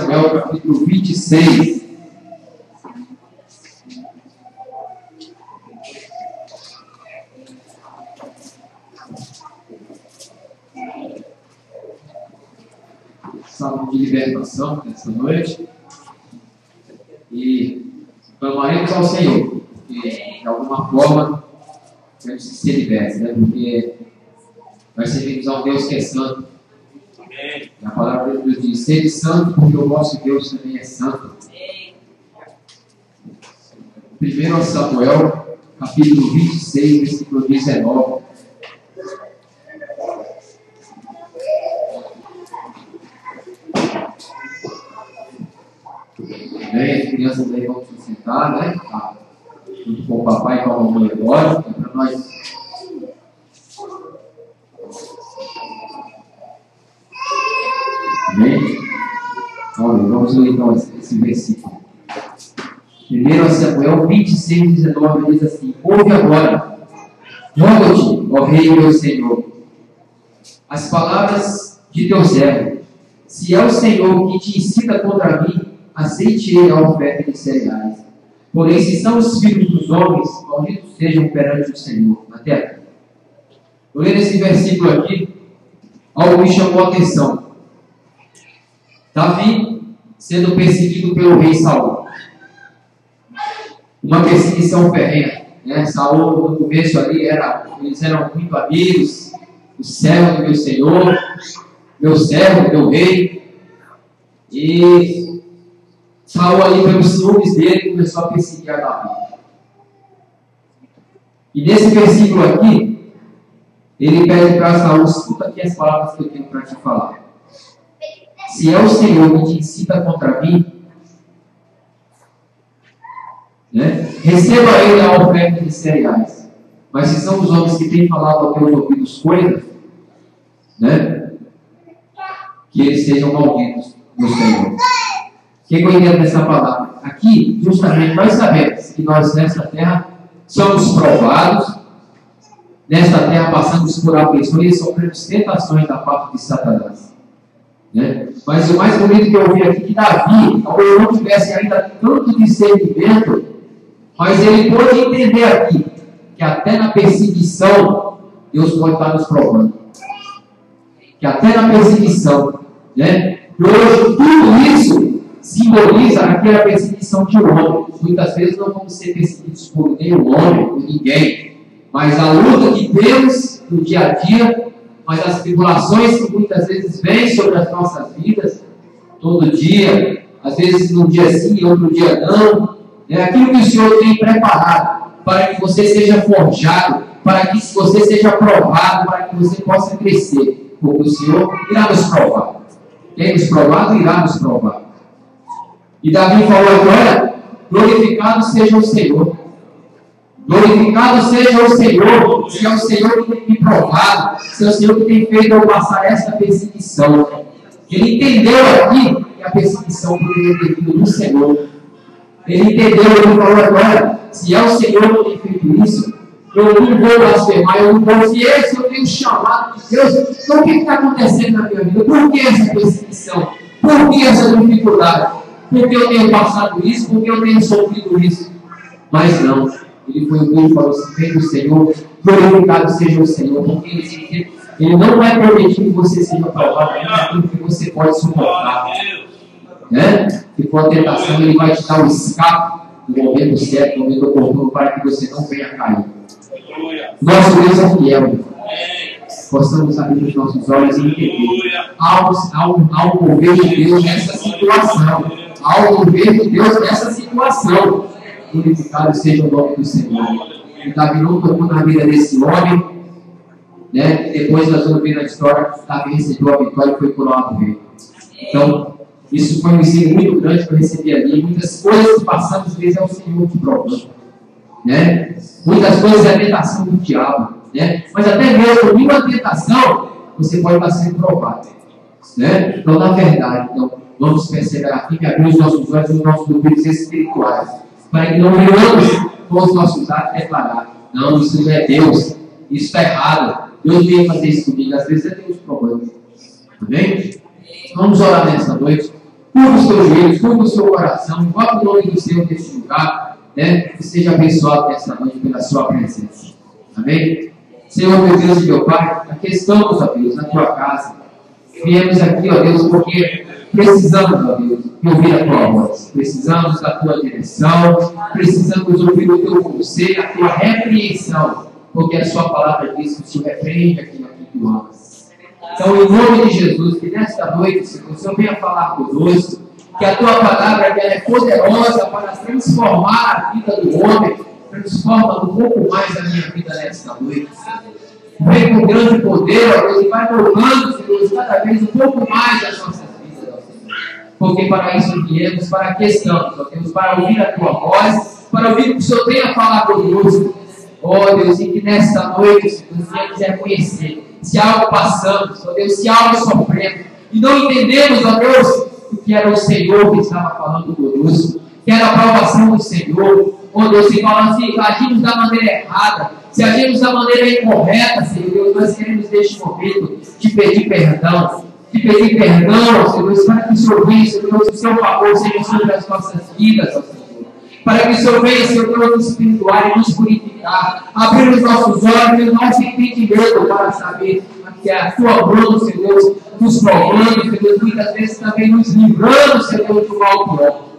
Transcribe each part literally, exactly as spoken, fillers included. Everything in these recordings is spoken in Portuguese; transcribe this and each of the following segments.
Samuel, capítulo vinte e seis. Salmo de libertação nessa noite. E clamaremos ao Senhor, porque de alguma forma temos que ser libertos, né? Porque nós servimos a um Deus que é santo. E a palavra de Deus diz: sede santo, porque o vosso Deus também é santo. primeiro Samuel, capítulo vinte e seis, versículo dezenove. Bem, as crianças aí vão se sentar, né? Tá. Junto com o papai e com a mamãe agora, é para nós. Bem, olha, vamos ler então esse versículo. primeiro Samuel vinte e seis, dezenove diz assim: ouve agora, rogo-te, ó Rei meu Senhor, as palavras de teu servo. Se é o Senhor que te incita contra mim, aceite ele a oferta de cereais. Porém, se são os filhos dos homens, malditos sejam perante o Senhor na terra. Eu lendo esse versículo aqui, algo me chamou a atenção. Davi sendo perseguido pelo rei Saul. Uma perseguição ferrenha. Né? Saul, no começo ali, era, eles eram muito amigos. O servo do meu Senhor, meu servo, meu rei. E Saul ali, pelos ciúmes dele, começou a perseguir a Davi. E nesse versículo aqui, ele pede para Saul: escuta aqui as palavras que eu tenho para te falar. Se é o Senhor que te incita contra mim, né, receba ele a oferta de cereais. Mas se são os homens que têm falado aos teus ouvidos coisas, né, que eles sejam malditos no Senhor. O que eu entendo dessa palavra? Aqui, justamente, nós sabemos que nós nesta terra somos provados, nesta terra passamos por aflições e sofremos tentações da parte de Satanás. Né? Mas o mais bonito que eu ouvi aqui, que Davi, talvez não tivesse ainda tanto discernimento, mas ele pôde entender aqui, que até na perseguição, Deus pode estar nos provando. Que até na perseguição, né? E hoje, tudo isso simboliza aquela perseguição de um homem. Muitas vezes não vamos ser perseguidos por nenhum homem, por ninguém, mas a luta que temos no dia a dia, mas as tribulações que muitas vezes vêm sobre as nossas vidas, todo dia, às vezes num dia sim, outro dia não, é aquilo que o Senhor tem preparado para que você seja forjado, para que você seja provado, para que você possa crescer, porque o Senhor irá nos provar. Tem nos provado e irá nos provar. E Davi falou agora: glorificado seja o Senhor. Glorificado seja o Senhor, se é o Senhor que tem me provado, se é o Senhor que tem feito eu passar essa perseguição. Ele entendeu aqui que a perseguição poderia ter vindo do Senhor. Ele entendeu, ele falou agora: se é o Senhor que tem feito isso, eu não vou blasfemar, eu não vou, se esse eu tenho chamado de Deus, então o que está acontecendo na minha vida? Por que essa perseguição? Por que essa dificuldade? Porque eu tenho passado isso, porque eu tenho sofrido isso. Mas não, ele foi o que falou assim: vem do Senhor, glorificado seja o Senhor, porque ele, ele não vai permitir que você seja provado naquilo que você pode suportar. Né? Se for a tentação, ele vai te dar o escape no momento certo, no momento oportuno, para que você não venha cair. Nosso Deus é fiel. Possamos abrir os nossos olhos e entender. Há um mover de Deus nessa situação. Há um mover de Deus nessa situação. Glorificado seja o nome do Senhor. E Davi não tocou na vida desse homem, né? E depois nós vamos ver na história, Davi recebeu a vitória e foi coroado rei. Então, isso foi um ensino muito grande que eu recebi ali. Muitas coisas que passamos, às vezes, é o Senhor que prova. Né? Muitas coisas é a tentação do diabo. Né? Mas até mesmo nenhuma tentação, você pode estar sendo provado. Né? Então, na verdade, então, vamos perseverar aqui, abrir os nossos olhos e os nossos ouvidos espirituais, para que não venhamos com os nossos atos declarar: não, isso não é Deus, isso está errado, Deus veio fazer isso comigo. Às vezes é Deus provando. Amém? Vamos orar nessa noite. curva os teus joelhos, curva o seu coração, invoca o nome do Senhor neste lugar, né? E seja abençoado nesta noite pela sua presença. Amém? Senhor, meu Deus e meu Pai, aqui estamos, ó Deus, na tua casa. Viemos aqui, ó Deus, porque precisamos, ó Deus, de ouvir a tua voz. Precisamos da tua direção, precisamos ouvir o teu conselho, a tua repreensão, porque a sua palavra diz que o Senhor repreende aquilo a quem tu amas. Então, em nome de Jesus, que nesta noite, Senhor, o Senhor venha falar conosco, que a tua palavra que ela é poderosa para transformar a vida do homem, transforma um pouco mais a minha vida nesta noite, Senhor. Vem com grande poder, ó Deus, e vai moldando, Senhor, cada vez um pouco mais as nossas vidas, ó Senhor. Porque para isso viemos, para que estamos, ó Deus, para ouvir a tua voz, para ouvir o que o Senhor tem a falar conosco. Ó Deus, e que nesta noite, Senhor, viemos reconhecer se algo passamos, ó Deus, se algo sofremos, e não entendemos, ó Deus, o que era o Senhor que estava falando conosco, que era a aprovação do Senhor. Ó Deus, se falando assim, agimos da maneira errada, se agimos da maneira incorreta, Senhor Deus, nós queremos neste momento te pedir perdão, te pedir perdão, Senhor Deus, para que o Senhor venha, Senhor Deus, que o seu favor seja sobre as nossas vidas, ó Senhor. Para que o Senhor venha, Senhor Deus, nos espirituar e nos purificar, abrir os nossos olhos e o nosso entendimento para saber que é a tua mão, Senhor Deus, nos provando, Senhor Deus, muitas vezes também nos livrando, Senhor Deus, do mal pior.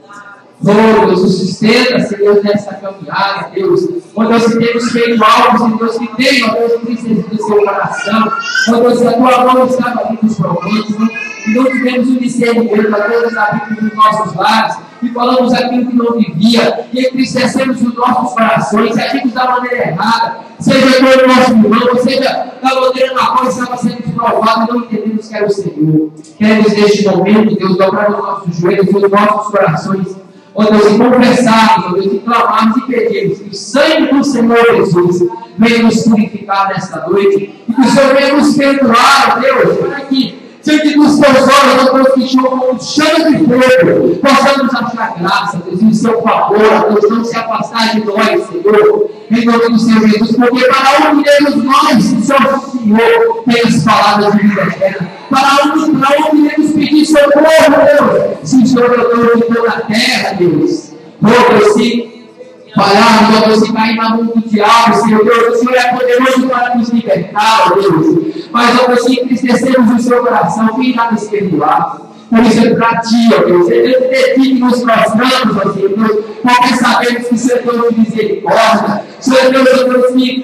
Oh, Deus, nos sustenta, Senhor, nessa caminhada, Deus. Oh, Deus, que temos feito algo, Senhor Deus, que tem, ó Deus, princesa do seu coração. Oh, Deus, que a tua mão estava ali nos provando, e não tivemos o discernimento, ó Deus, na vida dos nossos lares, e falamos aquilo que não devia, e entristecemos os nossos corações, e agimos da maneira errada, seja com o nosso irmão, seja da maneira na qual estava sendo provado, e não entendemos que era o Senhor. Queremos, neste momento, Deus, dobrar os nossos joelhos, os nossos corações, ó Deus, e confessarmos, ó Deus, e clamarmos e pedirmos que o sangue do Senhor Jesus venha nos purificar nesta noite, e que o Senhor venha nos perdoar, ó Deus, para que, diante dos teus olhos, ó Deus, que chamam chama de fogo, possamos achar graça, Deus, e o seu favor, ó Deus, não se afastar de nós, Senhor, em nome do Senhor Jesus, porque para onde iremos nós, Senhor, Senhor, tem as palavras de vida eterna, para onde, para onde iremos pedir socorro, Deus, se o Senhor é Deus de toda a terra, Deus, ó Deus, se falharmos, ó Deus, se cair na mão do diabo, Senhor Deus, o Senhor é poderoso para nos libertar, ó Deus, mas ó Deus, se entristecemos o seu coração, quem irá nos perdoar? Por isso é para ti, ó Deus, é Deus de ti que nos prostramos, ó Senhor Deus, porque sabemos que o Senhor é Deus de misericórdia, o Senhor é Deus, ó Deus, que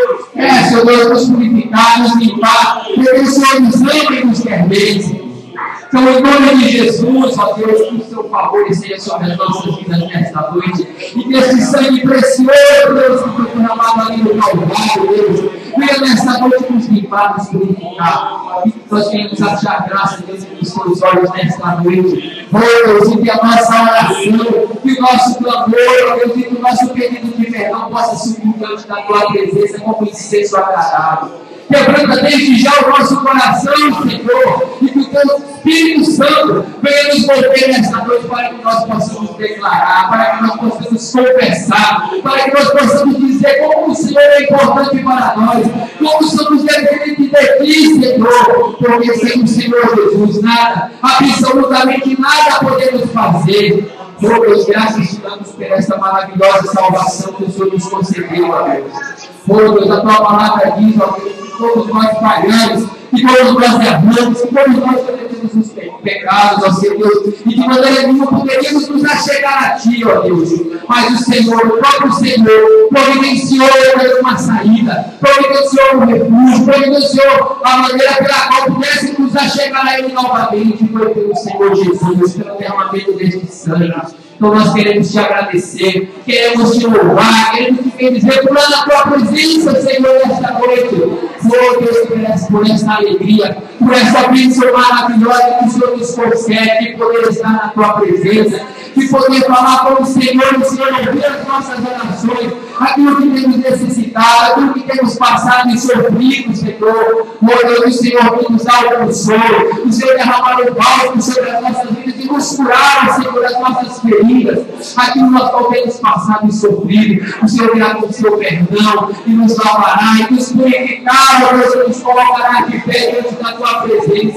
é, Senhor Deus, nos purificar, nos limpar, porque o Senhor nos lembra e nos permite. Então, em nome de Jesus, ó Deus, que o seu favor seja sobre as nossas vidas nesta noite, e que esse sangue precioso, Deus, que foi derramado ali no Calvário, Deus, venha nesta noite nos limpar, nos purificar, e que nós venhamos achar graça, Deus, nos teus olhos nesta noite. Oh Deus, e que a nossa oração, que o nosso clamor, ó Deus, e que o nosso pedido de perdão possa subir diante da tua presença como incenso agradável. Quebranta desde já o nosso coração, Senhor, e que o teu Espírito Santo venha nos mover nesta noite para que nós possamos declarar, para que nós possamos confessar, para que nós possamos dizer como o Senhor é importante para nós, como somos dependentes de ti, Senhor, porque sem o Senhor Jesus nada, absolutamente nada podemos fazer. Oh Deus, graças te damos por esta maravilhosa salvação que o Senhor nos concedeu, ó Deus. Oh Deus, a tua palavra diz, ó Deus, que todos nós falhamos, que todos nós erramos, que todos nós cometemos os pecados, ó Senhor Deus, e de maneira nenhuma poderíamos nos achegar a ti, ó Deus. Mas o Senhor, o próprio Senhor, providenciou, ó Deus, uma saída, providenciou um refúgio, providenciou a maneira pela qual pudéssemos nos achegar a Ele novamente, foi pelo Senhor Jesus, pelo derramamento deste sangue. Então nós queremos te agradecer, queremos te louvar, queremos te bendizer por a tua presença, Senhor, nesta noite. Oh Deus, por essa alegria, por essa bênção maravilhosa que o Senhor nos concede, de poder estar na tua presença, de poder falar com o Senhor, o Senhor ouvir as nossas orações, aquilo que temos necessitado, aquilo que temos passado e sofrido, Senhor. Oh Deus, o Senhor nos dá o consolo, o Senhor derramar o bálsamo sobre as nossas vidas e nos curar, Senhor, as nossas feridas, aquilo que nós temos passado e sofrido. O Senhor virá com o seu perdão e nos lavará e nos purificar, ó Deus, e nos colocará de pé diante da tua presença.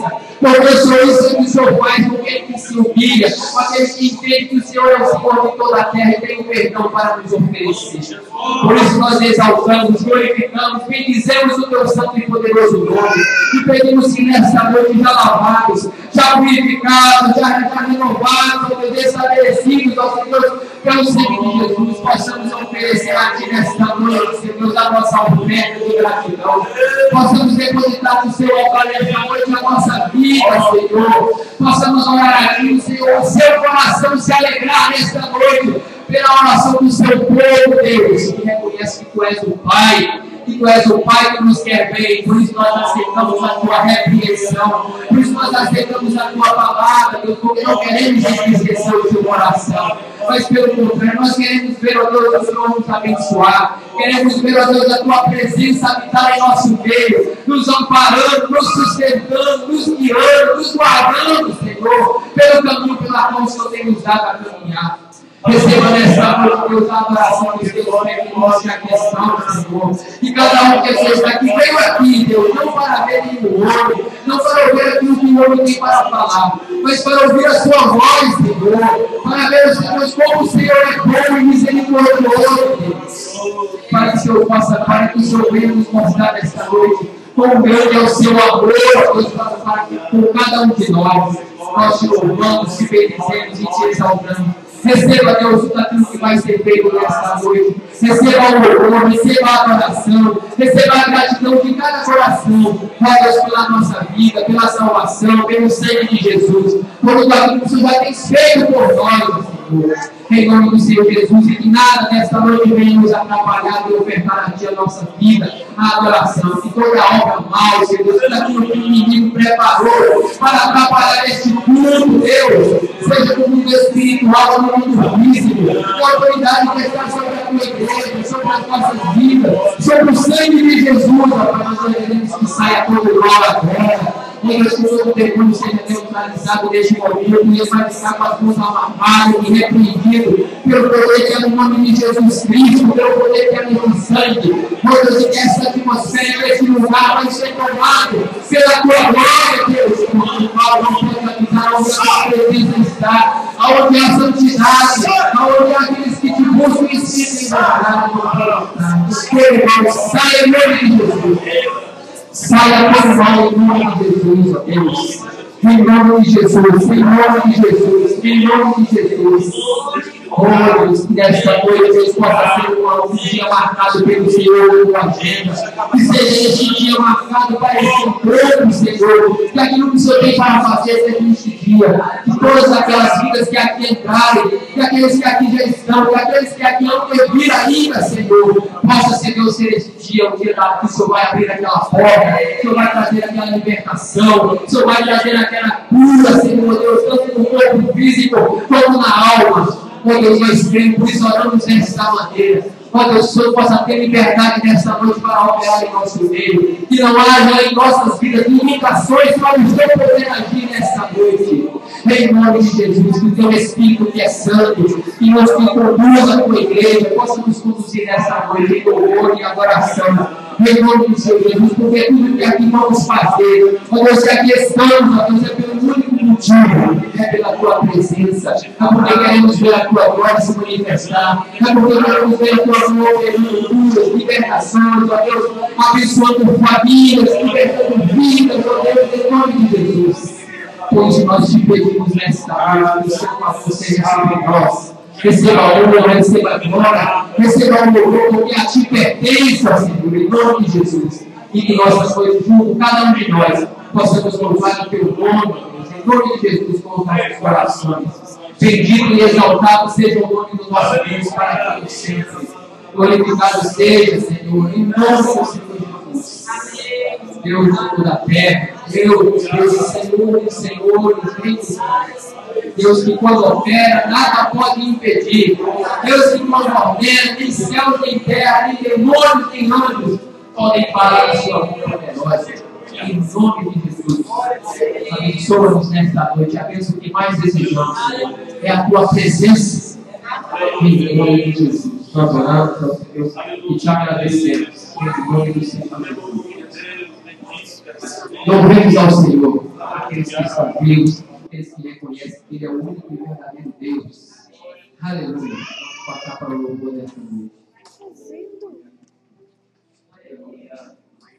Porque o Senhor, isso que o Senhor faz com aquele que se humilha, com aquele que entende que o Senhor é o Senhor de toda a terra e tem o perdão para nos oferecer. Por isso nós exaltamos, glorificamos, bendizemos o teu santo e poderoso nome. E pedimos que nesta noite já lavados, já purificados, já, já renovados, estabelecidos, ó Senhor, pelo sangue de Jesus, possamos oferecer a Ti nesta noite, Senhor, a nossa oferta de gratidão. Possamos depositar no Seu altar nesta noite a nossa vida, Senhor. Possamos orar a Ti, Senhor, o Seu coração se alegrar nesta noite pela oração do Seu povo, Deus, que reconhece que Tu és o Pai, que Tu és o Pai que nos quer bem. Por isso nós aceitamos a Tua repreensão, por isso nós aceitamos a Tua palavra, Deus, porque não queremos esquecer o Seu coração, mas pelo contrário, nós queremos ver, ó Deus, o Senhor nos abençoar, queremos ver, ó Deus, a Tua presença habitar em nosso meio, nos amparando, nos sustentando, nos guiando, nos guardando, Senhor, pelo caminho pela qual o Senhor tem nos dado a caminhar. Receba nesta noite, Deus, a adoração dos teus homens que mostre a questão, Senhor. E cada um que está aqui, veio aqui, Deus, não para ver nenhum homem, não para ouvir aquilo que o homem tem para falar, mas para ouvir a sua voz, Senhor. Para ver, Senhor, como o Senhor é bom e misericordioso, Deus. Para que o Senhor possa, para que o Senhor venha nos mostrar nesta noite quão grande é o seu amor, Deus, para, para que com cada um de nós, nós te louvamos, te bendizemos e te exaltamos. Receba, Deus, tudo aquilo que vai ser feito nesta noite. Receba o louvor, receba a adoração, receba a gratidão de cada coração. Ó Deus, pela nossa vida, pela salvação, pelo sangue de Jesus, por tudo aquilo que o Senhor já tem feito por nós, Senhor. Em nome do Senhor Jesus, e que nada nesta noite venha nos atrapalhar de ofertar a Ti a nossa vida, a adoração, que toda obra mal, Senhor, tudo aquilo que o inimigo preparou para atrapalhar este culto, Deus, seja no mundo espiritual, no mundo físico, a autoridade que está sobre a Tua igreja, sobre as nossas vidas, sobre o sangue de Jesus, ó Pai, nós queremos que saia todo o mal agora. Deus, que todo o demônio seja neutralizado neste momento, e vai ficar com as mãos amarradas e repreendido pelo poder que é no nome de Jesus Cristo, pelo poder que é no sangue. Ó Deus, que essa atmosfera, esse lugar vai ser tomado pela Tua glória, Deus, porque o mal não pode habitar onde a Tua presença está, aonde há santidade, aonde há aqueles que te buscam e se verdade, saia em nome de Jesus. Saia todo mal em nome de Jesus, ó Deus. Em nome de Jesus, em nome de Jesus, em nome de Jesus. Oh Deus, que nesta noite Deus possa ser um dia marcado pelo Senhor com a agenda. Que seja este dia marcado para esse encontro, Senhor. Que aquilo que o Senhor tem para fazer seja neste dia. Que todas aquelas vidas que aqui entrarem, que aqueles que aqui já estão, que aqueles que aqui não vir ainda, Senhor, possa ser Deus ser este dia, um dia que o Senhor vai abrir aquela porta, o Senhor vai trazer aquela libertação, o Senhor vai trazer aquela cura, Senhor Deus, tanto no corpo físico como na alma. Ó Deus, nós cremos, por isso oramos desta maneira. Ó Deus, que o Senhor possa ter liberdade nesta noite para operar em nosso meio. Que não haja em nossas vidas limitações para o Senhor poder agir nesta noite. Em nome de Jesus, que o Teu Espírito que é santo, que nos conduz a Tua igreja, possa nos conduzir nesta noite em louvor e adoração. Em nome do Senhor Jesus, porque tudo que aqui vamos fazer, ó Deus, que aqui estamos, ó Deus, é pelo único motivo, é pela Tua presença, é porque queremos ver a Tua glória se manifestar, é porque queremos ver a Tua glória em curas, libertações, ó Deus, abençoando famílias, libertando vidas, ó Deus, em nome de Jesus. Por isso nós te pedimos nesta noite, que o Senhor possa ser sobre nós. Receba a honra, receba a glória, receba o louvor, porque a Ti pertence, Senhor, em nome de Jesus. E que nós, depois, junto, cada um de nós, possamos louvar o Teu nome, em nome de Jesus, com os nossos corações. Bendito e exaltado seja o nome do nosso Deus para todo sempre. Glorificado seja, Senhor, em nome do Senhor Jesus. Deus de toda a terra, Deus, Deus, Senhor, Senhor, Deus, Deus que quando opera, nada pode impedir. Deus que quando ordena, nem céu, nem terra, nem demônios, nem anjos podem parar a sua mão poderosa. Em nome de Jesus, abençoa-nos nesta noite. A bênção que mais desejamos é a Tua presença. Em nome de Jesus, nós oramos ao Deus e te agradecemos. Em nome do Senhor Jesus. Louvemos ao Senhor. aqueles que estão vivos, aqueles que reconhecem que Ele é o único e verdadeiro Deus. Aleluia. Vamos passar para o louvor dessa noite. Aleluia.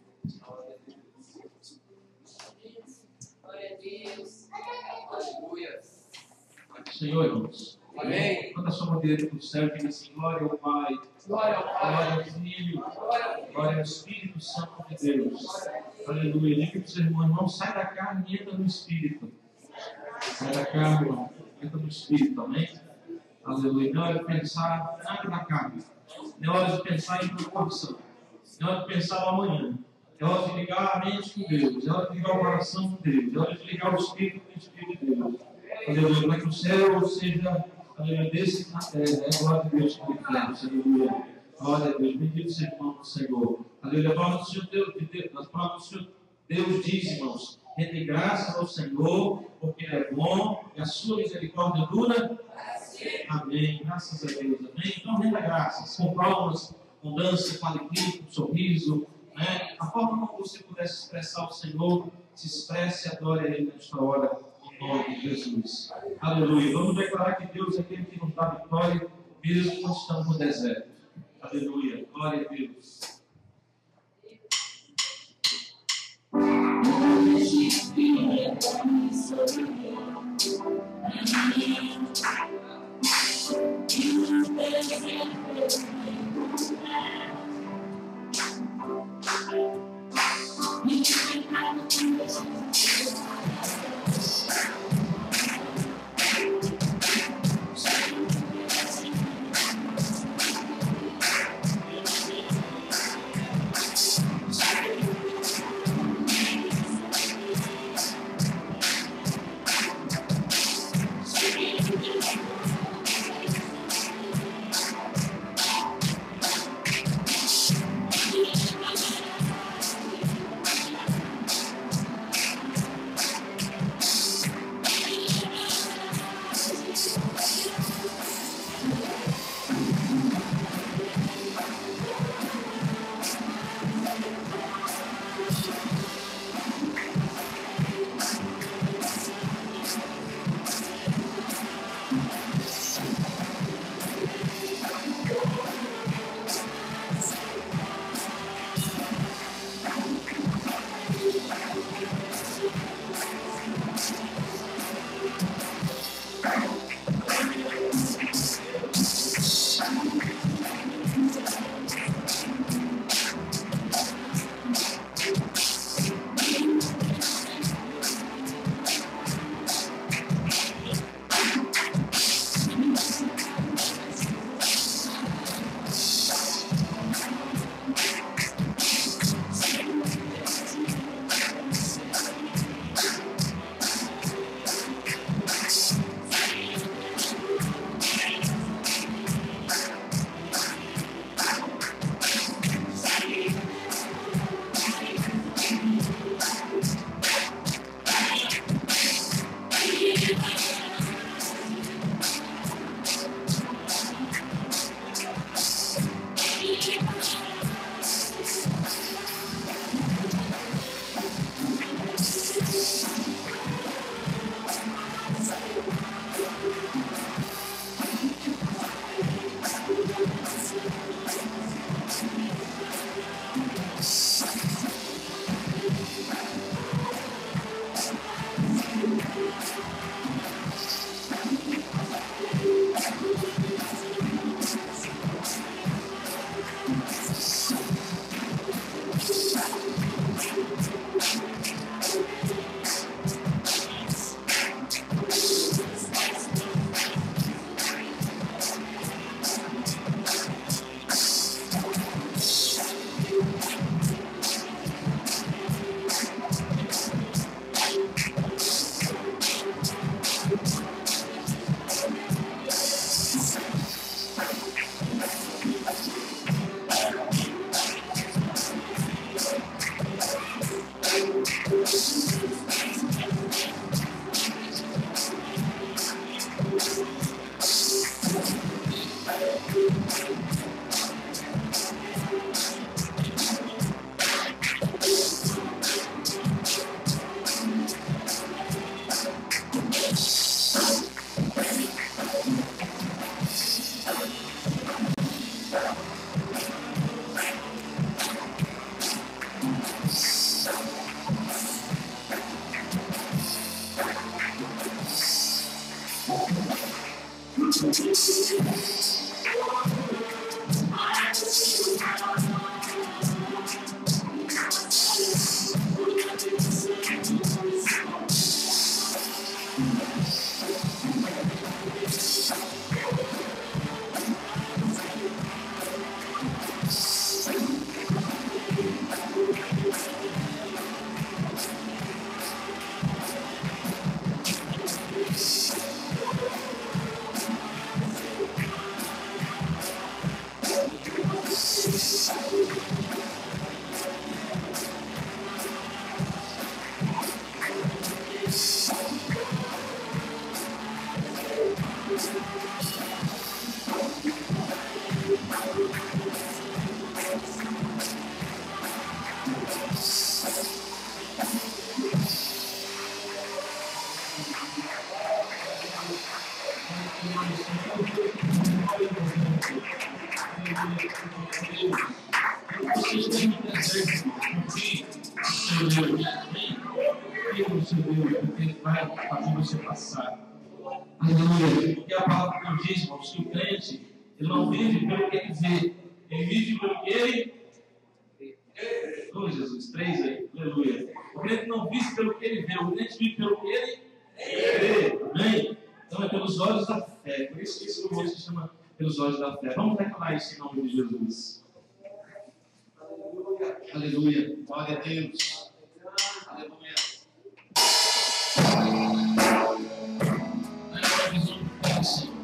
Glória a Deus. Aleluia. Senhor, irmãos. Amém. Quando a sua mão direita para o céu, diga assim: glória ao Pai, Glória ao Pai, glória ao Filho, glória ao Espírito Santo de Deus. Aleluia. Diga para o seu irmão: irmão, sai da carne e entra no Espírito. Sai da carne, irmão, entra no Espírito, amém? Aleluia. Não é hora de pensar nada da carne. Não é hora de pensar em preocupação. Não é hora de pensar no amanhã. É hora de ligar a mente com Deus. É hora de ligar o coração com Deus. É hora de ligar o Espírito com o Espírito de Deus. Aleluia. Para que o céu seja, aleluia, desse na terra. É glória a Deus por Deus. Aleluia. Glória a Deus. Bendito seja o nome do Senhor. Aleluia. A palavra do Senhor Deus, as palavras do Senhor Deus diz, irmãos: rende graças ao Senhor, porque Ele é bom e a sua misericórdia dura. Amém. Graças a Deus. Amém. Então, renda graças. Com palmas, com dança, com alegria, com sorriso. Né? A forma como você pudesse expressar o Senhor, se expresse e adore a Ele nesta hora, em nome de Jesus. Aleluia. Vamos declarar que Deus é aquele que nos dá vitória, mesmo quando estamos no deserto. Aleluia. Glória a Deus. Vocês têm que trazer confie no seu Deus. Confie no seu Deus, porque Ele vai fazer você passar. Aleluia. Porque a palavra que nos diz, irmãos, que o crente, ele não vive pelo que ele vê, ele vive pelo que ele. Oh, Jesus, três aí, aleluia. O crente não vive pelo que ele vê, o crente vive pelo que ele vê. Amém? Então é pelos olhos da fé. Por isso que esse louvor se chama pelos olhos da fé. Vamos declarar isso em nome de Jesus. Aleluia. Aleluia. Glória a Deus. Aleluia. Aleluia. Visão do coração.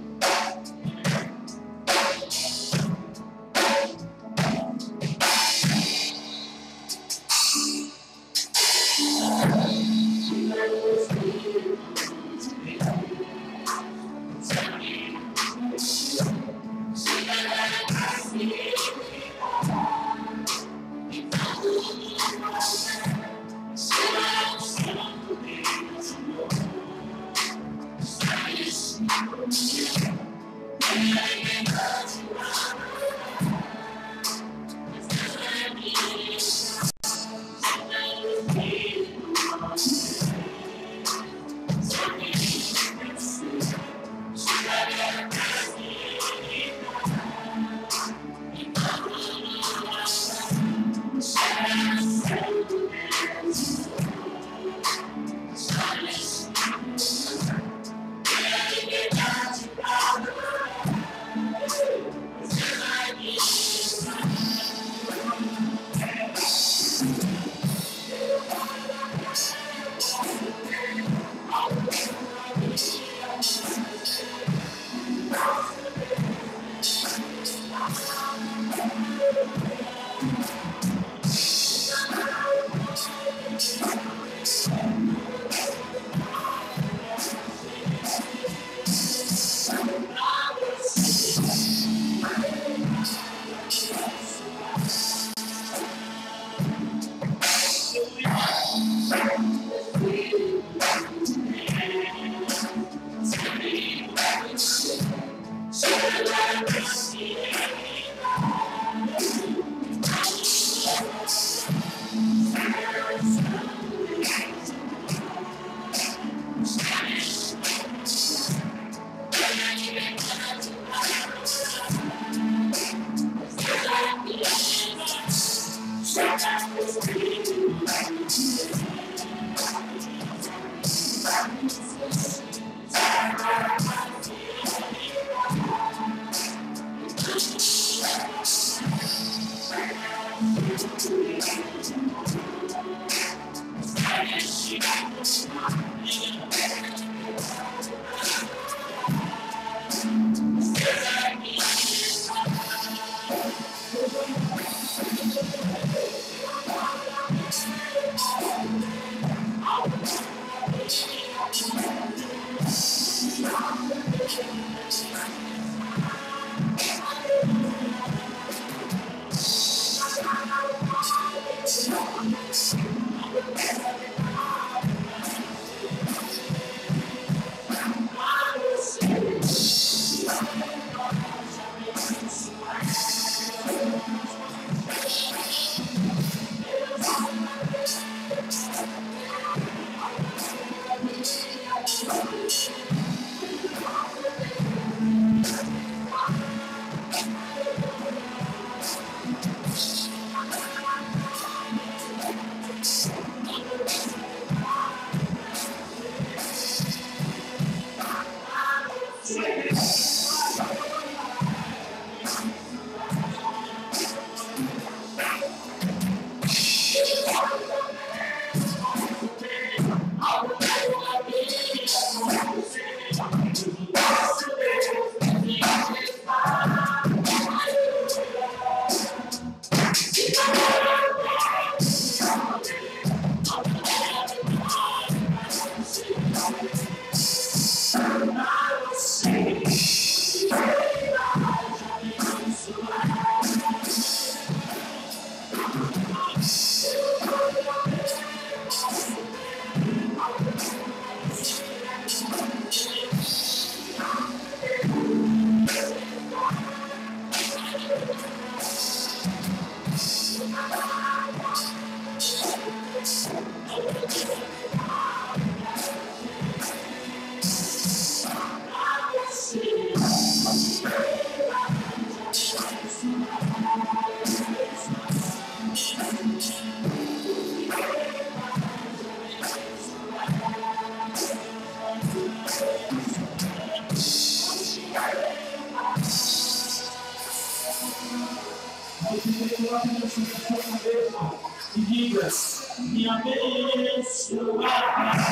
E diga, me abençoará.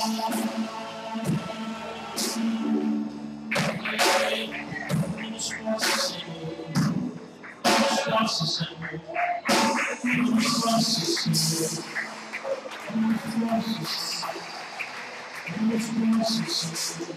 Nos possa, Senhor. Nos possa, Senhor. Nos possa, Senhor. Nos possa, Senhor. Nos possa, Senhor.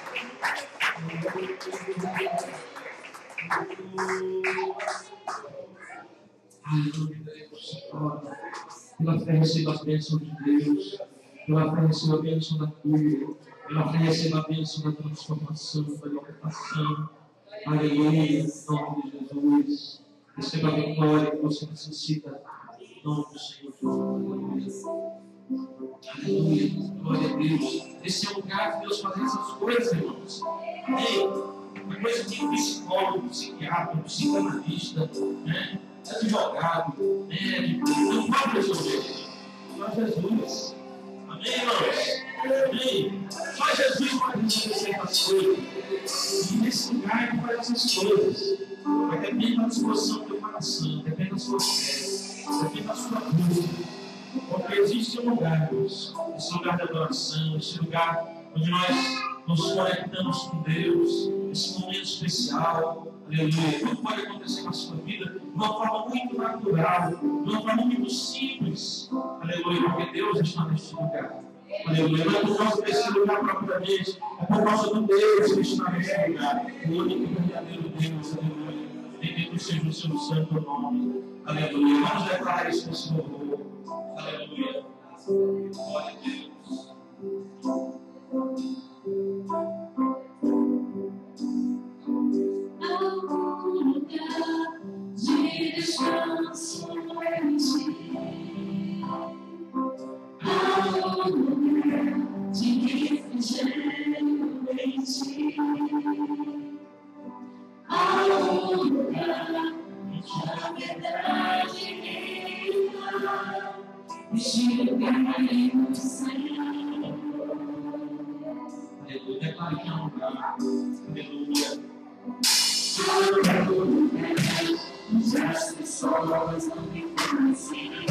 Aleluia, Senhor. Pela fé receba a bênção de Deus. Pela fé receba a bênção da cura. Pela fé receba a bênção da transformação, da libertação. Aleluia, em nome de Jesus. Receba a vitória que você necessita. Em nome do Senhor Jesus. Aleluia. Glória a Deus. Esse é o lugar de Deus fazer essas coisas, irmãos. Ei, uma coisa de psicólogo, psiquiatra, psicanalista, né? Advogado, médico, não pode resolver. Só Jesus. Amém, irmãos? Amém? Só Jesus pode resolver essas coisas. E nesse lugar ele faz essas coisas. Vai depender da disposição do teu coração, depende da sua fé, depende da sua busca. Porque existe um lugar, Deus, esse lugar da adoração, esse lugar onde nós nos conectamos com Deus, esse momento especial, aleluia. Tudo pode acontecer na sua vida de uma forma muito natural, de uma forma muito simples, aleluia, porque Deus está neste lugar, aleluia. Não é por causa desse lugar propriamente, é por causa do Deus que está neste lugar, o único e verdadeiro Deus, aleluia. Bendito seja o seu santo nome, aleluia. Vamos declarar isso nesse louvor, aleluia. Glória a Deus. Algum lugar de descanso em ti, algum lugar de refrigério em ti, algum lugar de a verdade reina, este lugar é o Senhor. Aleluia. Declare que é um lugar, aleluia. Onde as pessoas não me conheciam,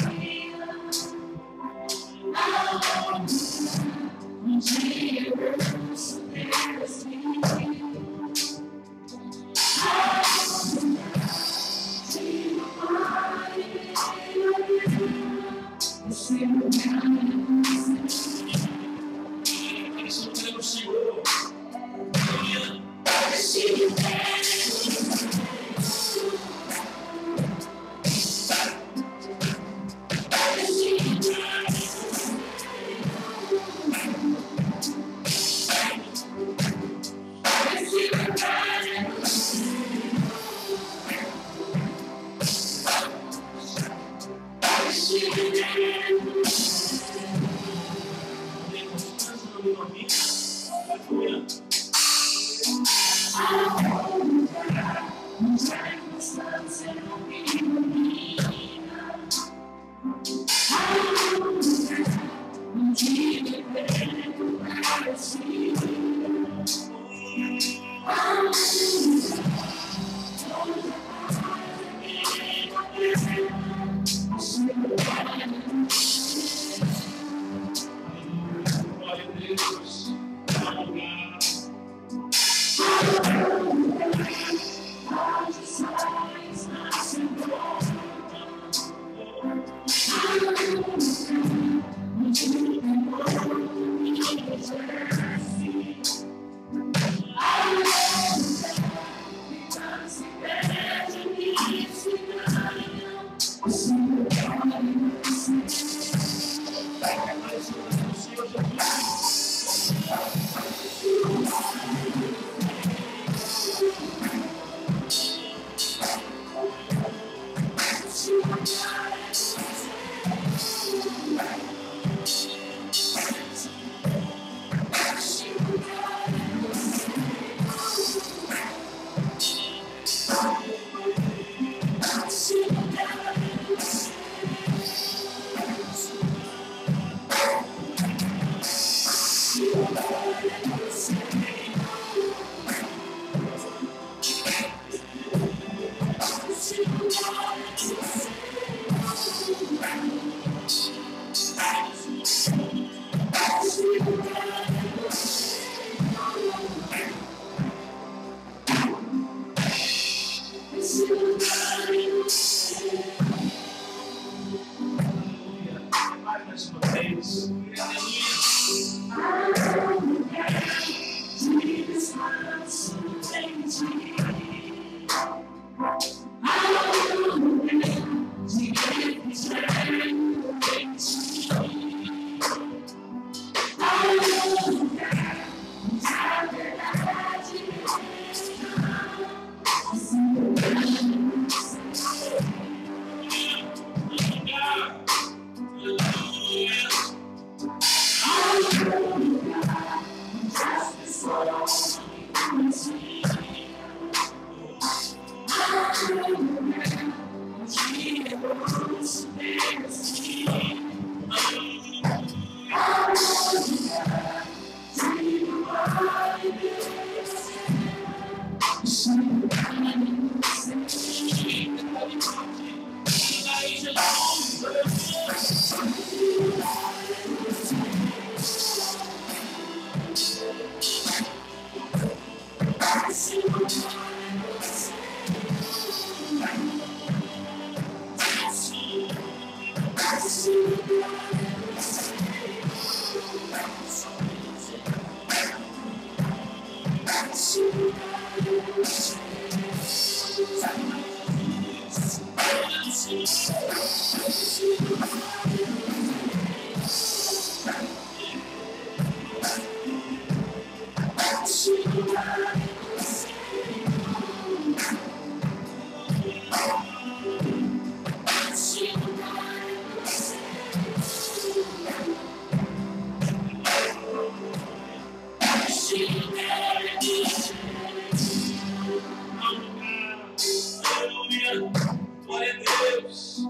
onde eu posso Deus me se esse lugar Eles são pelo Senhor. esse lugar. Thank you. Glória a Deus. Aleluia. Mais uma vez. Glória a Deus.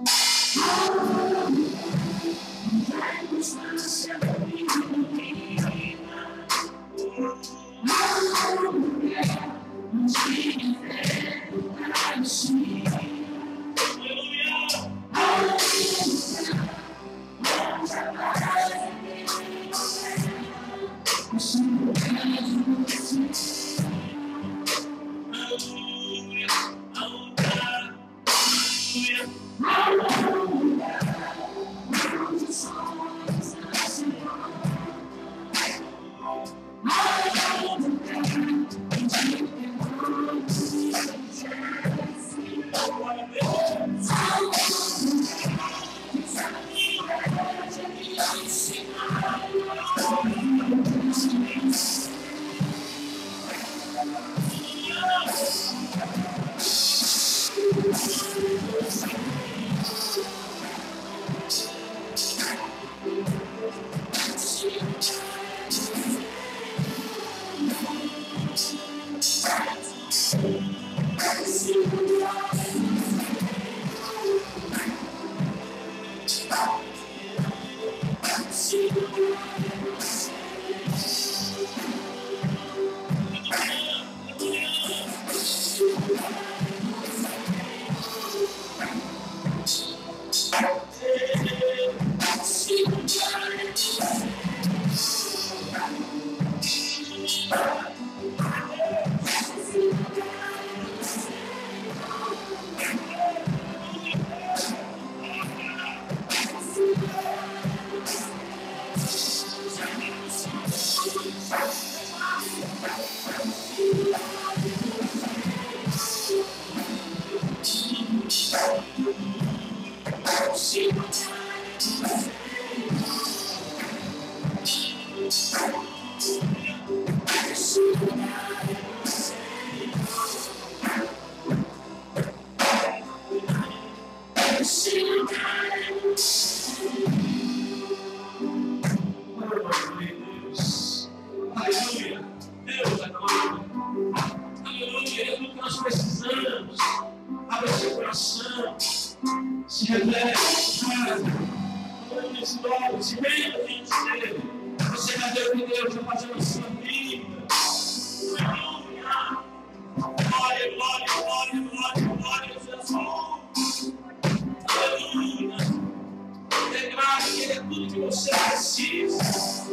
coração. Se revele, nesse nome, se renda diante dele. Você já deu o que Deus está fazendo na sua vida. Aleluia. Glória, glória, glória, glória, glória a Jesus. Aleluia. Declare que Ele é tudo que você precisa.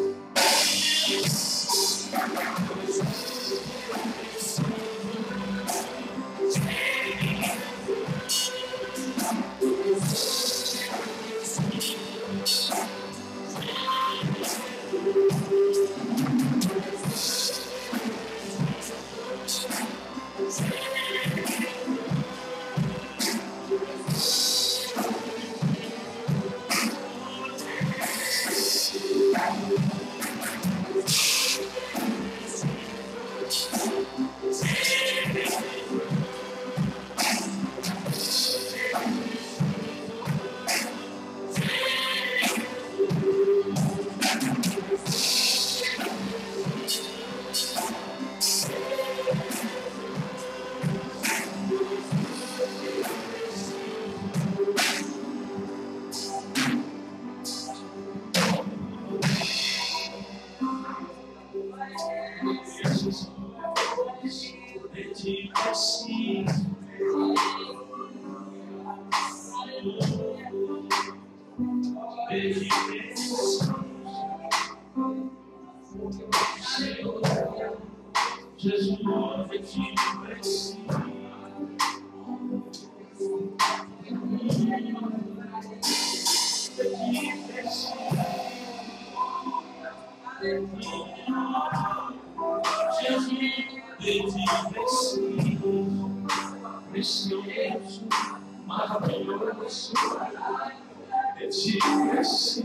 Precioso, maravilhoso, eu te preciso.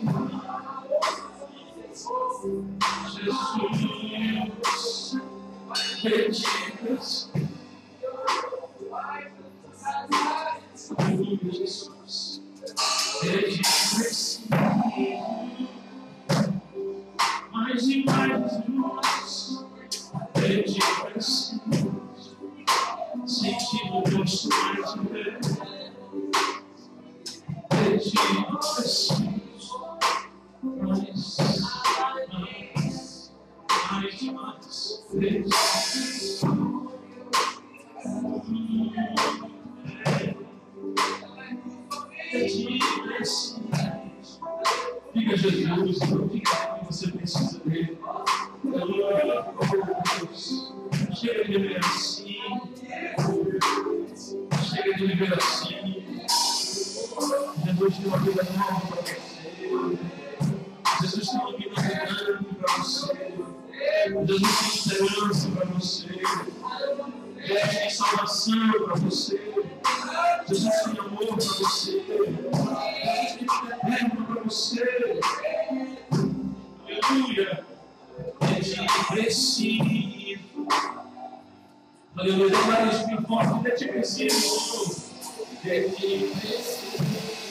Jesus, eu te preciso. Jesus, eu te preciso. Mais e mais luz, eu te preciso. Sentindo o gosto mais de ver. Eu te preciso. Mais, mais, mais e mais. Eu te preciso. Diga Jesus, não diga que você precisa dele. Aleluia. Chega de viver assim. Chega de viver assim. Jesus tem uma vida nova para você. Jesus tem uma vida grande para você. Jesus tem esperança para você. Jesus tem salvação para você. Jesus tem amor para você. Jesus tem eterno para você. Aleluia. Eu te preciso. Aleluia. Declara isso bem forte. Eu te preciso. Eu te preciso.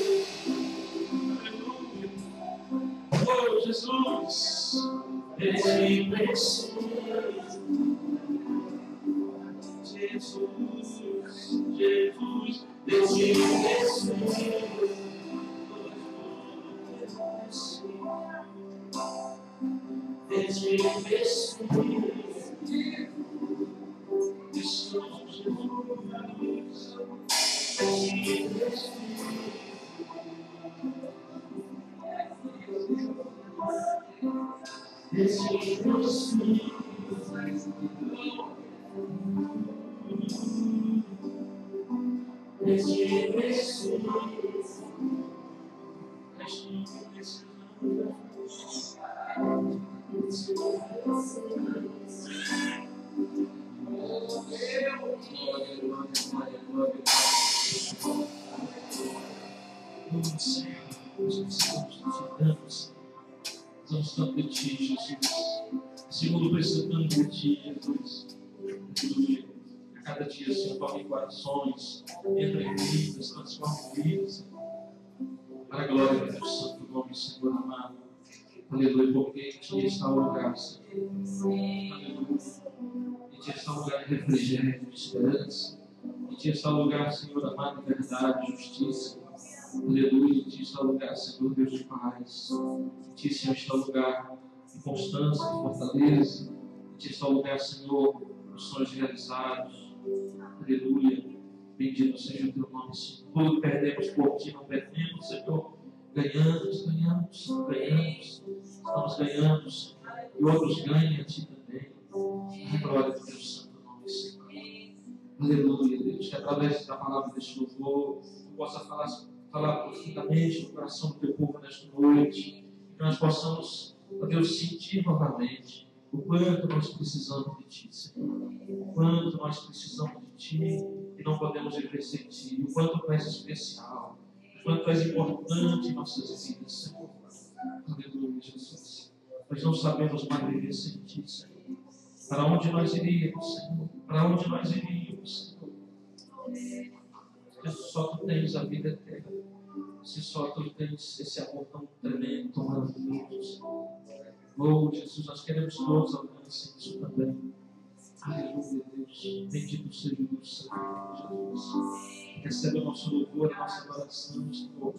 Aleluia. Oh, Jesus. Eu te preciso. Jesus. Jesus. Eu te preciso. Eu te preciso. Estou Jesus. Estamos tanto de Ti, Jesus. Segundo precisando de Ti, Jesus. Aleluia. A cada dia, Senhor, toque em corações, entra em vidas, transforma vidas. Para a glória do Teu santo nome, Senhor amado. Aleluia, porque em Ti está o lugar, Senhor. Aleluia. Em Ti está o lugar de refrigério, de esperança. Em Ti está o lugar, Senhor, amado, verdade, justiça. Aleluia. Em Ti está o lugar, Senhor, Deus de paz. Em Ti, Senhor, está o lugar de constância, de fortaleza. Em Ti está o lugar, Senhor, dos sonhos realizados. Aleluia. Bendito seja o Teu nome, Senhor. Tudo perdemos por Ti, não perdemos, Senhor. Ganhamos, ganhamos, ganhamos. Estamos ganhando, Senhor. E outros ganham a Ti também. A glória do Teu santo nome, Senhor. Aleluia, Deus. Que através da palavra deste louvor, Tu possa falar, falar profundamente no coração do Teu povo nesta noite. Que nós possamos, ó Deus, sentir novamente o quanto nós precisamos de Ti, Senhor. O quanto nós precisamos de Ti e não podemos viver sem Ti. O quanto Tu és especial. O quanto Tu és importante em nossas vidas, Senhor. Aleluia, Jesus. Nós não sabemos mais viver sem Ti, Senhor. Para onde nós iríamos, Senhor? Para onde nós iríamos, Senhor? Porque só Tu tens a vida eterna. Se só Tu tens esse amor tão tremendo, tão maravilhoso, Senhor. Oh, Jesus, nós queremos todos alcançar isso também. Aleluia, Deus. Bendito seja o Deus Santo, Jesus. Recebe o nosso louvor e a nossa adoração, Senhor.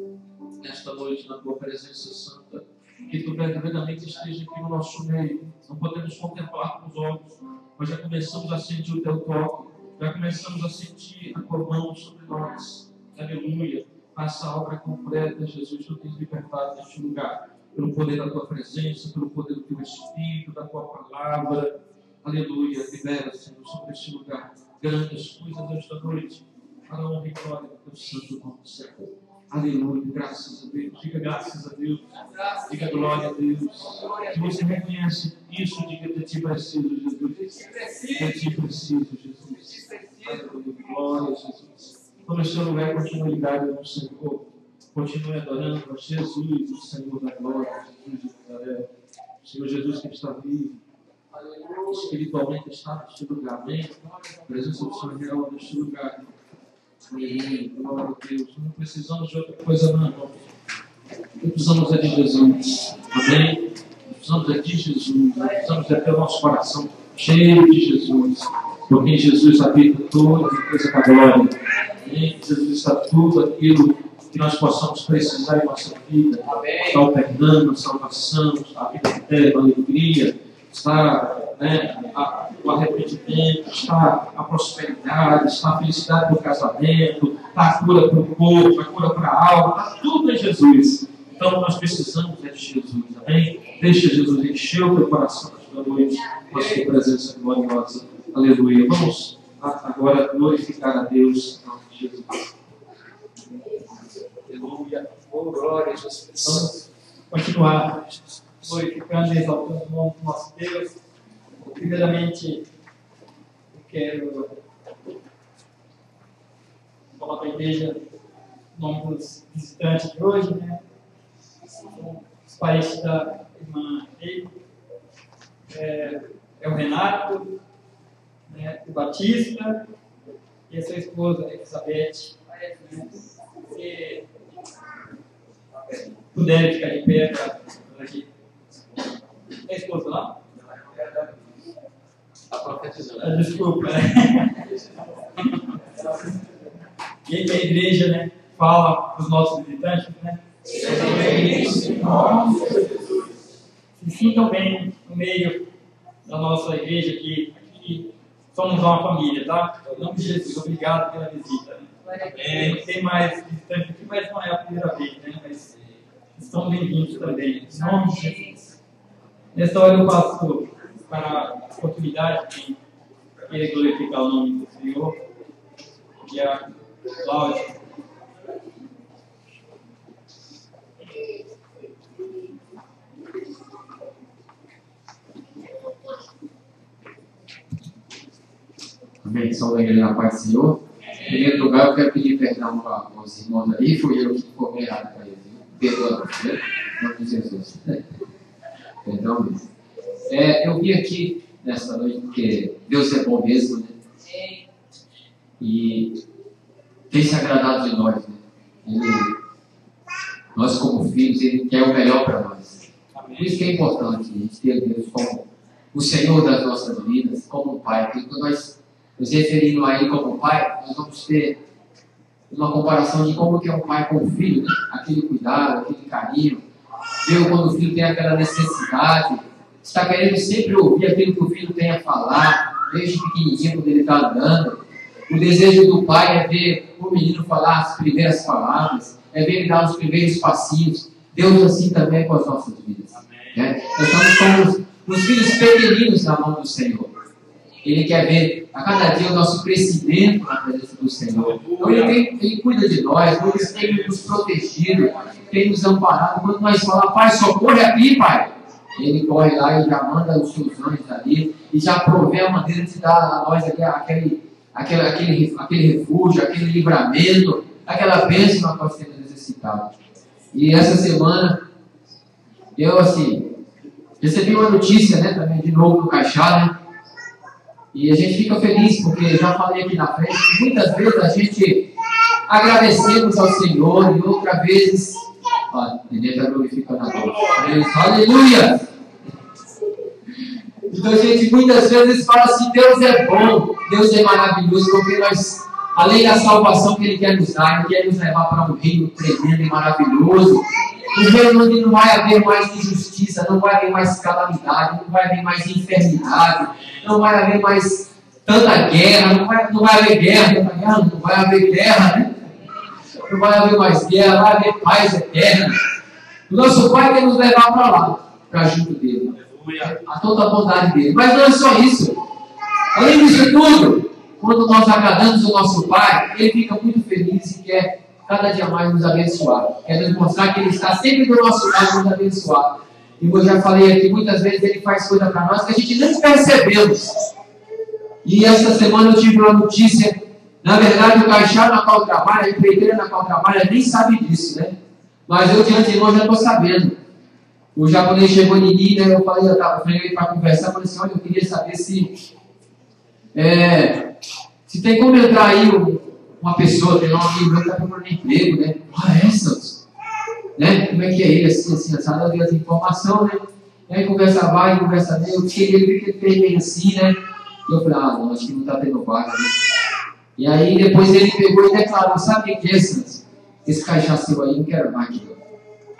Nesta noite, na Tua presença santa. Que Tu verdadeiramente esteja aqui no nosso meio. Não podemos contemplar com os olhos, mas já começamos a sentir o Teu toque. Já começamos a sentir a Tua mão sobre nós. Aleluia. Faça a obra completa, Jesus. Tu tens libertado neste lugar. Pelo poder da Tua presença, pelo poder do Teu Espírito, da Tua palavra. Aleluia. Libera, Senhor, sobre este lugar grandes coisas esta noite. Para a honra e glória do Teu santo nome, Senhor. Aleluia. Graças a Deus. Diga graças a Deus. Diga glória a Deus. Se você reconhece isso, diga de Ti preciso, Jesus. De Ti preciso, Jesus. Aleluia. Glória a Jesus. Então, no seu lugar, continue ligado no Senhor. Continue adorando a Jesus, o Senhor da glória, Jesus de Nazaré. O Senhor Jesus que está vivo, espiritualmente está neste lugar. Amém? A presença do Senhor real neste lugar. Amém. Glória a Deus. Não precisamos de outra coisa, não, irmão. Precisamos é de Jesus. Amém? Precisamos é de Jesus. Precisamos é ter o nosso coração cheio de Jesus. Porque em Jesus habita toda a riqueza da glória. Amém? Jesus está tudo aquilo que nós possamos precisar em nossa vida. Está o perdão, a salvação, está a vida eterna, a alegria, está, né, a, o arrependimento, está a prosperidade, está a felicidade do casamento, está a cura para o corpo, a cura para a alma, está tudo em Jesus. Então nós precisamos é de Jesus, amém? Deixa Jesus encher o teu coração nesta noite com a sua presença gloriosa. Aleluia. Vamos agora glorificar a Deus em nome de Jesus. Aleluia. Oh, glória a Jesus. Vamos continuar glorificando e exaltando o nome do nosso Deus. Primeiramente, eu quero falar para a igreja o nome dos visitantes de hoje, né? Os parentes da irmã Eiko, é, é o Renato, né, o Batista e a sua esposa, a Elizabeth. Né? Se puderem ficar de pé para aqui. É a esposa lá? Está profetizando. Ah, desculpa. E a igreja, né, fala para os nossos visitantes, né? Se sintam bem no meio da nossa igreja aqui. Aqui somos uma família, tá? Em nome de Jesus, obrigado pela visita. Né? É, tem mais visitantes aqui, mas não é a primeira vez, né? Mas estão bem-vindos também. Em nome de Jesus. Nessa hora eu passo para a oportunidade de querer glorificar o nome do Senhor. E a Cláudia. Amém. Só da igreja na paz do Senhor. Em primeiro lugar, eu quero pedir perdão para os irmãos ali. Fui eu que informei errado para eles. Perdoa, né? Em nome de Jesus. Perdão mesmo. É, eu vim aqui nessa noite porque Deus é bom mesmo, né? E tem se agradado de nós, né? Ele, nós como filhos, Ele quer o melhor para nós. Por isso que é importante a gente ter Deus como o Senhor das nossas vidas, como um Pai. Porque nós nos referindo a Ele como Pai, nós vamos ter uma comparação de como que é um pai com o filho, né? Aquele cuidado, aquele carinho. Ver quando o filho tem aquela necessidade, está querendo sempre ouvir aquilo que o filho tem a falar, desde pequenininho, quando ele está andando. O desejo do pai é ver o menino falar as primeiras palavras, é ver ele dar os primeiros passinhos. Deus assim também é com as nossas vidas. Né? Nós estamos como os filhos pequeninos na mão do Senhor. Ele quer ver a cada dia o nosso crescimento na presença do Senhor. Então ele, tem, ele cuida de nós, ele tem nos protegido, tem nos amparado. Quando nós falamos, Pai, socorre aqui, Pai. Ele corre lá e já manda os seus anjos ali e já provê a maneira de dar a nós aquele, aquele, aquele, aquele, aquele refúgio, aquele livramento, aquela bênção na qual nós temos necessitado. E essa semana, eu assim, recebi uma notícia, né, também de novo do Caixá, né? E a gente fica feliz, porque já falei aqui na frente, que muitas vezes a gente agradecemos ao Senhor e outras vezes, ó, ninguém está glorificando a Deus. Aleluia! Então a gente muitas vezes fala assim, Deus é bom, Deus é maravilhoso, porque nós, além da salvação que Ele quer nos dar, Ele quer nos levar para um reino tremendo e maravilhoso. Um reino onde não vai haver mais injustiça, não vai haver mais calamidade, não vai haver mais enfermidade, não vai haver mais tanta guerra, não vai, não vai haver guerra, não vai haver guerra, né? Não vai haver mais guerra, vai haver paz eterna. O nosso Pai quer nos levar para lá, para junto dele, a toda a bondade dele. Mas não é só isso. Além disso tudo, quando nós agradamos o nosso Pai, Ele fica muito feliz e quer cada dia mais nos abençoar. Quer nos mostrar que Ele está sempre do nosso lado nos abençoar. E eu já falei aqui, muitas vezes Ele faz coisa para nós que a gente nem percebemos. E essa semana eu tive uma notícia, na verdade o Caixá na qual trabalha, a empreiteira na qual trabalha, nem sabe disso, né? Mas eu de antemão já estou sabendo. O japonês chegou em mim, né? Eu falei, eu estava para conversar, eu falei assim, olha, eu queria saber se, é, se tem como entrar aí um, uma pessoa, tem um amigo meu que está procurando emprego, né? Ah, é, Santos? Né? Como é que é ele, assim, assim, assim, eu dei as informações, né? E aí conversa vai, conversa vem, eu fiquei, ele fica bem assim, né? E eu falei, ah, não, acho que não está tendo vaga, né? E aí depois ele pegou e declarou, sabe o que é, Santos? Esse Caixá seu aí, não quero mais aqui, não.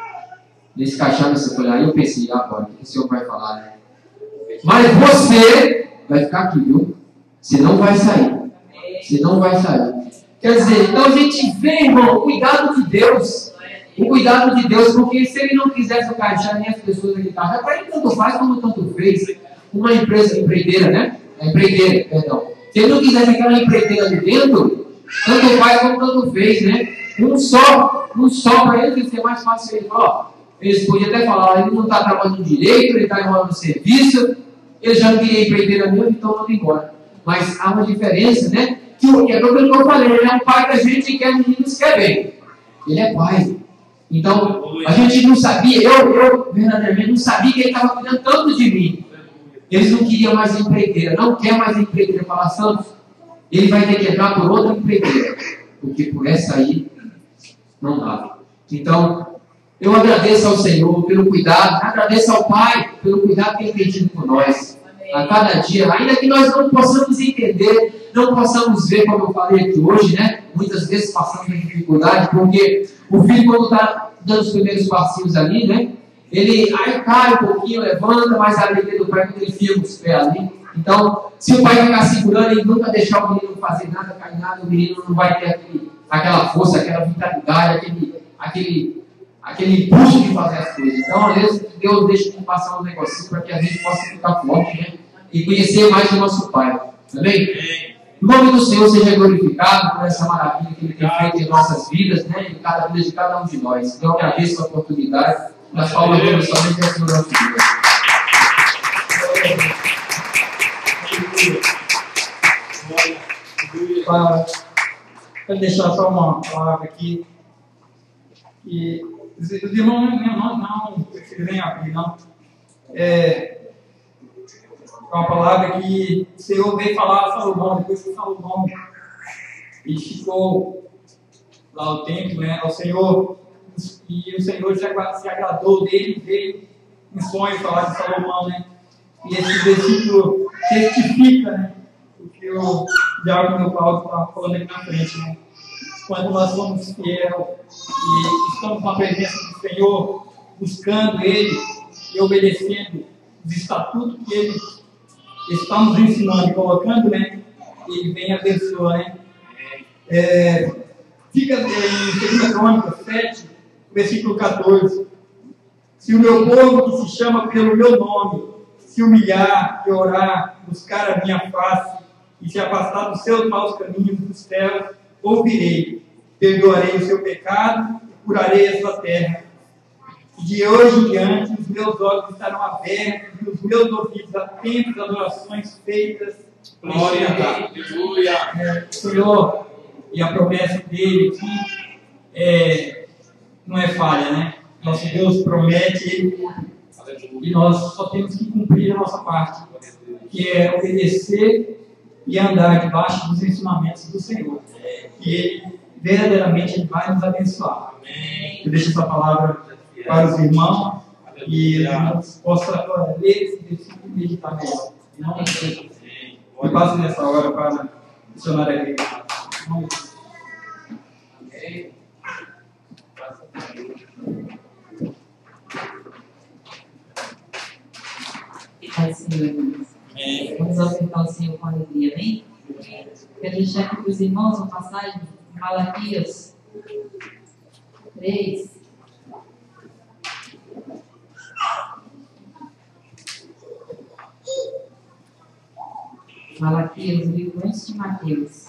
Nesse Caixá, você foi lá, e eu pensei, ah, agora, o que o senhor vai falar, né? Mas você vai ficar aqui, viu? Você não vai sair. Você não vai sair. Quer dizer, então a gente vê, irmão, o cuidado de Deus. O cuidado de Deus, porque se Ele não quisesse o Caixá, nem as pessoas aqui estavam, para Ele tanto faz como tanto fez. Uma empresa empreiteira, né? A empreiteira, perdão. Se Ele não quisesse aquela empreiteira ali dentro, tanto faz como tanto fez, né? Um só, um só para Ele, que ser mais fácil Ele falar, ó. Eles podiam até falar, ele não está trabalhando direito, ele está enrolando serviço, ele já não queria empreiteira mesmo, então manda embora. Mas há uma diferença, né? Que é aquilo que eu falei, ele é um pai da gente que quer meninos quer bem. Ele é pai. Então, a gente não sabia, eu, eu verdadeiramente não sabia que ele estava cuidando tanto de mim. Eles não queriam mais empreiteira, não quer mais empreiteira. Fala, Santos, ele vai ter que entrar por outra empreiteira, porque por essa aí não dá. Então, eu agradeço ao Senhor pelo cuidado, agradeço ao Pai pelo cuidado que Ele tem tido por nós. Amém. A cada dia, ainda que nós não possamos entender, não possamos ver, como eu falei aqui hoje, né? Muitas vezes passamos dificuldade, porque o filho, quando está dando os primeiros passinhos ali, né? Ele aí cai um pouquinho, levanta, mas a alegria do pai quando ele firma os pés ali. Então, se o pai ficar segurando e nunca deixar o menino fazer nada, cair nada, o menino não vai ter aquele, aquela força, aquela vitalidade, aquele, aquele, aquele impulso de fazer as coisas. Então, às vezes, Deus deixa de passar um negocinho para que a gente possa ficar forte, né? E conhecer mais o nosso Pai. Amém? O nome do Senhor seja glorificado por essa maravilha que Ele tem feito em nossas vidas, né? Em cada vida de cada um de nós. Então, eu agradeço a oportunidade. Nas palmas do somente a Senhor nosso Deus. Para deixar só uma palavra aqui. E os irmãos não, não, não precisem abrir, não. É uma palavra que o Senhor veio falar a Salomão, depois que Salomão edificou lá o templo, né? Ao Senhor. E o Senhor já se agradou dele, veio em sonho falar de Salomão, né? E esse versículo testifica, né? O que o já o meu Paulo está falando aqui na frente, né? Quando nós somos fiéis e estamos na presença do Senhor, buscando Ele e obedecendo os estatutos que Ele está nos ensinando e colocando, né? Ele vem abençoar, né? É, fica em segunda Crônicas sete, versículo quatorze. Se o meu povo que se chama pelo meu nome se humilhar e orar, buscar a minha face e se afastar dos seus maus caminhos dos céus, ouvirei, perdoarei o seu pecado e curarei a sua terra. E de hoje em diante os meus olhos estarão abertos e os meus ouvidos atentos às orações feitas. Glória a Deus. Aleluia. É, Senhor, e a promessa dele aqui é, não é falha, né? Nosso Deus promete, Ele cumpre. E nós só temos que cumprir a nossa parte, que é obedecer e andar debaixo dos ensinamentos do Senhor. E Ele, verdadeiramente, Ele vai nos abençoar. Eu deixo essa palavra para os irmãos e os irmãos possam ler esse versículo e meditar melhor. Em nome de Jesus. Eu passo nessa hora para a missionária grega. Em nome de Jesus. Pai, Senhor. Vamos ofertar o Senhor com alegria, amém? Quero deixar aqui para os irmãos uma passagem em Malaquias três. Malaquias, o livro antes de Mateus.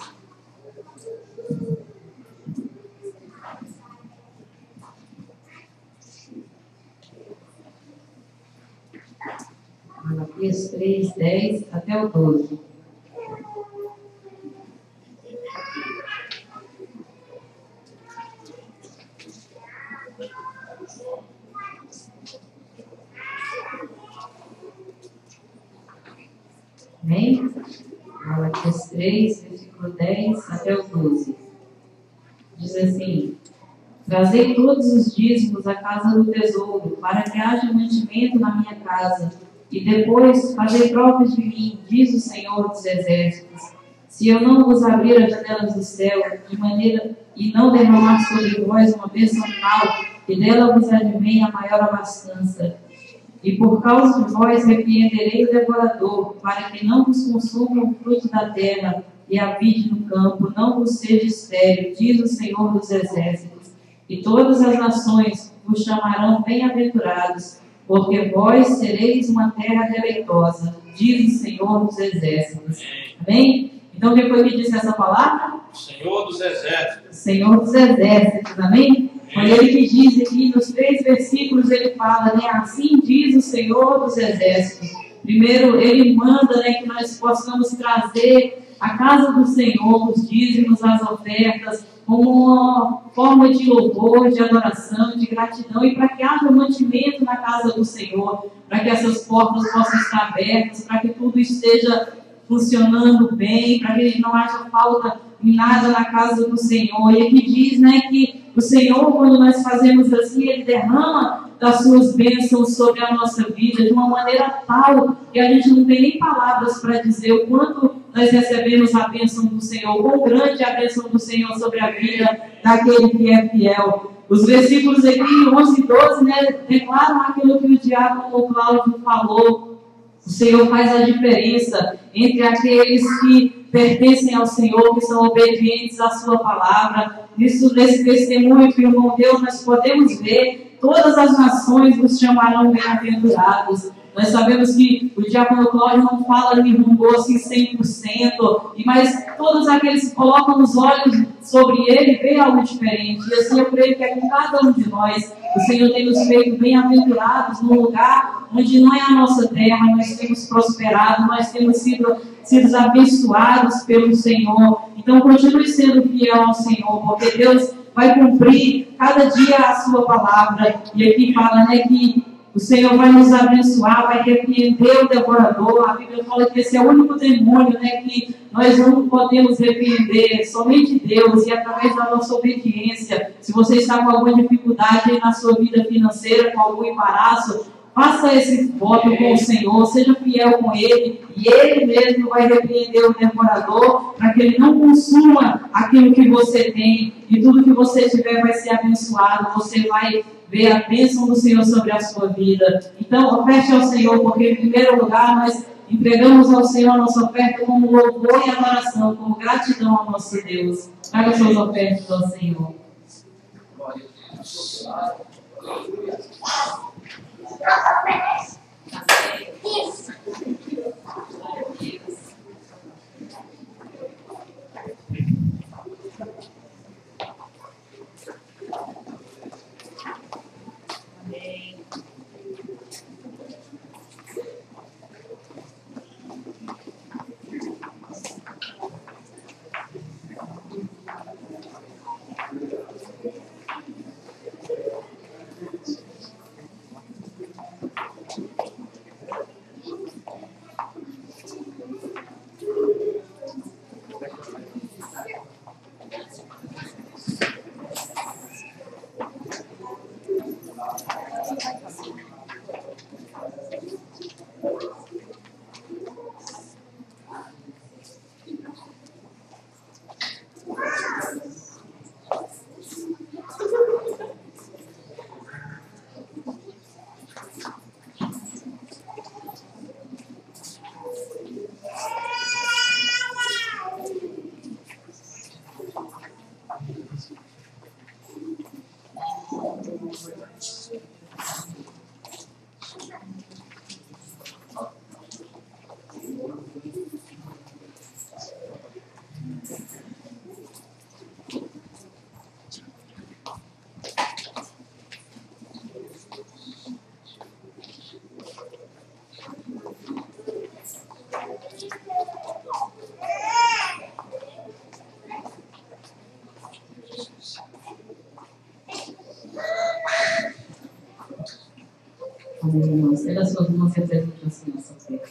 Malaquias três, dez até o doze. Amém? Malaquias três, versículo dez até o doze. Diz assim: trazei todos os dízimos à casa do tesouro, para que haja mantimento na minha casa, e depois fazei provas de mim, diz o Senhor dos Exércitos, se eu não vos abrir as janelas do céu, de maneira e não derramar sobre vós uma bênção tal, que dela vos advém a maior abastança. E por causa de vós repreenderei o devorador, para que não vos consuma o fruto da terra, e a vide no campo não vos seja estéril, diz o Senhor dos Exércitos. E todas as nações vos chamarão bem-aventurados, porque vós sereis uma terra deleitosa, diz o Senhor dos Exércitos. Amém? Então, quem foi que disse essa palavra? O Senhor dos Exércitos. Senhor dos Exércitos, amém? Foi ele que diz aqui, nos três versículos, ele fala, né? Assim diz o Senhor dos Exércitos. Primeiro, ele manda, né, que nós possamos trazer a casa do Senhor, os dízimos, as ofertas, como uma forma de louvor, de adoração, de gratidão, e para que haja mantimento na casa do Senhor, para que essas portas possam estar abertas, para que tudo esteja funcionando bem, para que não haja falta em nada na casa do Senhor. E aqui diz, né, que o Senhor, quando nós fazemos assim, Ele derrama das suas bênçãos sobre a nossa vida de uma maneira tal que a gente não tem nem palavras para dizer o quanto nós recebemos a bênção do Senhor, o quão grande é a bênção do Senhor sobre a vida daquele que é fiel. Os versículos aqui, onze e doze, né, declaram aquilo que o diácono Cláudio falou. O Senhor faz a diferença entre aqueles que pertencem ao Senhor, que são obedientes à sua palavra. Isso, nesse testemunho que o irmão deu, nós podemos ver, todas as nações nos chamarão bem-aventurados. Nós sabemos que o diácono Cláudio não fala de um gosto em cem por cento, mas todos aqueles que colocam os olhos sobre ele veem algo diferente. E assim eu creio que é com cada um de nós, o Senhor tem nos feito bem-aventurados num lugar onde não é a nossa terra, nós temos prosperado, nós temos sido, sido abençoados pelo Senhor. Então continue sendo fiel ao Senhor, porque Deus vai cumprir cada dia a sua palavra. E aqui fala, né, que o Senhor vai nos abençoar, vai repreender o devorador. A Bíblia fala que esse é o único demônio, né, que nós não podemos repreender, somente Deus, e através da nossa obediência. Se você está com alguma dificuldade na sua vida financeira, com algum embaraço, Faça esse voto com o Senhor, seja fiel com Ele, e Ele mesmo vai repreender o devorador, para que ele não consuma aquilo que você tem, e tudo que você tiver vai ser abençoado, você vai ver a bênção do Senhor sobre a sua vida. Então, oferte ao Senhor, porque em primeiro lugar nós entregamos ao Senhor a nossa oferta como louvor e adoração, como gratidão ao nosso Deus. Traga suas ofertas ao Senhor. Glória a Deus. Erga suas mãos e apresenta assim nossa fé.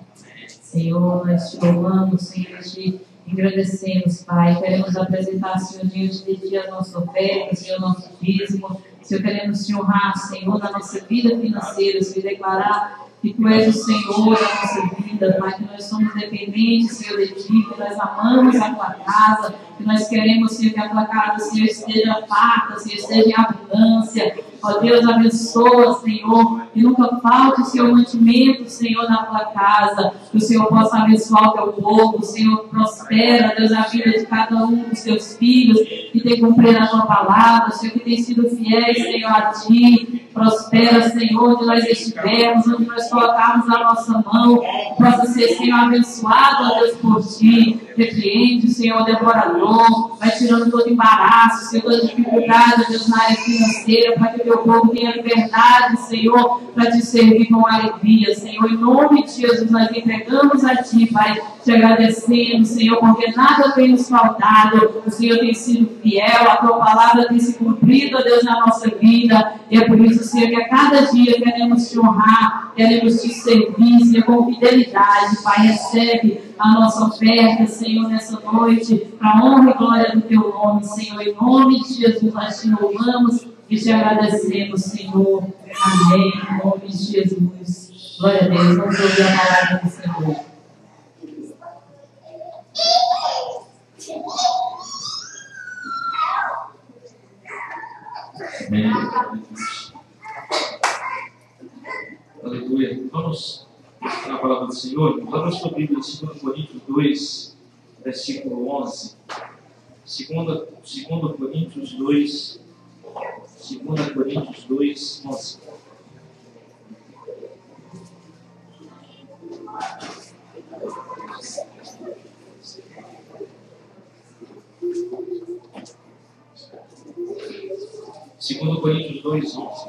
Senhor, nós te louvamos, Senhor, te agradecemos, Pai. Queremos apresentar, Senhor, diante de Ti a nossa oferta, Senhor, nosso dízimo. Senhor, queremos te honrar, Senhor, na nossa vida financeira, Senhor, declarar que Tu és o Senhor da nossa vida, Pai, que nós somos dependentes, Senhor, de Ti, que nós amamos a Tua casa, que nós queremos, Senhor, que a Tua casa, Senhor, esteja farta, Senhor, esteja em abundância. Ó Deus, abençoa, Senhor, e nunca falte, Senhor, mantimento, Senhor, na Tua casa, que o Senhor possa abençoar o Teu povo, Senhor, prospera, Deus, a vida de cada um dos Teus filhos, que tem cumprido a Tua palavra, Senhor, que tem sido fiéis, Senhor, a Ti, prospera, Senhor, onde nós estivermos, onde nós colocarmos a nossa mão, possa ser, Senhor, abençoado, ó Deus, por Ti, repreende, Senhor, o devorador, vai tirando todo embaraço, Senhor, toda dificuldade, Deus, na área financeira, para que o Teu povo tenha liberdade, Senhor, para Te servir com alegria, Senhor, em nome de Jesus, nós entregamos a Ti, Pai, te agradecendo, Senhor, porque nada tem nos faltado, o Senhor tem sido fiel, a Tua palavra tem se cumprido, ó Deus, na nossa vida, e é por isso, Senhor, que a cada dia queremos Te honrar, queremos Te servir, Senhor, com fidelidade, Pai, recebe a nossa oferta, Senhor, nessa noite, para a honra e glória do Teu nome, Senhor, em nome de Jesus, nós Te louvamos e Te agradecemos, Senhor, amém, em nome de Jesus, glória a Deus, vamos ouvir a palavra do Senhor. Amém. Aleluia. Vamos na palavra do Senhor. Vamos sua Bíblia em dois Coríntios dois, versículo onze. dois Coríntios dois, dois Coríntios dois, onze. dois Coríntios dois, onze.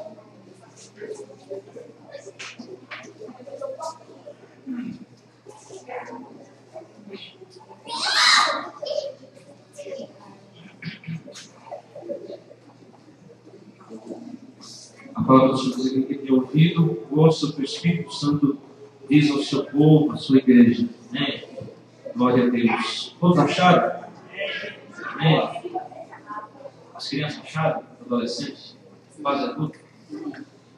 A palavra do Senhor diz que tem ouvido, ouça o que o Espírito Santo diz ao seu povo, à sua igreja. Amém. Glória a Deus. Todos acharam? Amém. As crianças acharam? Adolescentes? Fase adulta?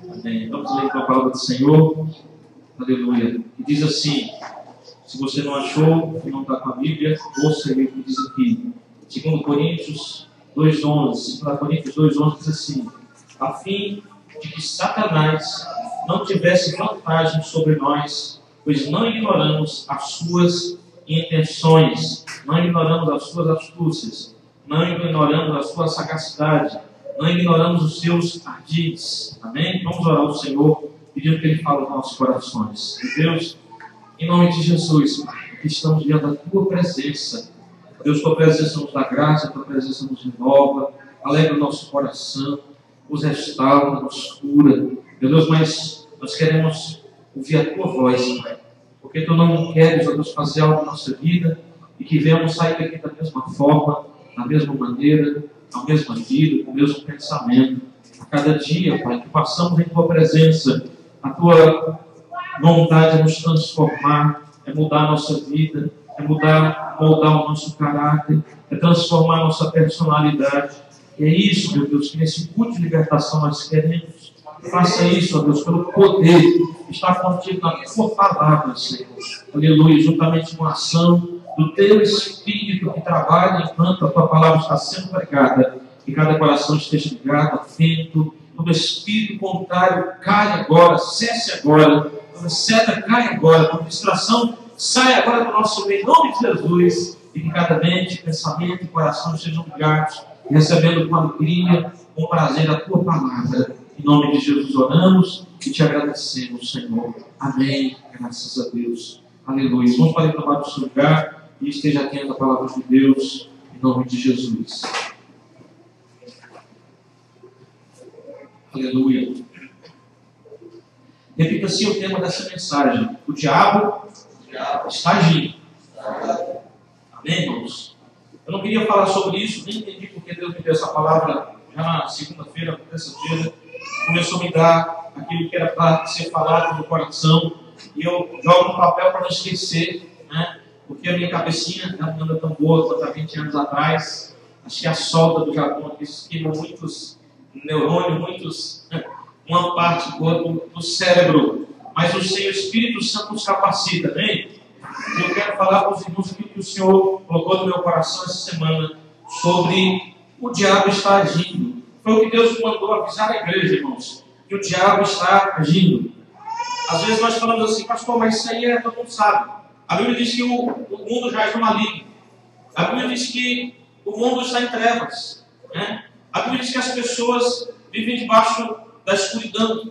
Amém. Vamos ler então a palavra do Senhor. Aleluia. E diz assim, se você não achou, não está com a Bíblia, ouça aí o que diz aqui. Segundo Coríntios dois, onze. Segundo Coríntios dois, onze diz assim, a fim de que Satanás não tivesse vantagem sobre nós, pois não ignoramos as suas intenções, não ignoramos as suas astúcias, não ignoramos a sua sagacidade, não ignoramos os seus ardis. Amém? Vamos orar ao Senhor, pedindo que Ele fale aos nossos corações. E Deus, em nome de Jesus, Pai, que estamos diante da Tua presença. Deus, Tua presença nos dá graça, Tua presença nos renova, alegra o nosso coração, nos restaura, nos cura. Meu Deus, mas nós queremos ouvir a Tua voz, Pai, porque Tu não queres, ó Deus, fazer algo na nossa vida e que venhamos sair daqui da mesma forma, da mesma maneira, a mesma vida, com o mesmo pensamento. A cada dia, Pai, que passamos em Tua presença, a Tua vontade é nos transformar, é mudar a nossa vida, é mudar, moldar o nosso caráter, é transformar a nossa personalidade. E é isso, meu Deus, que nesse culto de libertação nós queremos. Faça isso, ó Deus, pelo poder que está contido na Tua palavra, Senhor. Aleluia, juntamente com a ação do Teu Espírito que trabalha enquanto a Tua palavra está sendo pregada. Que cada coração esteja ligado, atento. Todo espírito contrário cai agora, cesse agora. Toda seta cai agora, toda distração sai agora do nosso meio, em nome de Jesus. E que cada mente, pensamento e coração sejam ligados, recebendo com alegria, com prazer a Tua palavra. Em nome de Jesus oramos e Te agradecemos, Senhor. Amém. Graças a Deus. Aleluia. Vamos para tomar o seu lugar e esteja atento à palavra de Deus, em nome de Jesus. Aleluia. Repita assim o tema dessa mensagem. O diabo, o diabo está agindo. Amém, irmãos? Eu não queria falar sobre isso, nem entendi porque Deus me deu essa palavra já na segunda-feira, terça-feira. Começou a me dar aquilo que era para ser falado no coração. E eu jogo no papel para não esquecer, né? Porque a minha cabecinha não anda tão boa quanto há vinte anos atrás. Acho que a solda do Japão aqui esquema muitos neurônios, muitos, uma parte do, do cérebro. Mas o Senhor Espírito Santo nos capacita, amém? E eu quero falar para os irmãos aquilo que o Senhor colocou no meu coração essa semana sobre o diabo está agindo. Foi o que Deus mandou avisar a igreja, irmãos, que o diabo está agindo. Às vezes nós falamos assim, pastor, mas isso aí é, todo mundo sabe. A Bíblia diz que o, o mundo já é no maligno. A Bíblia diz que o mundo está em trevas, né? A Bíblia diz que as pessoas vivem debaixo da escuridão.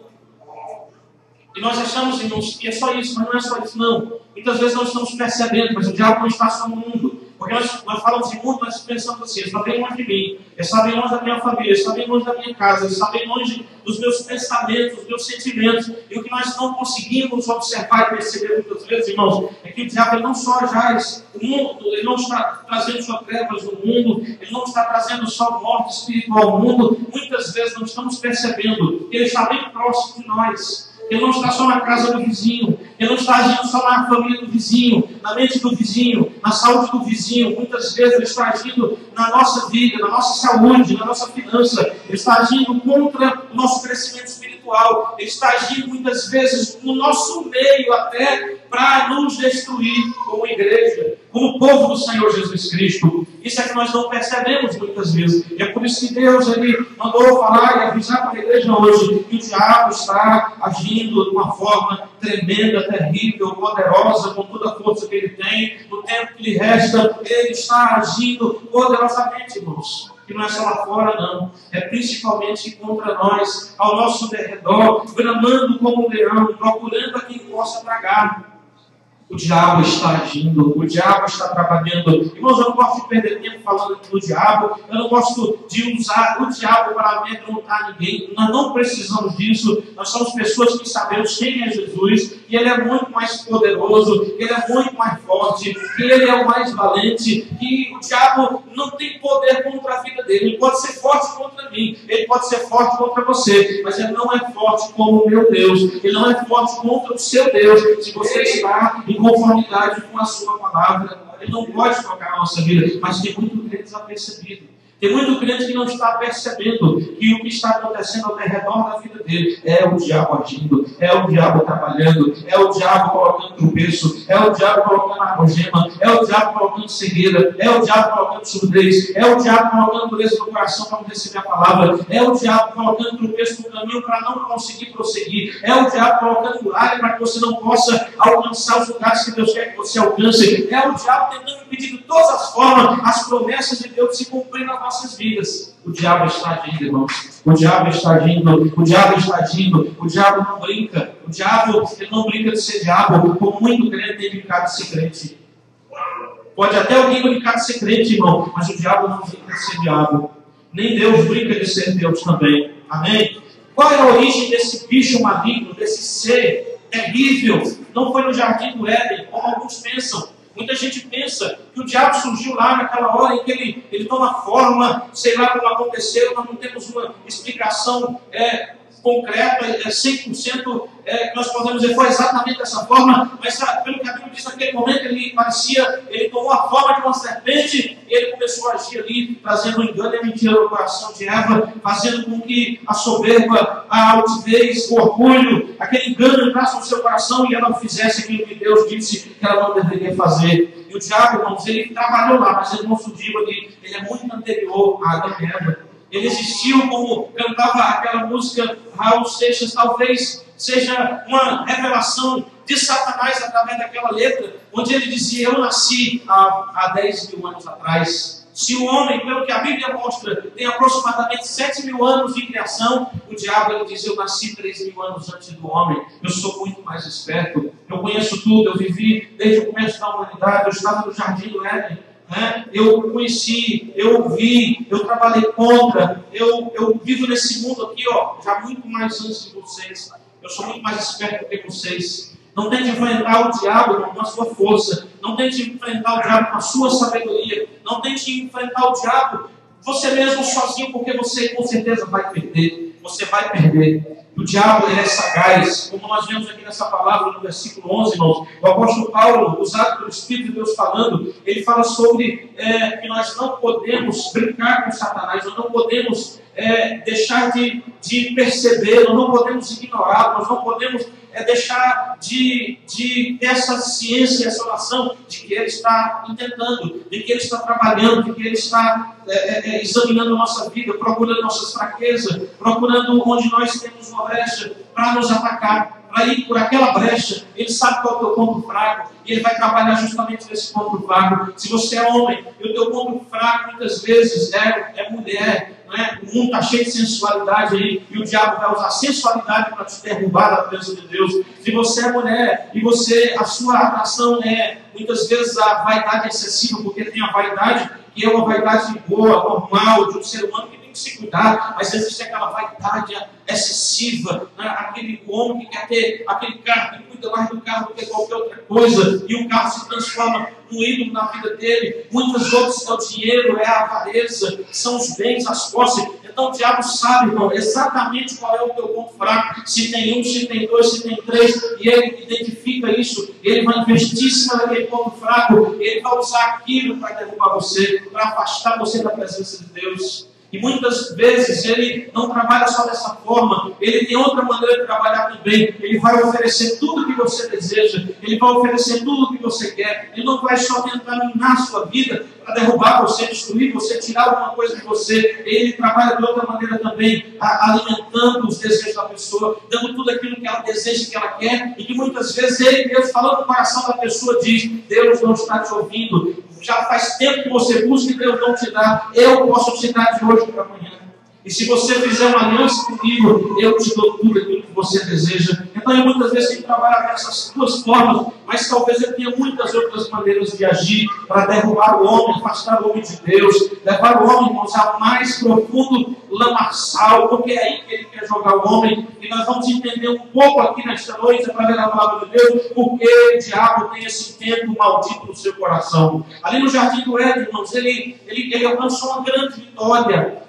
E nós achamos, irmãos, que é só isso, mas não é só isso, não. Muitas vezes nós estamos percebendo, mas o diabo não está só no mundo. Porque nós, nós falamos em mundo, nós pensamos assim, ele está bem longe de mim, ele está bem longe da minha família, ele está bem longe da minha casa, ele está bem longe dos meus pensamentos, dos meus sentimentos. E o que nós não conseguimos observar e perceber muitas vezes, irmãos, é que o diabo ele não só jaz o mundo, ele não está trazendo só trevas no mundo, ele não está trazendo só morte espiritual ao mundo. Muitas vezes não estamos percebendo que ele está bem próximo de nós. Ele não está só na casa do vizinho, ele não está agindo só na família do vizinho, na mente do vizinho, na saúde do vizinho. Muitas vezes ele está agindo na nossa vida, na nossa saúde, na nossa finança. Ele está agindo contra o nosso crescimento espiritual. Ele está agindo muitas vezes no nosso meio até para nos destruir como igreja, como povo do Senhor Jesus Cristo. Isso é que nós não percebemos muitas vezes. E é por isso que Deus ele mandou falar e avisar para a igreja hoje que o diabo está agindo de uma forma tremenda, terrível, poderosa, com toda a força que ele tem. No tempo que lhe resta, ele está agindo poderosamente, irmãos. Que não é só lá fora, não. É principalmente contra nós, ao nosso derredor, bramando como um leão, procurando a quem possa tragar. O diabo está agindo, o diabo está trabalhando. Irmãos, eu não gosto de perder tempo falando do diabo, eu não gosto de usar o diabo para amedrontar ninguém. Nós não precisamos disso. Nós somos pessoas que sabemos quem é Jesus, e Ele é muito mais poderoso, Ele é muito mais forte, que Ele é o mais valente, que o diabo não tem poder contra a vida dele. Ele pode ser forte contra mim, ele pode ser forte contra você, mas ele não é forte como o meu Deus, ele não é forte contra o seu Deus. Se você está em conformidade com a sua palavra, ele não pode tocar a nossa vida, mas tem muito desapercebido. Tem muito crente que não está percebendo que o que está acontecendo ao redor da vida dele é o diabo agindo, é o diabo trabalhando, é o diabo colocando tropeço, é o diabo colocando algema, é o diabo colocando cegueira, é o diabo colocando surdez, é o diabo colocando dureza no coração para não receber a palavra, é o diabo colocando tropeço no caminho para não conseguir prosseguir, é o diabo colocando muralha para que você não possa alcançar os lugares que Deus quer que você alcance, é o diabo tentando impedir de todas as formas as promessas de Deus se cumprirem nas nossas vidas. O diabo está agindo, irmãos. O diabo está agindo, o diabo está agindo, o diabo não brinca. O diabo, ele não brinca de ser diabo, como muito crente tem brincado de ser crente. Pode até alguém brincar de ser crente, irmão, mas o diabo não brinca de ser diabo. Nem Deus brinca de ser Deus também. Amém? Qual é a origem desse bicho maligno, desse ser terrível? Não foi no jardim do Éden, como alguns pensam. Muita gente pensa que o diabo surgiu lá naquela hora em que ele, ele toma forma, sei lá como aconteceu, nós não temos uma explicação é, concreta, é, cem por cento é, que nós podemos dizer foi exatamente dessa forma, mas pelo que a Bíblia diz, naquele momento ele parecia, ele tomou a forma de uma serpente e ele começou a agir ali, trazendo o engano e a mentira no coração de Eva, fazendo com que a soberba, a altivez, o orgulho, aquele engano entrasse no seu coração e ela fizesse aquilo que Deus disse que ela não deveria fazer. E o diabo, irmãos, ele trabalhou lá, mas ele não surgiu ali, ele é muito anterior a Adão e Eva. Ele existiu, como cantava aquela música Raul Seixas, talvez seja uma revelação de Satanás através daquela letra, onde ele dizia, eu nasci há, há dez mil anos atrás. Se o homem, pelo que a Bíblia mostra, tem aproximadamente sete mil anos de criação, o diabo ele diz, eu nasci três mil anos antes do homem, eu sou muito mais esperto, eu conheço tudo, eu vivi desde o começo da humanidade, eu estava no jardim do Éden. Né? Eu conheci, eu vi, eu trabalhei contra, eu, eu vivo nesse mundo aqui, ó, já muito mais antes de vocês. Eu sou muito mais esperto do que vocês. Não tente enfrentar o diabo irmão, com a sua força. Não tente enfrentar o diabo com a sua sabedoria. Não tente enfrentar o diabo você mesmo sozinho, porque você com certeza vai perder. Você vai perder. O diabo ele é sagaz, como nós vemos aqui nessa palavra no versículo onze, irmãos. O apóstolo Paulo, usado pelo Espírito de Deus falando, ele fala sobre é, que nós não podemos brincar com Satanás, nós não podemos é, deixar de, de perceber, nós não podemos ignorar, nós não podemos é, deixar de, de ter essa ciência, essa noção de que ele está intentando, de que ele está trabalhando, de que ele está é, é, examinando a nossa vida, procurando nossas fraquezas, procurando onde nós temos uma brecha para nos atacar, para ir por aquela brecha. Ele sabe qual é o teu ponto fraco e ele vai trabalhar justamente nesse ponto fraco. Se você é homem e o teu ponto fraco muitas vezes é, é mulher, né? O mundo está cheio de sensualidade aí e o diabo vai usar sensualidade para te derrubar da presença de Deus. Se você é mulher e você, a sua atração é muitas vezes a vaidade excessiva, porque tem a vaidade que é uma vaidade boa, normal, de um ser humano que tem que se cuidar, mas existe aquela vaidade excessiva, né? Aquele homem que quer ter aquele carro, que cuida mais do carro do que qualquer outra coisa, e o carro se transforma num ídolo na vida dele. Muitas outras é o dinheiro, é a avareza, são os bens, as posses. Então o diabo sabe, irmão, exatamente qual é o teu ponto fraco, se tem um, se tem dois, se tem três, e ele identifica isso, ele vai investir em cima daquele ponto fraco, ele vai usar aquilo para derrubar você, para afastar você da presença de Deus. E muitas vezes ele não trabalha só dessa forma, ele tem outra maneira de trabalhar também. Ele vai oferecer tudo o que você deseja, ele vai oferecer tudo o que você quer. Ele não vai só tentar minar a sua vida para derrubar você, destruir você, tirar alguma coisa de você. Ele trabalha de outra maneira também, alimentando os desejos da pessoa, dando tudo aquilo que ela deseja, que ela quer, e que muitas vezes ele, Deus, falando no coração da pessoa, diz: Deus não está te ouvindo. Já faz tempo que você busca e Deus não te dá. Eu posso te dar de hoje para amanhã. E se você fizer uma aliança comigo, eu te dou tudo aquilo que você deseja. Então, eu muitas vezes tenho que trabalhar dessas duas formas, mas talvez eu tenha muitas outras maneiras de agir para derrubar o homem, afastar o homem de Deus, levar o homem, irmãos, ao mais profundo lamaçal, porque é aí que ele quer jogar o homem. E nós vamos entender um pouco aqui nesta noite, através da palavra de Deus, porque o diabo tem esse intento maldito no seu coração. Ali no jardim do Éden, irmãos, ele, ele, ele alcançou uma grande vitória.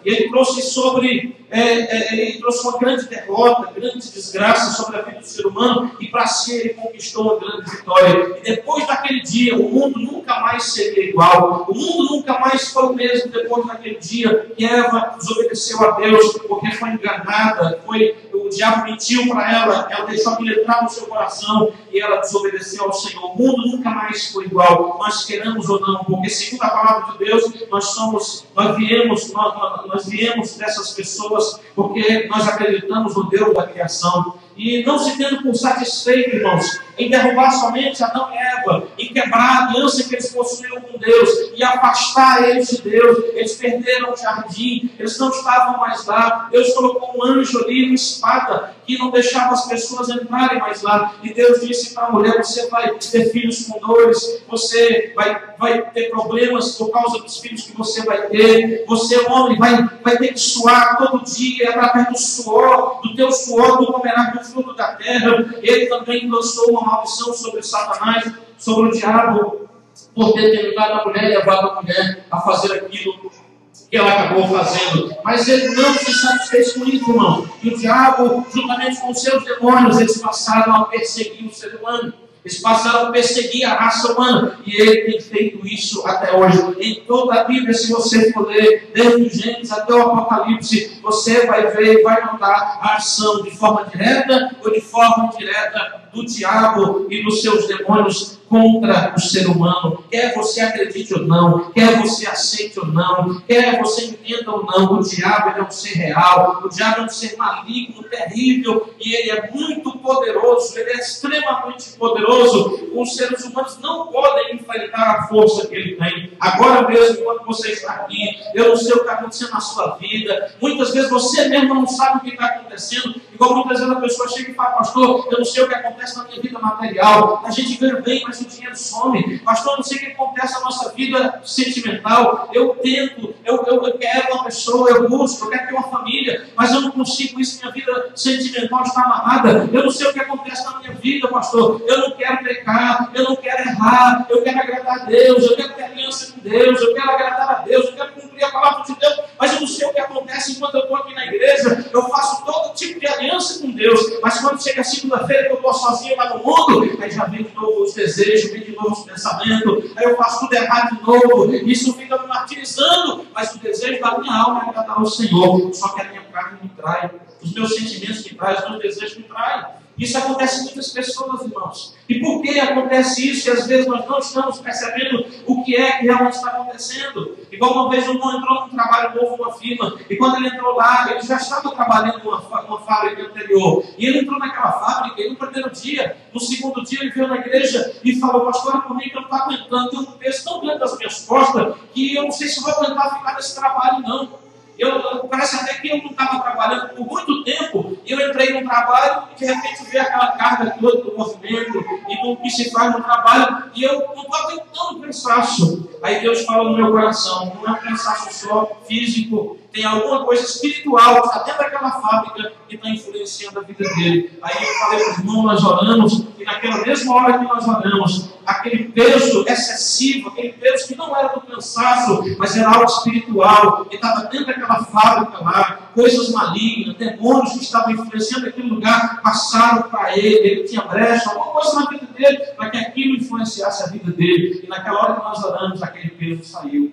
e ele trouxe sobre, é, é, ele trouxe uma grande derrota, grande desgraça sobre a vida do ser humano, e para si ele conquistou uma grande vitória. E depois daquele dia, o mundo nunca mais seria igual, o mundo nunca mais foi o mesmo depois daquele dia que Eva desobedeceu a Deus, porque foi enganada, foi, o diabo mentiu para ela, ela deixou aquilo entrar no seu coração, e ela desobedeceu ao Senhor. O mundo nunca mais foi igual, nós queremos ou não, porque segundo a palavra de Deus, nós somos, nós viemos, nós, nós, nós viemos dessas pessoas, porque nós acreditamos no Deus da criação. E não se tendo por satisfeito, irmãos, em derrubar somente Adão e Eva, em quebrar a aliança que eles possuíram com Deus, e afastar eles de Deus, eles perderam o jardim, eles não estavam mais lá. Deus colocou um anjo ali, uma espada, que não deixava as pessoas entrarem mais lá. E Deus disse para a mulher: você vai ter filhos com dores, você vai, vai ter problemas por causa dos filhos que você vai ter. Você, homem, vai, vai ter que suar todo dia, através do suor, do teu suor, tu comerás do fruto da terra. Ele também lançou uma maldição sobre Satanás, sobre o diabo, por ter tentado a mulher e levado a mulher a fazer aquilo que ela acabou fazendo. Mas ele não se satisfez com isso, irmão. E o diabo, juntamente com os seus demônios, eles passaram a perseguir o ser humano. Eles passaram a perseguir a raça humana. E ele tem feito isso até hoje. Em toda a Bíblia, se você for ler, desde o Gênesis até o Apocalipse, você vai ver e vai notar a ação de forma direta ou de forma indireta do diabo e dos seus demônios contra o ser humano. Quer você acredite ou não, quer você aceite ou não, quer você entenda ou não, o diabo ele é um ser real, o diabo é um ser maligno, terrível, e ele é muito poderoso, ele é extremamente poderoso. Os seres humanos não podem enfrentar a força que ele tem. Agora mesmo, quando você está aqui, eu não sei o que está acontecendo na sua vida, muitas vezes você mesmo não sabe o que está acontecendo, igual muitas vezes a pessoa chega e fala: pastor, eu não sei o que acontece na minha vida material, a gente ganha bem, mas o dinheiro some. Pastor, eu não sei o que acontece na nossa vida sentimental, eu tento, eu, eu, eu quero uma pessoa, eu busco, eu quero ter uma família, mas eu não consigo isso, minha vida sentimental está amarrada. Eu não sei o que acontece na minha vida, pastor, eu não quero pecar, eu não quero errar, eu quero agradar a Deus, eu quero ter aliança com Deus, eu quero agradar a Deus, eu quero cumprir a palavra de Deus, mas eu não sei o que acontece enquanto eu estou aqui na igreja. Eu faço todo tipo de aliança com Deus, mas quando chega a segunda-feira que eu estou sozinho lá no mundo, aí já vem de novo os desejos, vem de novo os pensamentos, aí eu faço tudo errado de novo, isso fica me martirizando, mas o desejo da minha alma é agradar ao Senhor, só que a minha carne me trai, os meus sentimentos me traem, os meus desejos me traem. Isso acontece em muitas pessoas, irmãos. E por que acontece isso? E às vezes nós não estamos percebendo o que é que realmente está acontecendo. Igual uma vez um irmão entrou num trabalho novo numa firma, e quando ele entrou lá, ele já estava trabalhando numa, numa fábrica anterior. E ele entrou naquela fábrica, e no primeiro dia, no segundo dia, ele veio na igreja e falou: pastor, por mim que eu não estou aguentando, tem um peso tão grande das minhas costas, que eu não sei se vou aguentar ficar nesse trabalho, não. Eu, eu, parece até que eu não estava trabalhando por muito tempo, e eu entrei num trabalho e de repente veio aquela carga toda do movimento e do que se faz no trabalho, e eu não estou aguentando o cansaço. Aí Deus falou no meu coração: não é um cansaço só físico, tem alguma coisa espiritual que está dentro daquela fábrica que está influenciando a vida dele. Aí eu falei para os irmãos, nós oramos, e naquela mesma hora que nós oramos, aquele peso excessivo, aquele peso que não era do cansaço, mas era algo espiritual, que estava dentro daquela fábrica lá, coisas malignas, demônios que estavam influenciando aquele lugar, passaram para ele, ele tinha brecha, alguma coisa na vida dele, para que aquilo influenciasse a vida dele. E naquela hora que nós oramos, aquele peso saiu.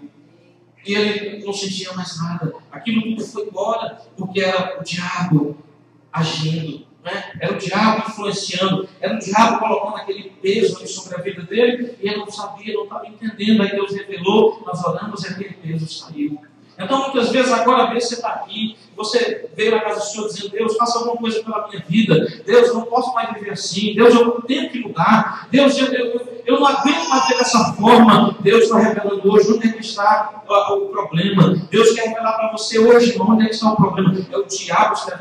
E ele não sentia mais nada. Aquilo tudo foi embora, porque era o diabo agindo, né? Era o diabo influenciando, era o diabo colocando aquele peso ali sobre a vida dele, e ele não sabia, não estava entendendo. Aí Deus revelou, nós oramos e aquele peso saiu. Então, muitas vezes, agora mesmo você está aqui, você veio na casa do Senhor dizendo: Deus, faça alguma coisa pela minha vida. Deus, eu não posso mais viver assim. Deus, eu tenho que mudar. Deus, eu, eu, eu não aguento mais ver dessa forma. Deus está revelando hoje onde é que está o, o problema. Deus quer revelar para você hoje, irmão, onde é que está o problema. É o diabo se levando contra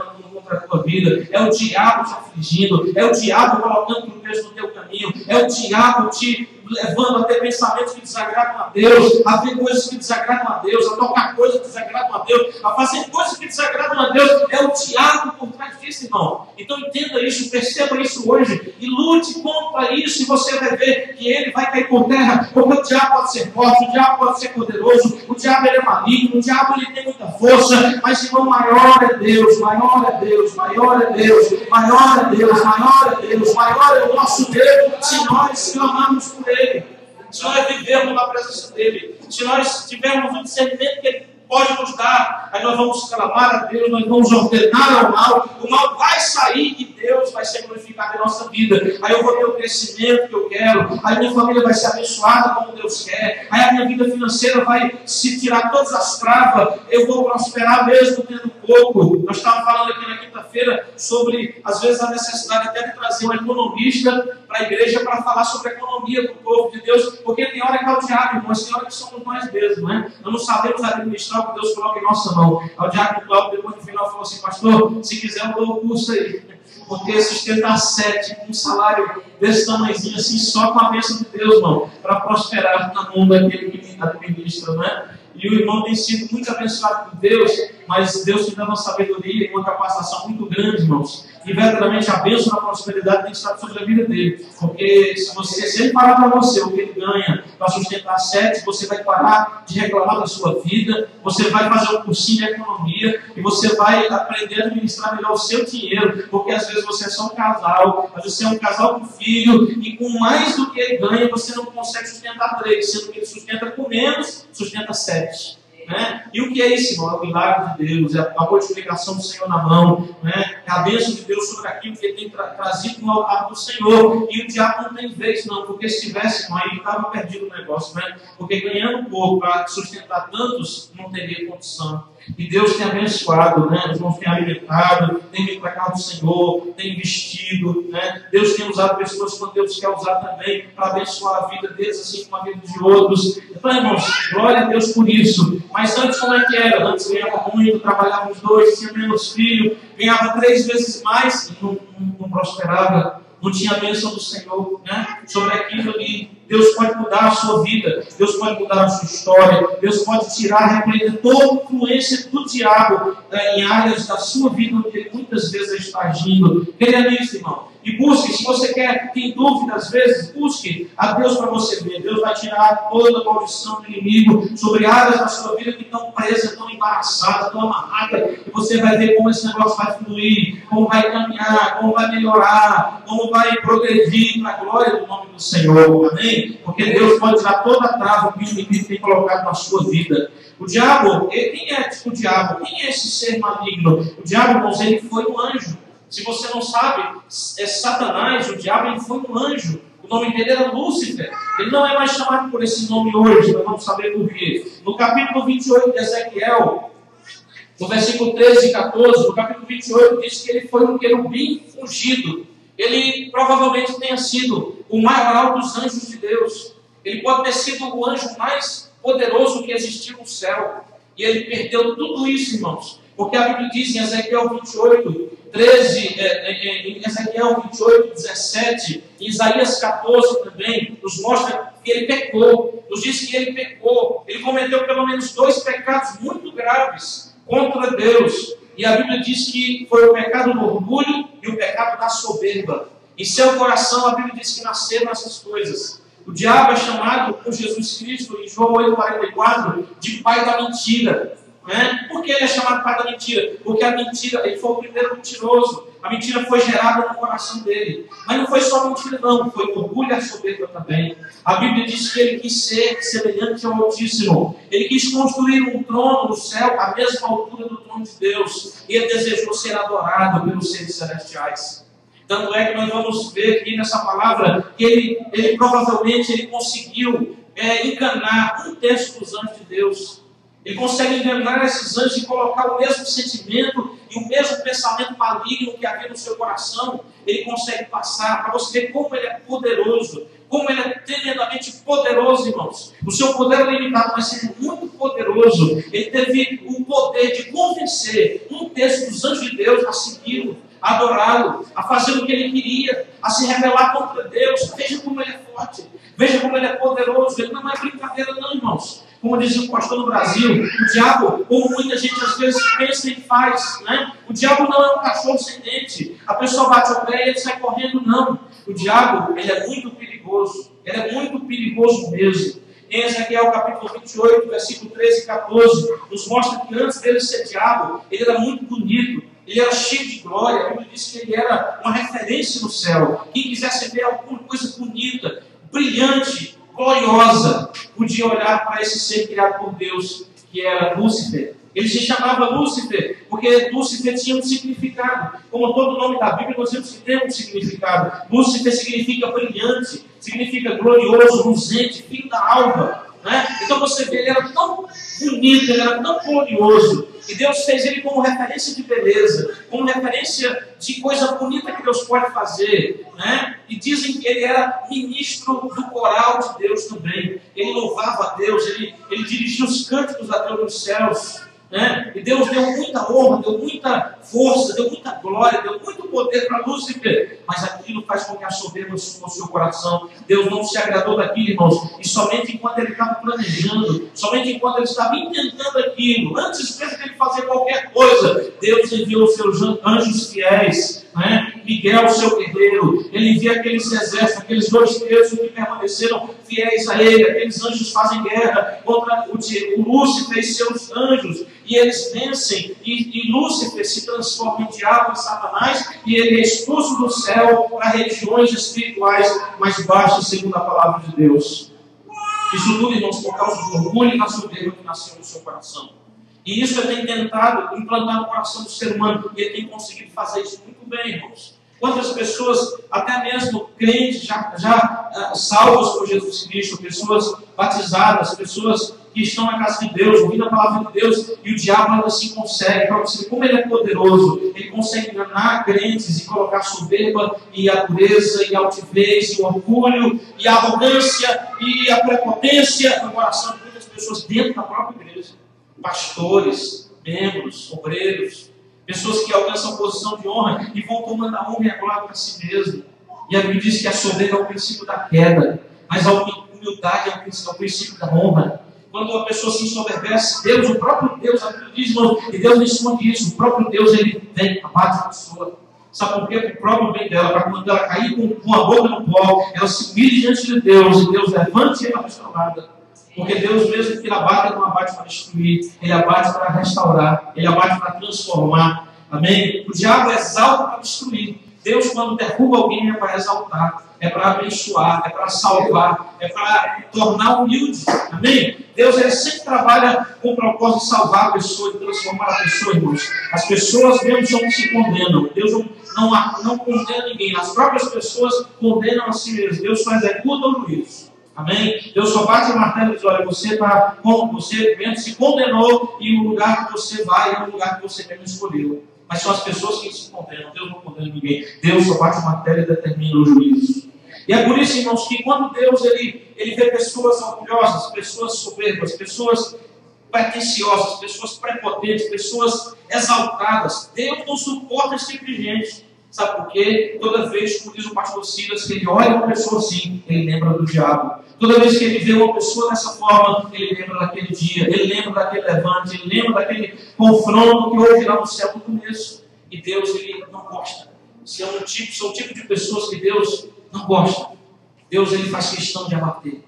sobre a tua vida, é o diabo te afligindo, é o diabo colocando tropeço no teu caminho, é o diabo te levando a ter pensamentos que desagradam a Deus, a ver coisas que desagradam a Deus, a tocar coisas que desagradam a Deus, a fazer coisas que desagradam a Deus. É o diabo por trás disso, irmão. Então entenda isso, perceba isso hoje e lute contra isso, e você vai ver que ele vai cair por terra, porque o diabo pode ser forte, o diabo pode ser poderoso, o diabo ele é maligno, o diabo ele tem muita força, mas irmão, maior é Deus, maior é Deus, maior é Deus, maior é Deus, maior é Deus, maior é o nosso Deus, se nós clamarmos por ele. Se nós vivermos na presença dele, se nós tivermos o discernimento que ele pode nos dar, aí nós vamos clamar a Deus, nós vamos ordenar ao mal, o mal vai sair e Deus vai ser glorificado em nossa vida. Aí eu vou ter o crescimento que eu quero, aí minha família vai ser abençoada como Deus quer, aí a minha vida financeira vai se tirar todas as travas, eu vou prosperar mesmo tendo pouco. Nós estávamos falando aqui na quinta-feira sobre, às vezes, a necessidade até de trazer um economista para a igreja para falar sobre a economia do povo de Deus, porque tem hora que é o diabo, mas tem hora que somos nós mesmos, né? Nós não sabemos administrar o que Deus coloca em nossa mão. Aí o diabo Cláudio, depois no final, falou assim: pastor, se quiser eu dou o curso aí, porque sustentar sete com um salário desse tamanhozinho assim, só com a bênção de Deus, irmão, para prosperar na mão daquele que me administra, né? E o irmão tem sido muito abençoado por Deus, mas Deus te dá uma sabedoria e uma capacitação muito grande, irmãos. E verdadeiramente a bênção da prosperidade tem que estar sobre a vida dele. Porque se você se ele parar para você o que ele ganha para sustentar sete, você vai parar de reclamar da sua vida, você vai fazer um cursinho de economia e você vai aprender a administrar melhor o seu dinheiro, porque às vezes você é só um casal, às vezes você é um casal com filho, e com mais do que ele ganha, você não consegue sustentar três, sendo que ele sustenta com menos, sustenta sete. Né? E o que é isso, irmão? É o milagre de Deus, é a multiplicação do Senhor na mão, né? É a bênção de Deus sobre aquilo que ele tem tra trazido no altar do Senhor. E o diabo não tem vez, não, porque se tivesse, irmão, aí estava perdido o negócio, né? Porque ganhando pouco para sustentar tantos, não teria condição. E Deus tem abençoado, né? Os irmãos têm alimentado, tem vindo para a casa do Senhor, tem investido, né? Deus tem usado pessoas quando Deus quer usar também para abençoar a vida deles, assim como a vida de outros. Então, irmãos, glória a Deus por isso. Mas antes como é que era? Antes ganhava muito, trabalhava os dois, tinha menos filho, ganhava três vezes mais e não, não, não prosperava. Não tinha a bênção do Senhor, né? Sobre aquilo ali. Deus pode mudar a sua vida, Deus pode mudar a sua história, Deus pode tirar, repreender toda a influência do diabo, né, em áreas da sua vida onde ele muitas vezes está agindo. Creia nisso, irmão. E busque, se você quer, tem dúvida às vezes, busque a Deus para você ver. Deus vai tirar toda a maldição do inimigo sobre áreas da sua vida que estão presas, estão embaraçadas, estão amarradas. E você vai ver como esse negócio vai fluir, como vai caminhar, como vai melhorar, como vai progredir para a glória do nome do Senhor. Amém? Porque Deus pode tirar toda a trava que o inimigo tem colocado na sua vida. O diabo, ele, quem é tipo, o diabo? Quem é esse ser maligno? O diabo, irmãos, ele foi um anjo. Se você não sabe, é Satanás, o diabo, ele foi um anjo. O nome dele era Lúcifer. Ele não é mais chamado por esse nome hoje, nós vamos saber por quê. No capítulo vinte e oito de Ezequiel, no versículo treze e quatorze, no capítulo vinte e oito, diz que ele foi um querubim ungido. Ele provavelmente tenha sido o maior dos anjos de Deus. Ele pode ter sido o anjo mais poderoso que existiu no céu. E ele perdeu tudo isso, irmãos. Porque a Bíblia diz em Ezequiel vinte e oito, treze, é, é, em Ezequiel vinte e oito, dezessete, em Isaías quatorze também, nos mostra que ele pecou. Nos diz que ele pecou. Ele cometeu pelo menos dois pecados muito graves contra Deus. E a Bíblia diz que foi o pecado do orgulho e o pecado da soberba. Em seu coração, a Bíblia diz que nasceram essas coisas. O diabo é chamado por Jesus Cristo, em João oito, quarenta e quatro, de pai da mentira. Né? Por que ele é chamado pai da mentira? Porque a mentira, ele foi o primeiro mentiroso. A mentira foi gerada no coração dele. Mas não foi só mentira, não. Foi orgulho e a soberba também. A Bíblia diz que ele quis ser semelhante ao Altíssimo. Ele quis construir um trono no céu, à mesma altura do trono de Deus. E ele desejou ser adorado pelos seres celestiais. Tanto é que nós vamos ver aqui nessa palavra que ele, ele provavelmente ele conseguiu é, enganar um terço dos anjos de Deus. Ele consegue enganar esses anjos e colocar o mesmo sentimento e o mesmo pensamento maligno que havia no seu coração. Ele consegue passar para você ver como ele é poderoso, como ele é tremendamente poderoso, irmãos. O seu poder é limitado, mas ele é muito poderoso. poderoso. Ele teve o poder de convencer um terço dos anjos de Deus a segui-lo, a adorá-lo, a fazer o que ele queria, a se rebelar contra Deus. Veja como ele é forte, veja como ele é poderoso. Ele não é brincadeira não, irmãos. Como dizia o pastor no Brasil, o diabo, como muita gente às vezes pensa e faz, né? O diabo não é um cachorro sem dente. A pessoa bate o pé e ele sai correndo, não. O diabo, ele é muito perigoso. Ele é muito perigoso mesmo. Em Ezequiel capítulo vinte e oito, versículo treze e quatorze, nos mostra que antes dele ser diabo, ele era muito bonito. Ele era cheio de glória. A Bíblia diz que ele era uma referência no céu. Quem quisesse ver alguma coisa bonita, brilhante, gloriosa, podia olhar para esse ser criado por Deus, que era Lúcifer. Ele se chamava Lúcifer, porque Lúcifer tinha um significado. Como todo nome da Bíblia, nós temos que ter um significado. Lúcifer significa brilhante, significa glorioso, luzente, filho da alva. Né? Então você vê, ele era tão bonito, ele era tão glorioso, e Deus fez ele como referência de beleza, como referência de coisa bonita que Deus pode fazer, né? E dizem que ele era ministro do coral de Deus também. Ele louvava a Deus, ele, ele dirigia os cânticos a Deus nos céus, né? E Deus deu muita honra, deu muita força, deu muita glória, deu muito poder para Lúcifer, mas aquilo faz com que a soberba suma o seu coração. Deus não se agradou daquilo, irmãos, e somente enquanto ele estava planejando, somente enquanto ele estava intentando aquilo, antes mesmo de ele fazer qualquer coisa, Deus enviou os seus anjos fiéis, né? Miguel, seu guerreiro. Ele envia aqueles exércitos, aqueles dois terços que permaneceram fiéis a ele. Aqueles anjos fazem guerra contra o, o Lúcifer e seus anjos, e eles vencem, e, e Lúcifer se transforma em diabo, em Satanás, e ele é expulso do céu para regiões espirituais mais baixas, segundo a palavra de Deus. Isso tudo, irmãos, por causa do orgulho e da soberba que nasceu no seu coração. E isso ele tem tentado implantar no coração do ser humano, e ele tem conseguido fazer isso muito bem, irmãos. Quantas pessoas, até mesmo crentes, já, já uh, salvos por Jesus Cristo, pessoas batizadas, pessoas que estão na casa de Deus, ouvindo a palavra de Deus, e o diabo ainda assim consegue, para você ver como ele é poderoso, ele consegue enganar crentes e colocar soberba e a dureza e a altivez e o orgulho e a arrogância e a prepotência no coração de muitas pessoas dentro da própria igreja. Pastores, membros, obreiros, pessoas que alcançam posição de honra e vão tomando a honra e a glória para si mesmo. E a Bíblia diz que a soberba é o princípio da queda, mas a humildade é o princípio, é o princípio da honra. Quando uma pessoa se ensoberbece, Deus, o próprio Deus, a Bíblia diz, irmão, e Deus não esconde isso, o próprio Deus, ele vem, abate a pessoa. Sabe por quê? Para o próprio bem dela, para quando ela cair com, com a boca no pó, ela se humilhe diante de Deus, e Deus levante ela restaurada. Porque Deus, mesmo que ele abate, ele não abate para destruir, ele abate para restaurar, ele abate para transformar. Amém? O diabo exalta para destruir. Deus, quando derruba alguém, é para exaltar, é para abençoar, é para salvar, é para tornar humilde. Amém? Deus, ele sempre trabalha com o propósito de salvar a pessoa, de transformar a pessoa, irmãos. As pessoas mesmo são que se condenam. Deus não, não, não condena ninguém. As próprias pessoas condenam a si mesmas. Deus só executa o juízo. Amém? Deus só bate o martelo e diz, olha, você, tá, você mesmo se condenou e o lugar que você vai é o lugar que você mesmo escolheu. Mas são as pessoas que se condenam. Deus não condena ninguém. Deus só bate o martelo e determina o juízo. E é por isso, irmãos, que quando Deus ele, ele vê pessoas orgulhosas, pessoas soberbas, pessoas pretenciosas, pessoas prepotentes, pessoas exaltadas, Deus não suporta esse tipo de gente. Sabe por quê? Toda vez, como diz o pastor Silas, que ele olha uma pessoa assim, ele lembra do diabo. Toda vez que ele vê uma pessoa dessa forma, ele lembra daquele dia, ele lembra daquele levante, ele lembra daquele confronto que houve lá no céu no começo. E Deus, ele não gosta. Se é um tipo, são o tipo de pessoas que Deus não gosta. Deus, ele faz questão de abater.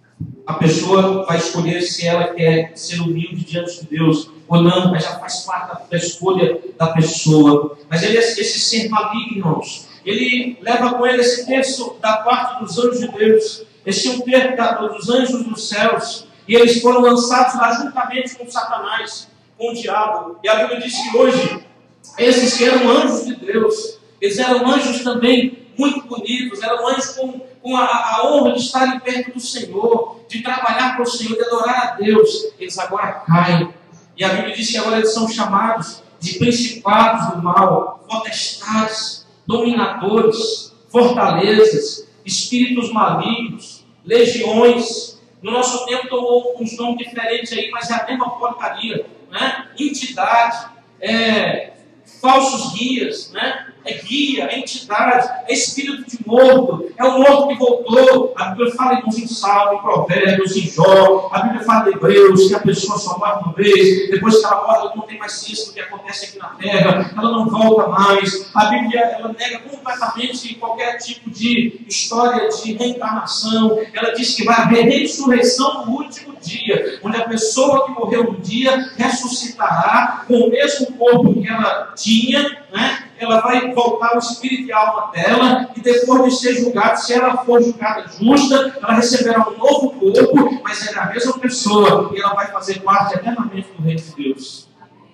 A pessoa vai escolher se ela quer ser humilde diante de Deus ou não, mas já faz parte da escolha da pessoa. Mas ele, esse ser maligno, irmãos, ele leva com ele esse terço da parte dos anjos de Deus, esse é um terço da, dos anjos dos céus, e eles foram lançados lá juntamente com Satanás, com o diabo. E a Bíblia diz que hoje, esses que eram anjos de Deus, eles eram anjos também muito bonitos, eram anjos com, com a, a honra de estarem perto do Senhor, de trabalhar para o Senhor, de adorar a Deus. Eles agora caem. E a Bíblia diz que agora eles são chamados de principados do mal, potestades, dominadores, fortalezas, espíritos malignos, legiões, No nosso tempo tomou uns nomes diferentes aí, mas é a mesma porcaria, né? Entidade, é, falsos guias, né? É guia, é entidade, é espírito de morto, é o morto que voltou. A Bíblia fala em Salmo, em Provérbios, em Jó. A Bíblia fala em Hebreus que a pessoa só morre uma vez, depois que ela morre, ela não tem mais ciência do que acontece aqui na terra, ela não volta mais. A Bíblia ela nega completamente qualquer tipo de história de reencarnação. Ela diz que vai haver ressurreição no último dia, onde a pessoa que morreu um dia ressuscitará com o mesmo corpo que ela tinha, né? Ela vai voltar o espírito e a alma dela, e depois de ser julgada, se ela for julgada justa, ela receberá um novo corpo, mas é a mesma pessoa, e ela vai fazer parte eternamente do reino de Deus.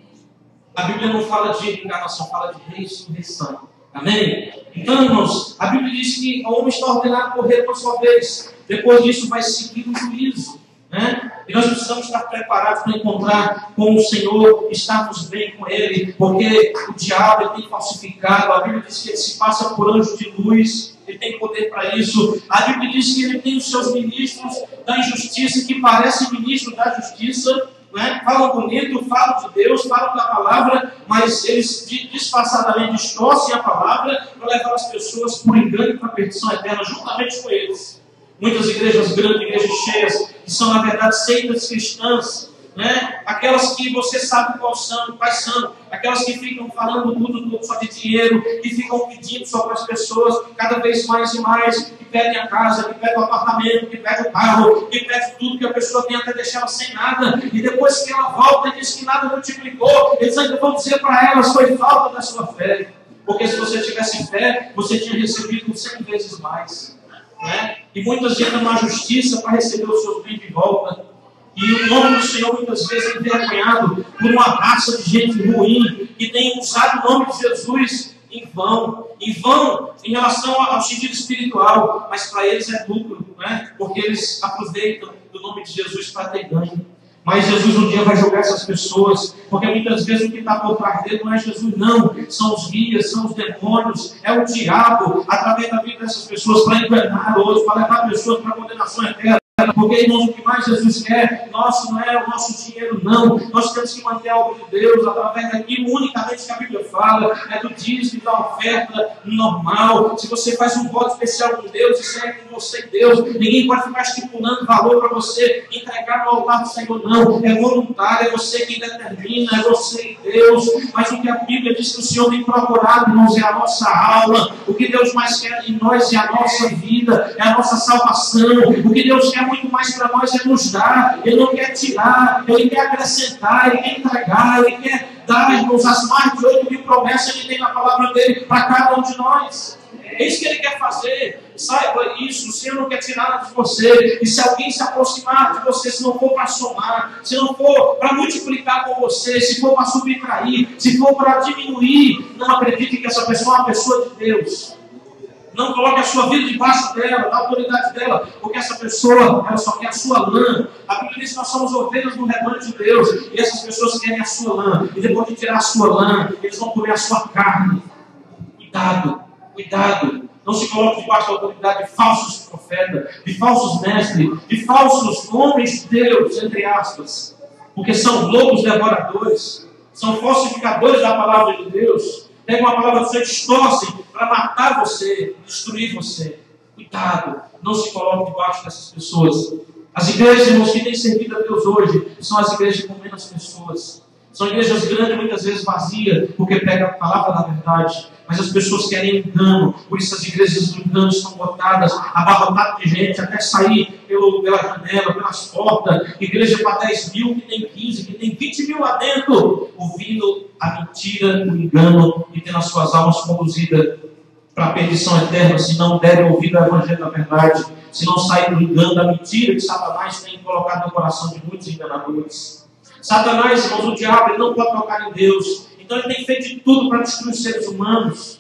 A Bíblia não fala de reencarnação, fala de ressurreição. Amém? Então, irmãos, a Bíblia diz que o homem está ordenado a morrer uma só vez. Depois disso vai seguir o juízo. Né? E nós precisamos estar preparados para encontrar com o Senhor, estarmos bem com Ele, porque o diabo ele tem falsificado. A Bíblia diz que ele se passa por anjo de luz, ele tem poder para isso. A Bíblia diz que ele tem os seus ministros da injustiça, que parecem ministros da justiça, né? Falam bonito, falam de Deus, falam da palavra, mas eles disfarçadamente distorcem a palavra para levar as pessoas por engano e para a perdição eterna, juntamente com eles. Muitas igrejas grandes, igrejas cheias, que são na verdade seitas cristãs, né? Aquelas que você sabe quais são, quais são, aquelas que ficam falando tudo, tudo só de dinheiro, que ficam pedindo só para as pessoas cada vez mais e mais, que pedem a casa, que pedem o apartamento, que pedem o carro, que pedem tudo que a pessoa tem até deixar ela sem nada, e depois que ela volta e diz que nada multiplicou, eles ainda vão dizer para elas, foi falta da sua fé, porque se você tivesse fé, você tinha recebido cem vezes mais. Né? E muitas entram na justiça para receber o seu bem de volta. E o nome do Senhor muitas vezes é envergonhado por uma raça de gente ruim que tem usado o nome de Jesus em vão. Em vão em relação ao sentido espiritual, mas para eles é lucro, né? Porque eles aproveitam do nome de Jesus para ter ganho. Mas Jesus um dia vai julgar essas pessoas, porque muitas vezes o que está por trás dele não é Jesus, não. São os guias, são os demônios, é o diabo, através da vida dessas pessoas, para enganar outros, para levar pessoas para a condenação eterna. Porque, irmãos, o que mais Jesus quer, nosso não é o nosso dinheiro, não. Nós temos que manter a obra de Deus através daquilo unicamente que a Bíblia fala, é do dízimo, da oferta normal. Se você faz um voto especial com Deus, isso é com você e Deus. Ninguém pode ficar estipulando valor para você entregar no altar do Senhor, não. É voluntário, é você quem determina, é você e Deus. Mas o que a Bíblia diz que o Senhor tem procurado, irmãos, é a nossa alma. O que Deus mais quer em nós é a nossa vida, é a nossa salvação. O que Deus quer muito mais para nós é nos dar. Ele não quer tirar, Ele quer acrescentar, Ele quer entregar, Ele quer dar, irmãos, as mais de oito mil promessas que Ele tem na palavra dEle para cada um de nós. É isso que Ele quer fazer. Saiba isso, o Senhor não quer tirar nada de você. E se alguém se aproximar de você, se não for para somar, se não for para multiplicar com você, se for para subtrair, se for para diminuir, não acredite que essa pessoa é uma pessoa de Deus. Não coloque a sua vida debaixo dela, da autoridade dela, porque essa pessoa, ela só quer a sua lã. A Bíblia diz que nós somos ovelhas do rebanho de Deus, e essas pessoas querem a sua lã, e depois de tirar a sua lã, eles vão comer a sua carne. Cuidado, cuidado. Não se coloque debaixo da autoridade de falsos profetas, de falsos mestres, de falsos homens de Deus, entre aspas, porque são lobos devoradores, são falsificadores da palavra de Deus. Pega uma palavra que você distorce para matar você, destruir você. Cuidado, não se coloque debaixo dessas pessoas. As igrejas, irmãos, que têm servido a Deus hoje, são as igrejas com menos pessoas. São igrejas grandes, muitas vezes vazias, porque pegam a palavra da verdade. Mas as pessoas querem engano, por isso as igrejas do engano estão botadas, abarrotadas de gente, até sair pelo, pela janela, pelas portas. Igreja para dez mil, que tem quinze, que tem vinte mil lá dentro, ouvindo a mentira, o engano, e tendo as suas almas conduzidas para a perdição eterna, se não derem ouvido ao evangelho da verdade, se não sair do engano, da mentira que Satanás tem colocado no coração de muitos enganadores. Satanás, irmãos, o diabo, ele não pode tocar em Deus. Então ele tem feito de tudo para destruir os seres humanos.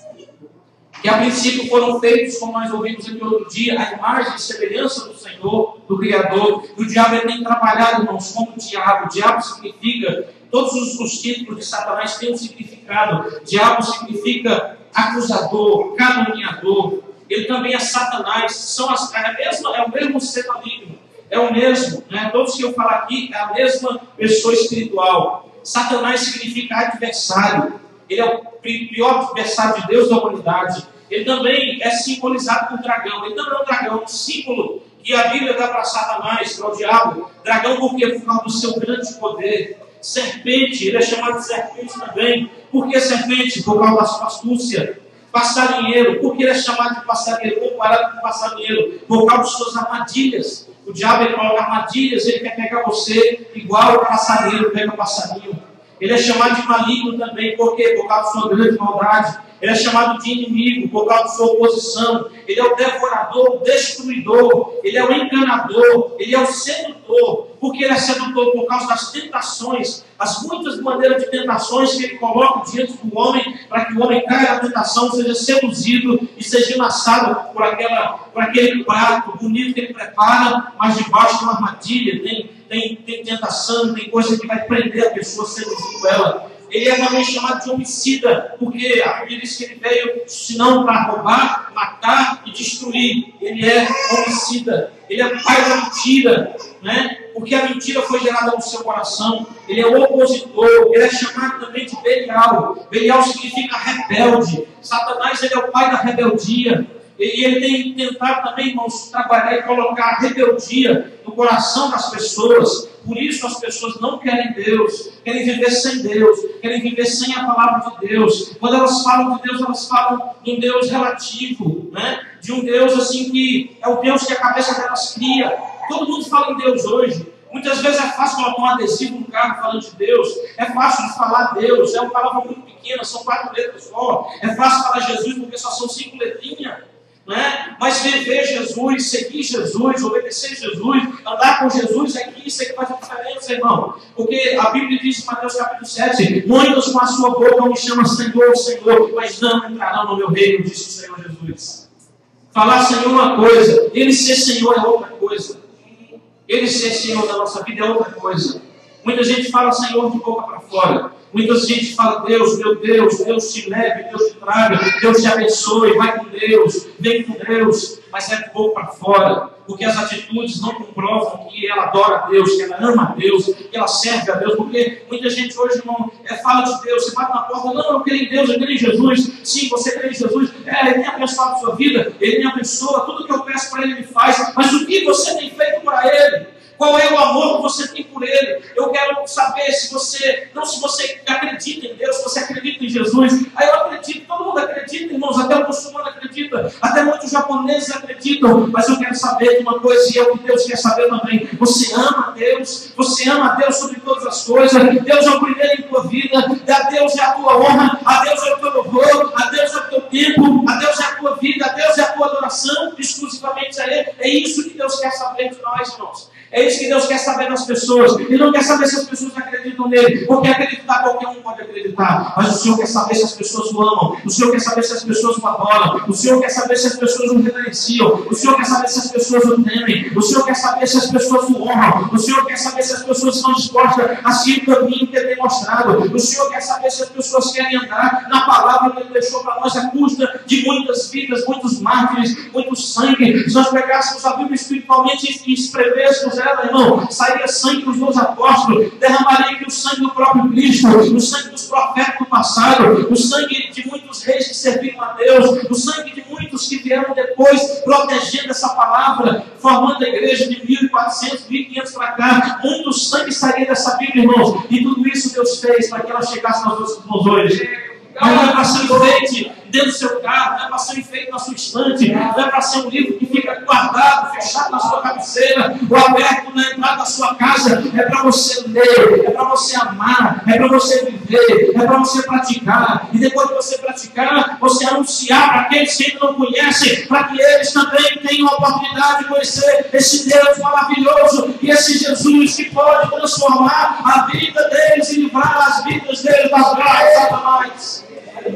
Que a princípio foram feitos, como nós ouvimos aqui outro dia, a imagem e semelhança do Senhor, do Criador. E o diabo ele tem trabalhado, irmãos, como o diabo. O diabo significa, todos os, os títulos de Satanás têm um significado. Diabo significa acusador, caluniador. Ele também é Satanás. São as, é, a mesma, é o mesmo ser maligno. é o mesmo, né? Todos que eu falo aqui é a mesma pessoa espiritual. Satanás significa adversário. Ele é o pior adversário de Deus da humanidade. Ele também é simbolizado por dragão. Ele também é um dragão, um símbolo que a Bíblia dá para Satanás, para o diabo. Dragão porque por causa do seu grande poder. Serpente, ele é chamado de serpente também. Por que serpente? Por causa da sua astúcia. Passarinheiro, por que ele é chamado de passarinheiro? Comparado com passarinheiro, por causa de suas armadilhas. O diabo ele coloca armadilhas, ele quer pegar você igual o passarinheiro pega o passarinho. Ele é chamado de maligno também, por quê? Por causa da sua grande maldade. Ele é chamado de inimigo, por causa da sua oposição. Ele é o devorador, o destruidor. Ele é o enganador, ele é o sedutor. Por que ele é sedutor? Por causa das tentações, as muitas maneiras de tentações que ele coloca diante do homem, para que o homem caia na tentação, seja seduzido e seja enlaçado por, aquela, por aquele prato bonito que ele prepara, mas debaixo de uma armadilha. Tem, tem, tem tentação, tem coisa que vai prender a pessoa, seduzindo ela. Ele é também chamado de homicida, porque a Bíblia diz que ele veio, senão para roubar, matar e destruir. Ele é homicida. Ele é o pai da mentira, né? Porque a mentira foi gerada no seu coração. Ele é o opositor. Ele é chamado também de Belial. Belial significa rebelde. Satanás ele é o pai da rebeldia. E ele tem tentado também, irmãos, trabalhar e colocar a rebeldia no coração das pessoas. Por isso as pessoas não querem Deus, querem viver sem Deus, querem viver sem a palavra de Deus. Quando elas falam de Deus, elas falam de um Deus relativo, né? De um Deus assim que é o Deus que a cabeça delas cria. Todo mundo fala em Deus hoje. Muitas vezes é fácil colocar um adesivo no carro falando de Deus. É fácil de falar Deus. É uma palavra muito pequena, são quatro letras só. É fácil falar Jesus porque só são cinco letrinhas. Né? Mas viver Jesus, seguir Jesus, obedecer Jesus, andar com Jesus, é que isso é que faz a diferença, irmão. Porque a Bíblia diz em Mateus capítulo sete: muitos com a sua boca me chamam Senhor, Senhor, mas não entrarão no meu reino, disse o Senhor Jesus. Falar Senhor é uma coisa, Ele ser Senhor é outra coisa. Ele ser Senhor da nossa vida é outra coisa. Muita gente fala Senhor de boca para fora. Muita gente fala, Deus, meu Deus, Deus te leve, Deus te traga, Deus te abençoe, vai com Deus, vem com Deus, mas é de boca para fora, porque as atitudes não comprovam que ela adora a Deus, que ela ama a Deus, que ela serve a Deus, porque muita gente hoje não é, fala de Deus, você bate na porta, não, eu creio em Deus, eu creio em Jesus, sim, você crê em Jesus, é, Ele tem abençoado a sua vida, Ele me abençoa, tudo que eu peço para Ele, Ele faz, mas o que você tem feito para Ele? Qual é o amor que você tem por Ele? Eu quero saber se você, não se você acredita em Deus, se você acredita em Jesus. Aí eu acredito, todo mundo acredita, irmãos, até o muçulmano acredita, até muitos japoneses acreditam, mas eu quero saber de uma coisa, e é o que Deus quer saber também. Você ama a Deus, você ama a Deus sobre todas as coisas, Deus é o primeiro em tua vida, a Deus é a tua honra, a Deus é o teu louvor, a Deus é o teu tempo, a Deus é a tua vida, a Deus é a tua adoração, exclusivamente a Ele. É isso que Deus quer saber de nós, irmãos. É isso que Deus quer saber das pessoas. Ele não quer saber se as pessoas acreditam nele. Porque acreditar qualquer um pode acreditar. Mas o Senhor quer saber se as pessoas o amam. O Senhor quer saber se as pessoas o adoram. O Senhor quer saber se as pessoas o reverenciam. O Senhor quer saber se as pessoas o temem. O Senhor quer saber se as pessoas o honram. O Senhor quer saber se as pessoas estão dispostas a seguir o caminho que Ele tem mostrado. O Senhor quer saber se as pessoas querem andar na palavra que Ele deixou para nós à custa de muitas vidas, muitos mártires, muito sangue. Se nós pegássemos a Bíblia espiritualmente e escrevêssemos ela, irmão, sairia sangue dos meus apóstolos, derramaria aqui o sangue do próprio Cristo, o sangue dos profetas do passado, o sangue de muitos reis que serviram a Deus, o sangue de muitos que vieram depois protegendo essa palavra, formando a igreja de mil e quatrocentos, mil e quinhentos para cá. Muito sangue sairia dessa Bíblia, irmãos, e tudo isso Deus fez para que ela chegasse nas nossas mãos hoje. Mas não é para ser enfeite dentro do seu carro, não é para ser enfeite na sua estante, não é para ser um livro que fica guardado, fechado na sua cabeceira, ou aberto na entrada da sua casa. É para você ler, é para você amar, é para você viver, é para você praticar. E depois de você praticar, você anunciar para aqueles que ainda não conhecem, para que eles também tenham a oportunidade de conhecer esse Deus maravilhoso e esse Jesus que pode transformar a vida deles e livrar as vidas deles das garras de Satanás.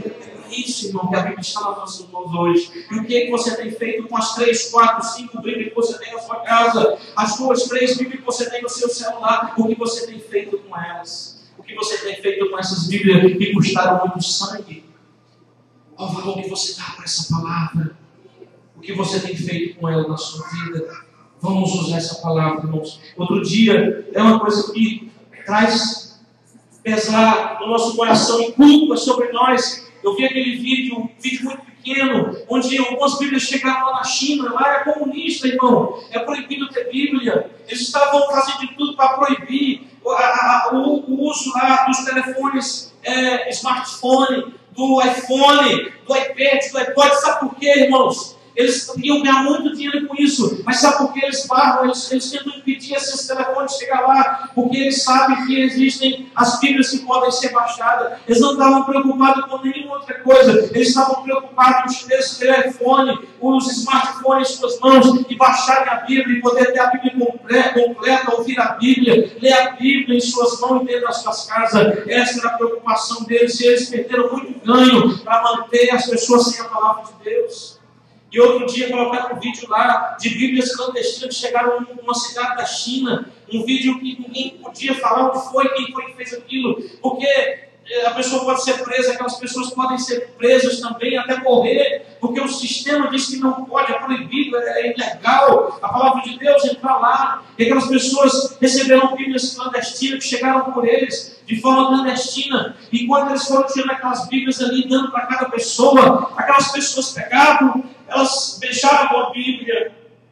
É isso, irmão, que a Bíblia está nas nossas mãos hoje. E o que é que você tem feito com as três, quatro, cinco Bíblias que você tem na sua casa? As duas, três Bíblias que você tem no seu celular? O que você tem feito com elas? O que você tem feito com essas Bíblias que custaram muito sangue? Qual o valor que você dá para essa palavra? O que você tem feito com ela na sua vida? Vamos usar essa palavra, irmãos. Outro dia, é uma coisa que traz pesar no nosso coração e culpa sobre nós. Eu vi aquele vídeo, um vídeo muito pequeno, onde algumas Bíblias chegaram lá na China, lá é comunista, irmão. É proibido ter Bíblia. Eles estavam fazendo de tudo para proibir o, a, o, o uso lá dos telefones, é, smartphone, do iPhone, do iPad, do iPod. Sabe por quê, irmãos? Eles iam ganhar muito dinheiro com isso, mas sabe por que eles barram? Eles, eles tentam impedir esses telefones de chegar lá, porque eles sabem que existem as Bíblias que podem ser baixadas. Eles não estavam preocupados com nenhuma outra coisa, eles estavam preocupados em ter esse telefone, os smartphones em suas mãos, e baixarem a Bíblia, e poder ter a Bíblia completa, completa, ouvir a Bíblia, ler a Bíblia em suas mãos e dentro das suas casas. Essa era a preocupação deles, e eles perderam muito ganho para manter as pessoas sem a palavra de Deus. E outro dia colocaram um vídeo lá de Bíblias clandestinas que chegaram numa cidade da China, um vídeo que ninguém podia falar onde foi, quem foi que fez aquilo, porque a pessoa pode ser presa, aquelas pessoas podem ser presas também, até morrer, porque o sistema diz que não pode, é proibido, é ilegal a palavra de Deus entrar lá. E aquelas pessoas receberam Bíblias clandestinas que chegaram por eles de forma clandestina, e quando eles foram tirando aquelas Bíblias ali, dando para cada pessoa, aquelas pessoas pegavam, elas beijavam a Bíblia,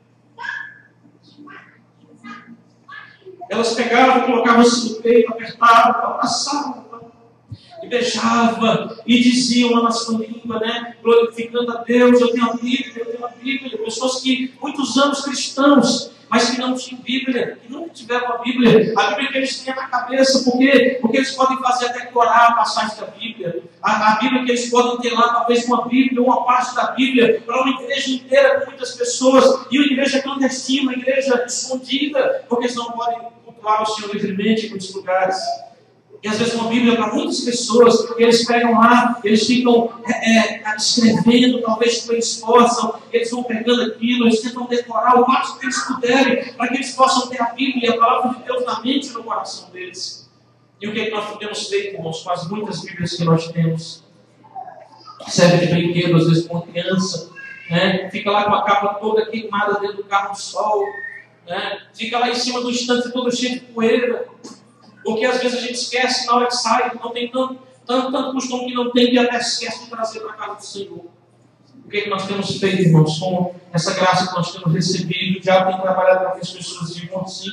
elas pegavam, colocavam-se no peito, apertavam, abraçavam, e beijavam, e diziam lá na sua língua, né, glorificando a Deus: eu tenho a Bíblia, eu tenho a Bíblia. Pessoas que, muitos anos cristãos, mas que não tinham Bíblia, que nunca tiveram a Bíblia, a Bíblia que eles têm na cabeça, porque, porque eles podem fazer até decorar a passagem da Bíblia, a, a Bíblia que eles podem ter lá, talvez uma Bíblia, uma parte da Bíblia, para uma igreja inteira com muitas pessoas, e uma igreja clandestina, uma igreja escondida, porque eles não podem cultuar o Senhor livremente em muitos lugares. E às vezes uma Bíblia para muitas pessoas, eles pegam lá, eles ficam é, é, escrevendo, talvez que eles possam, eles vão pegando aquilo, eles tentam decorar o máximo que eles puderem, para que eles possam ter a Bíblia e a palavra de Deus na mente e no coração deles. E o que é que nós temos feito, irmãos, com as muitas Bíblias que nós temos? Serve de brinquedo, às vezes, com uma criança, né? Fica lá com a capa toda queimada dentro do carro do sol, né? Fica lá em cima do estante todo cheio de poeira. Porque às vezes a gente esquece na hora que sai, não tem tanto, tanto, tanto costume que não tem, e até esquece de trazer para a casa do Senhor. O que é que nós temos feito, irmãos, com essa graça que nós temos recebido? O diabo tem trabalhado para que as pessoas vivam assim.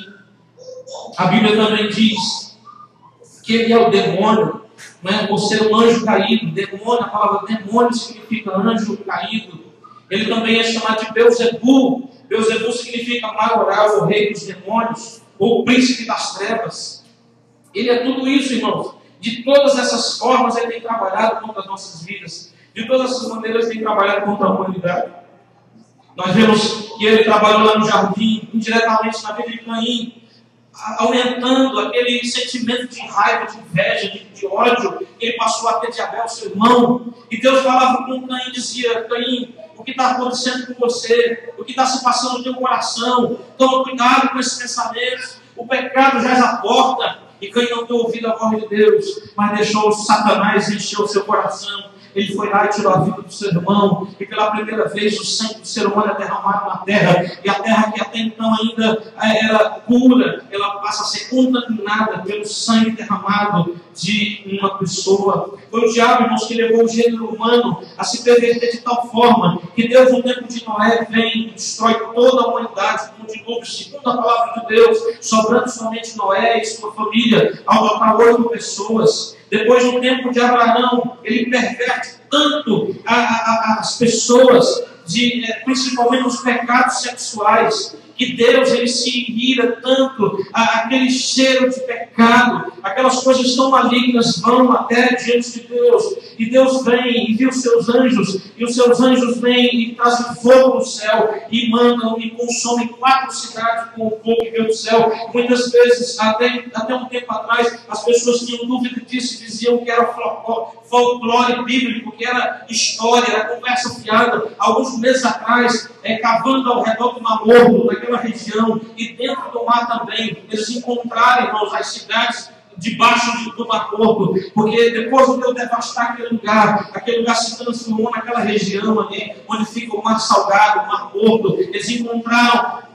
A Bíblia também diz que ele é o demônio, né? Ou ser um anjo caído. Demônio, a palavra demônio significa anjo caído. Ele também é chamado de Beelzebul. Beelzebul significa maioral, o rei dos demônios, ou o príncipe das trevas. Ele é tudo isso, irmãos. De todas essas formas, ele tem trabalhado contra as nossas vidas. De todas essas maneiras, ele tem trabalhado contra a humanidade. Nós vemos que ele trabalhou lá no jardim, indiretamente na vida de Caim, aumentando aquele sentimento de raiva, de inveja, de, de ódio que ele passou a ter de Abel, seu irmão. E Deus falava com Caim e dizia: Caim, o que está acontecendo com você? O que está se passando no teu coração? Toma cuidado com esses pensamentos. O pecado já é a porta. E Caim não deu ouvido à voz de Deus, mas deixou Satanás encher o seu coração. Ele foi lá e tirou a vida do ser humano, e pela primeira vez o sangue do ser humano é derramado na terra, e a terra que até então ainda era pura, ela passa a ser contaminada pelo sangue derramado de uma pessoa. Foi o diabo, irmãos, que levou o gênero humano a se perverter de tal forma que Deus, no tempo de Noé, vem e destrói toda a humanidade com um dilúvio, segundo a palavra de Deus, sobrando somente Noé e sua família, ao total oito pessoas. Depois, no tempo de Abraão, ele perverte tanto a, a, as pessoas, de, principalmente os pecados sexuais, que Deus ele se ira tanto, a, aquele cheiro de pecado, aquelas coisas tão malignas vão até diante de Deus. E Deus vem e envia os seus anjos, e os seus anjos vêm e trazem fogo do céu, e mandam e consomem quatro cidades com o fogo que veio do céu. Muitas vezes, até, até um tempo atrás, as pessoas tinham dúvida disso e diziam que era folclore bíblico, que era história, era conversa fiada. Alguns meses atrás, é, cavando ao redor do Mar Morto, naquela região, e dentro do mar também, eles encontraram, irmãos, as cidades debaixo do Mar Morto, porque depois de Deus devastar aquele lugar, aquele lugar se transformou naquela região ali, onde fica o mar salgado, o Mar Morto. Eles encontraram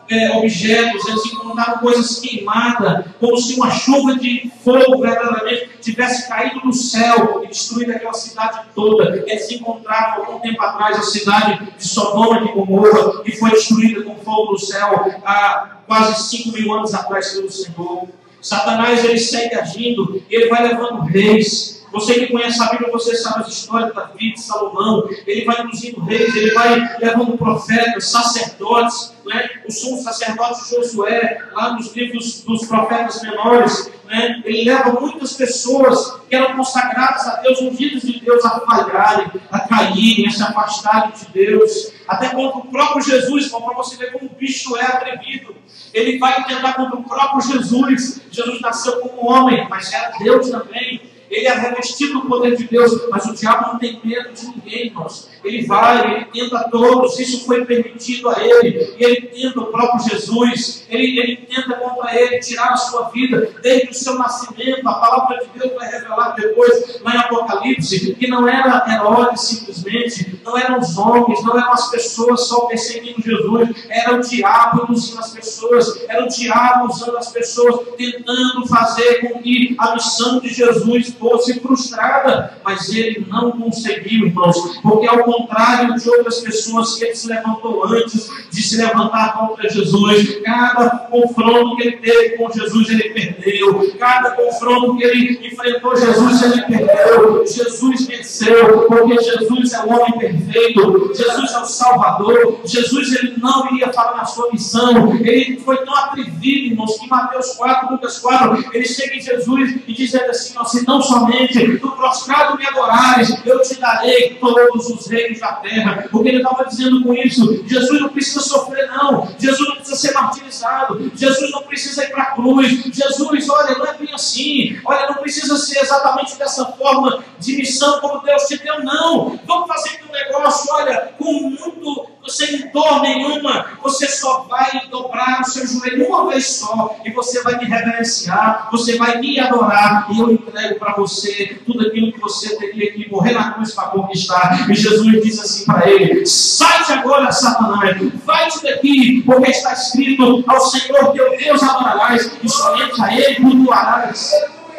é, objetos, eles encontraram coisas queimadas, como se uma chuva de fogo verdadeiramente tivesse caído do céu e destruído aquela cidade toda. Eles encontraram algum tempo atrás a cidade de Sodoma e de Gomorra, que foi destruída com fogo do céu há quase cinco mil anos atrás pelo Senhor. Satanás, ele segue agindo, ele vai levando reis. Você que conhece a Bíblia, você sabe as histórias da vida de Salomão. Ele vai induzindo reis, ele vai levando profetas, sacerdotes, né? O sumo sacerdote Josué, lá nos livros dos profetas menores, né? Ele leva muitas pessoas que eram consagradas a Deus, ungidas de Deus, a falharem, a caírem, a se afastarem de Deus. Até contra o próprio Jesus, para você ver como o bicho é atrevido. Ele vai tentar contra o próprio Jesus. Jesus nasceu como homem, mas era Deus também. Ele é revestido do poder de Deus, mas o diabo não tem medo de ninguém, irmãos. Ele vai, ele tenta todos, isso foi permitido a ele, e ele tenta o próprio Jesus, ele, ele tenta contra ele tirar a sua vida, desde o seu nascimento. A palavra de Deus vai revelar depois, lá em Apocalipse, que não era Herodes simplesmente, não eram os homens, não eram as pessoas só perseguindo Jesus, era o diabo induzindo as pessoas, era o diabo usando as pessoas, tentando fazer com que a missão de Jesus fosse frustrada, mas ele não conseguiu, irmãos, porque ao contrário de outras pessoas que ele se levantou antes de se levantar contra Jesus, cada confronto que ele teve com Jesus, ele perdeu, cada confronto que ele enfrentou Jesus, ele perdeu. Jesus venceu, porque Jesus é o homem perfeito, Jesus é o Salvador, Jesus ele não iria falar na sua missão, ele foi tão atrevido, irmãos, que em Mateus quatro, Lucas quatro, ele chega em Jesus e diz assim, ó, se não somente tu prostrado me adorares, eu te darei todos os reinos da terra. O que ele estava dizendo com isso? Jesus não precisa sofrer, não. Jesus não precisa ser martirizado. Jesus não precisa ir para a cruz. Jesus, olha, não é bem assim. Olha, não precisa ser exatamente dessa forma de missão como Deus te deu, não. Vamos fazer aqui um negócio, olha, com muito, sem dor nenhuma, você só vai dobrar o seu joelho uma vez só, e você vai me reverenciar, você vai me adorar, e eu entrego para você tudo aquilo que você teria que morrer na cruz para conquistar. E Jesus diz assim para ele: sai-te agora, Satanás, vai-te daqui, porque está escrito, ao Senhor teu Deus adorarás, e somente a ele cultuarás.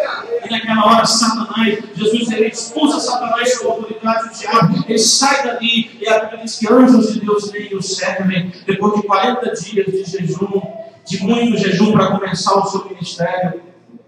E naquela hora, Satanás, Jesus, ele expulsa Satanás sob a autoridade do diabo, ele sai dali, e a Bíblia diz que anjos de Deus vêm e o servem, depois de quarenta dias de jejum, de muito jejum para começar o seu ministério.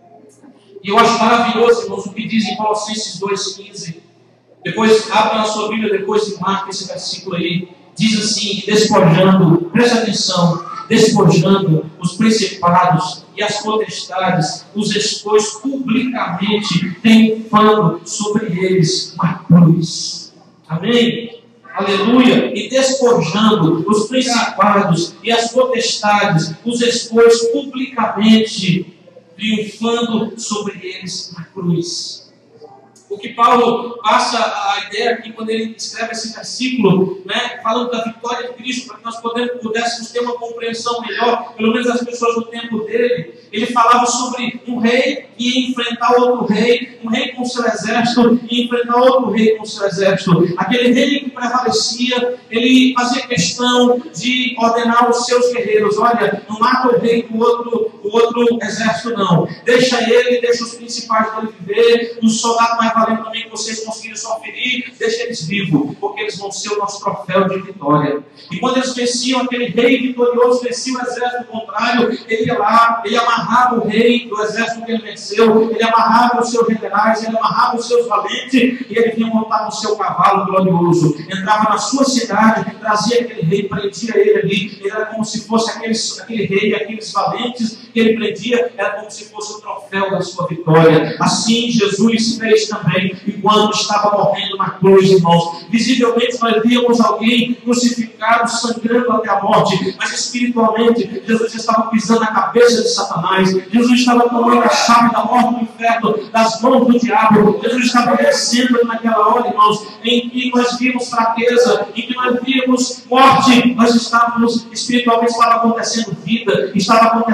E eu acho maravilhoso, irmãos, o que diz em Colossenses dois, quinze. Depois, abra na sua Bíblia, depois e marca esse versículo aí. Diz assim, despojando, presta atenção, despojando os principados e as potestades, os expôs publicamente, triunfando sobre eles uma cruz. Amém? Aleluia! E despojando os principados e as potestades, os expôs publicamente, triunfando sobre eles na cruz. O que Paulo passa a ideia aqui quando ele escreve esse versículo, né, falando da vitória de Cristo, para que nós pudéssemos ter uma compreensão melhor, pelo menos as pessoas do tempo dele. Ele falava sobre um rei que ia enfrentar outro rei, um rei com seu exército, e enfrentar outro rei com seu exército. Aquele rei que prevalecia, ele fazia questão de ordenar os seus guerreiros: olha, não mata o rei do outro, do outro exército, não. Deixa ele, deixa os principais dele viver, os soldados mais valendo também que vocês conseguiram só ferir, deixa eles vivos, porque eles vão ser o nosso troféu de vitória. E quando eles venciam, aquele rei vitorioso vencia o exército contrário, ele ia lá, ele amarrava o rei do exército que ele venceu, ele amarrava os seus generais, ele amarrava os seus valentes, e ele vinha montar no seu cavalo glorioso, entrava na sua cidade, trazia aquele rei, prendia ele ali, ele era como se fosse aquele, aquele rei, aqueles valentes que ele prendia, era como se fosse o troféu da sua vitória. Assim Jesus fez também, enquanto estava morrendo na cruz, irmãos. Visivelmente nós víamos alguém crucificado, sangrando até a morte, mas espiritualmente Jesus estava pisando na cabeça de Satanás, Jesus estava tomando a chave da morte do inferno das mãos do diabo, Jesus estava descendo naquela hora, irmãos, em que nós víamos fraqueza, em que nós víamos morte, nós estávamos espiritualmente, estava acontecendo vida, estava acontecendo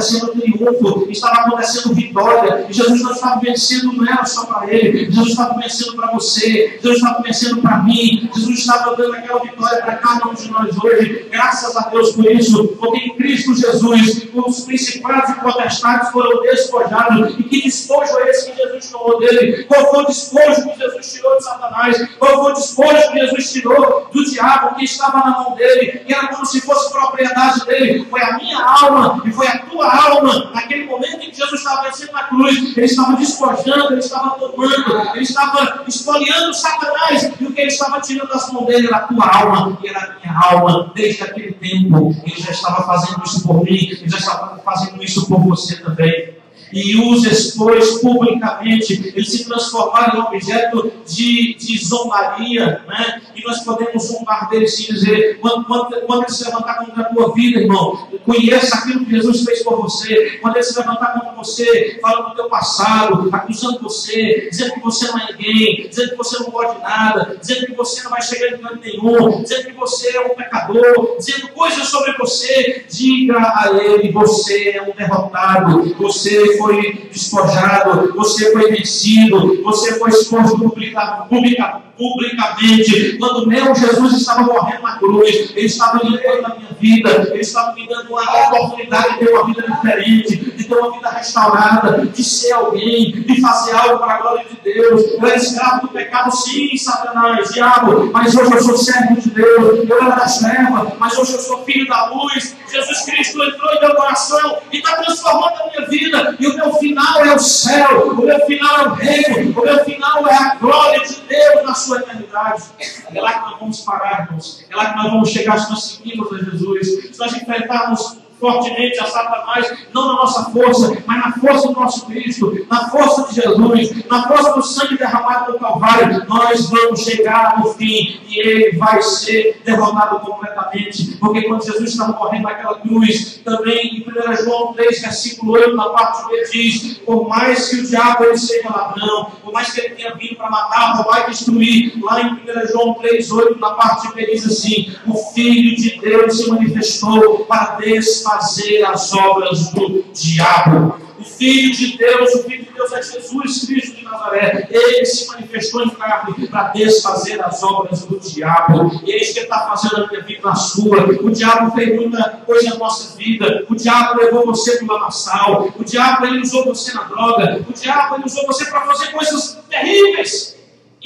triunfo, estava acontecendo vitória. E Jesus não estava vencendo, não era só para ele. Jesus estava vencendo para você. Jesus estava vencendo para mim. Jesus estava dando aquela vitória para cada um de nós hoje. Graças a Deus por isso. Porque em Cristo Jesus, os principados e potestades foram despojados. E que despojo é esse que Jesus tomou dele? Qual foi o despojo que Jesus tirou de Satanás? Qual foi o despojo que Jesus tirou do diabo que estava na mão dele? Que era como se fosse propriedade dele. Foi a minha alma e foi a tua alma. Naquele momento em que Jesus estava vencendo na cruz, ele estava despojando, ele estava tomando, ele estava espoliando Satanás. E o que ele estava tirando das mãos dele era a tua alma e era a minha alma. Desde aquele tempo, ele já estava fazendo isso por mim, ele já estava fazendo isso por você também. E os expôs publicamente, eles se transformaram em objeto de, de zombaria, né? E nós podemos zombar deles e dizer, quando, quando, quando ele se levantar contra a tua vida, irmão, conheça aquilo que Jesus fez por você. Quando ele se levantar contra você, falando do teu passado, acusando você, dizendo que você não é ninguém, dizendo que você não pode nada, dizendo que você não vai chegar em canto nenhum, dizendo que você é um pecador, dizendo coisas sobre você, diga a ele, você é um derrotado, você foi despojado, você foi vencido, você foi exposto publica, publica, publicamente. Quando meu Jesus estava morrendo na cruz, ele estava limpando a minha vida, ele estava me dando uma oportunidade de ter uma vida diferente, de ter uma vida restaurada, de ser alguém, de fazer algo para a glória de Deus. Eu era escravo do pecado, sim, Satanás, diabo, mas hoje eu sou servo de Deus. Eu era das trevas, mas hoje eu sou filho da luz. Jesus Cristo entrou em meu coração e está transformando a minha vida. E o meu final é o céu, o meu final é o reino, o meu final é a glória de Deus na sua eternidade. É lá que nós vamos parar, irmãos. É lá que nós vamos chegar se nós seguirmos a Jesus. Se nós enfrentarmos fortemente a Satanás, não na nossa força, mas na força do nosso Cristo, na força de Jesus, na força do sangue derramado no Calvário, nós vamos chegar no fim e ele vai ser derrotado completamente. Porque quando Jesus estava morrendo naquela cruz, também em primeiro João três, versículo oito, na parte B diz, por mais que o diabo ele seja ladrão, por mais que ele tenha vindo para matar, roubar e destruir, lá em primeiro João três, oito, na parte B diz assim, o Filho de Deus se manifestou para desfazer fazer as obras do diabo. O Filho de Deus, o Filho de Deus é Jesus Cristo de Nazaré. Ele se manifestou em carne para desfazer as obras do diabo. E é isso que ele está fazendo na minha vida, na sua. O diabo fez muita coisa na nossa vida. O diabo levou você para o lamaçal. O diabo ele usou você na droga. O diabo ele usou você para fazer coisas terríveis,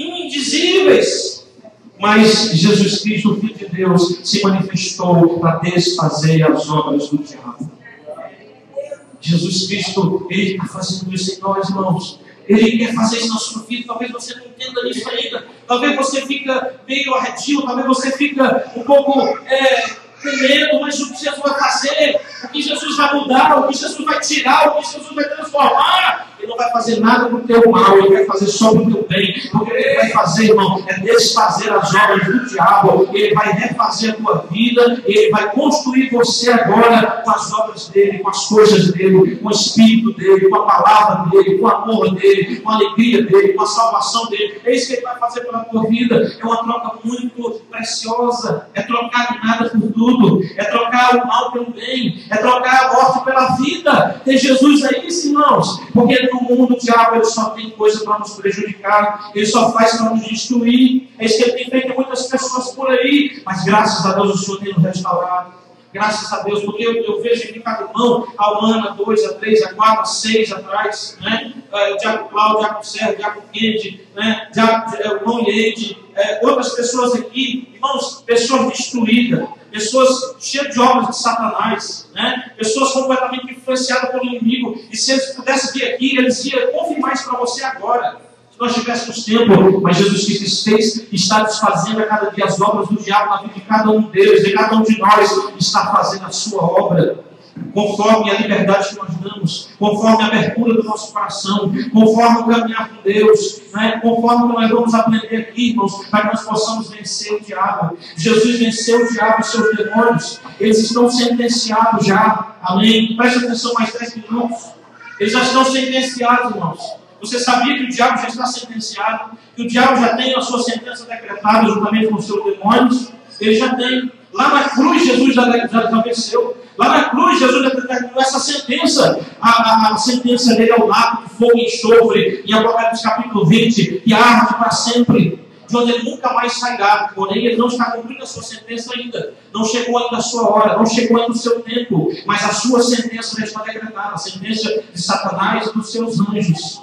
indizíveis. Mas Jesus Cristo, o Filho de Deus, se manifestou para desfazer as obras do diabo. Jesus Cristo, Ele está fazendo isso em nós, irmãos. Ele quer fazer isso na sua vida. Talvez você não entenda isso ainda. Talvez você fica meio arredio. Talvez você fica um pouco é, com medo. Mas o que Jesus vai fazer? O que Jesus vai mudar? O que Jesus vai tirar? O que Jesus vai transformar? Ele não vai fazer nada para o teu mal, ele vai fazer só para o teu bem. Porque ele vai fazer, irmão, é desfazer as obras do diabo. Ele vai refazer a tua vida, ele vai construir você agora com as obras dele, com as coisas dele, com o espírito dele, com a palavra dele, com o amor dele, com a alegria dele, com a salvação dele. É isso que ele vai fazer pela tua vida. É uma troca muito preciosa. É trocar nada por tudo. É trocar o mal pelo bem. É trocar a morte pela vida. Tem Jesus aí, irmãos. Porque no mundo o diabo ele só tem coisa para nos prejudicar, ele só faz para nos destruir. É isso que ele tem feito muitas pessoas por aí, mas graças a Deus o Senhor tem nos restaurado. Graças a Deus, porque eu, eu vejo aqui cada irmão, há um ano, há dois, há três, há quatro, há seis atrás, né? É, o Diabo Cláudio, o Diabo Sérgio, o Diabo Kennedy, né? o irmão Leide, é, outras pessoas aqui, irmãos, pessoas destruídas, pessoas cheias de obras de Satanás, né? Pessoas completamente influenciadas pelo inimigo. E se eles pudessem vir aqui, eles iam confirmar isso para você agora. Se nós tivéssemos tempo, mas Jesus Cristo fez, está desfazendo a cada dia as obras do diabo na vida de cada um deles, de cada um de nós está fazendo a sua obra. Conforme a liberdade que nós damos, conforme a abertura do nosso coração, conforme o caminhar com Deus, né? Conforme o que nós vamos aprender aqui, irmãos, para que nós possamos vencer o diabo. Jesus venceu o diabo e seus demônios, eles estão sentenciados já, amém? Preste atenção mais dez minutos, eles já estão sentenciados, irmãos. Você sabia que o diabo já está sentenciado, que o diabo já tem a sua sentença decretada juntamente com os seus demônios? Ele já tem. Lá na cruz, Jesus já, já, já venceu. Lá na cruz, Jesus determinou essa sentença. A, a, a sentença dele é o lago de fogo e enxofre, em Apocalipse capítulo vinte, que arde para sempre, de onde ele nunca mais sairá. Porém, ele não está cumprindo a sua sentença ainda. Não chegou ainda a sua hora, não chegou ainda o seu tempo. Mas a sua sentença já está decretada, a sentença de Satanás e dos seus anjos,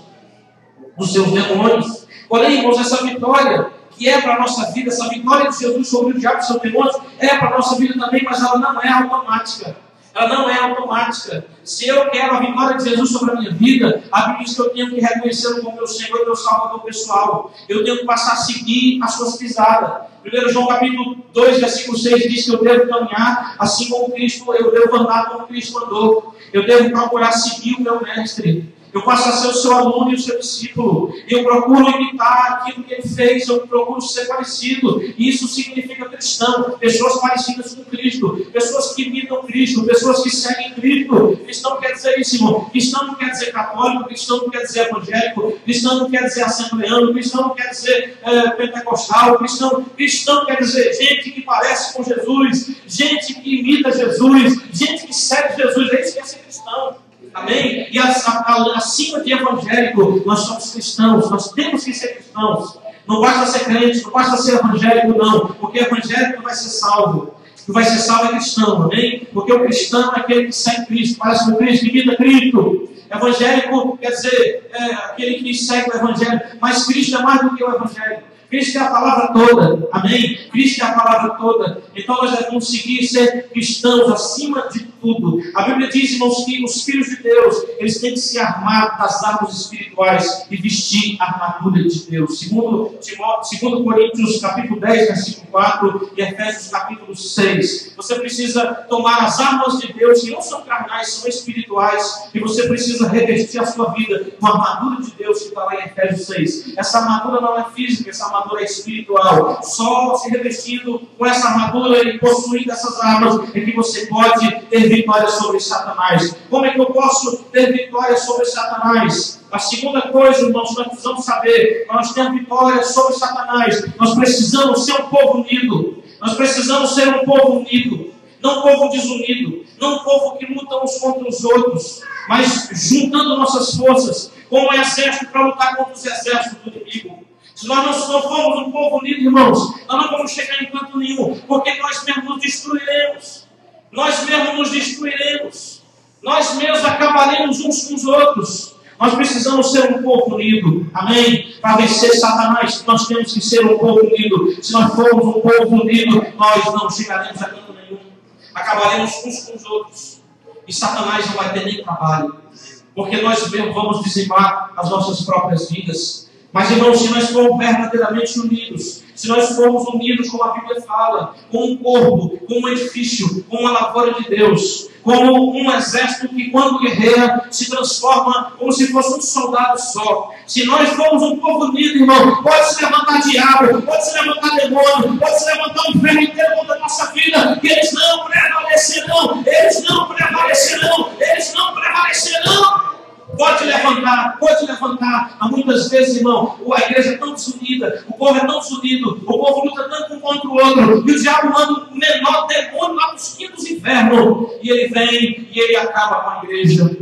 dos seus demônios. Porém, irmãos, essa vitória que é para a nossa vida, essa vitória de Jesus sobre o diabo e seus demônios, é para a nossa vida também, mas ela não é automática. Ela não é automática. Se eu quero a vitória de Jesus sobre a minha vida, a Bíblia diz que eu tenho que reconhecê-lo como meu Senhor e meu Salvador pessoal. Eu tenho que passar a seguir as suas pisadas. primeiro João capítulo dois, versículo seis diz que eu devo caminhar assim como Cristo, eu devo andar como Cristo andou. Eu devo procurar seguir o meu mestre. Eu passo a ser o seu aluno e o seu discípulo. Eu procuro imitar aquilo que ele fez. Eu procuro ser parecido. Isso significa cristão. Pessoas parecidas com Cristo. Pessoas que imitam Cristo. Pessoas que seguem Cristo. Cristão quer dizer isso, irmão. Cristão não quer dizer católico. Cristão não quer dizer evangélico. Cristão não quer dizer assembleano. Cristão não quer dizer é, pentecostal. Cristão, cristão quer dizer gente que parece com Jesus. Gente que imita Jesus. Gente que segue Jesus. É isso que é ser cristão. Amém? E acima de evangélico, nós somos cristãos, nós temos que ser cristãos. Não basta ser crente, não basta ser evangélico, não. Porque evangélico não vai ser salvo. O que vai ser salvo é cristão, amém? Porque o cristão é aquele que segue Cristo, parece com Cristo, que imita Cristo. Evangélico quer dizer é, aquele que segue o evangelho, mas Cristo é mais do que o evangelho. Cristo é a palavra toda, amém? Cristo é a palavra toda. Então nós devemos seguir ser cristãos acima de tudo. A Bíblia diz, irmãos, que os filhos de Deus, eles têm que se armar das armas espirituais e vestir a armadura de Deus. Segundo, segundo Coríntios capítulo dez, versículo quatro e Efésios capítulo seis. Você precisa tomar as armas de Deus, que não são carnais, são espirituais, e você precisa revestir a sua vida com a armadura de Deus que está lá em Efésios seis. Essa armadura não é física, essa armadura armadura espiritual. Só se revestindo com essa armadura e possuindo essas armas é que você pode ter vitória sobre Satanás. Como é que eu posso ter vitória sobre Satanás? A segunda coisa, irmãos, nós precisamos saber, nós temos vitória sobre Satanás. Nós precisamos ser um povo unido. Nós precisamos ser um povo unido. Não um povo desunido. Não um povo que luta uns contra os outros. Mas juntando nossas forças como um exército para lutar contra os exércitos do inimigo. Se nós não formos um povo unido, irmãos, nós não vamos chegar em canto nenhum, porque nós mesmos nos destruiremos. Nós mesmos nos destruiremos. Nós mesmos acabaremos uns com os outros. Nós precisamos ser um povo unido, amém? Para vencer Satanás, nós temos que ser um povo unido. Se nós formos um povo unido, nós não chegaremos a canto nenhum. Acabaremos uns com os outros. E Satanás não vai ter nem trabalho, porque nós mesmos vamos dizimar as nossas próprias vidas. Mas, irmãos, se nós formos verdadeiramente unidos, se nós formos unidos, como a Bíblia fala, como um corpo, como um edifício, como uma lavoura de Deus, como um exército que, quando guerreia, se transforma como se fosse um soldado só. Se nós formos um povo unido, irmão, pode se levantar diabo, pode se levantar demônio, pode se levantar um inferno inteiro contra a nossa vida, que eles não prevalecerão, eles não prevalecerão, eles não prevalecerão. Pode levantar, pode levantar. Há muitas vezes, irmão, a igreja é tão desunida, o povo é tão desunido, o povo luta tanto um contra o outro, e o diabo manda o menor demônio lá dos quintos infernos, e ele vem e ele acaba com a igreja,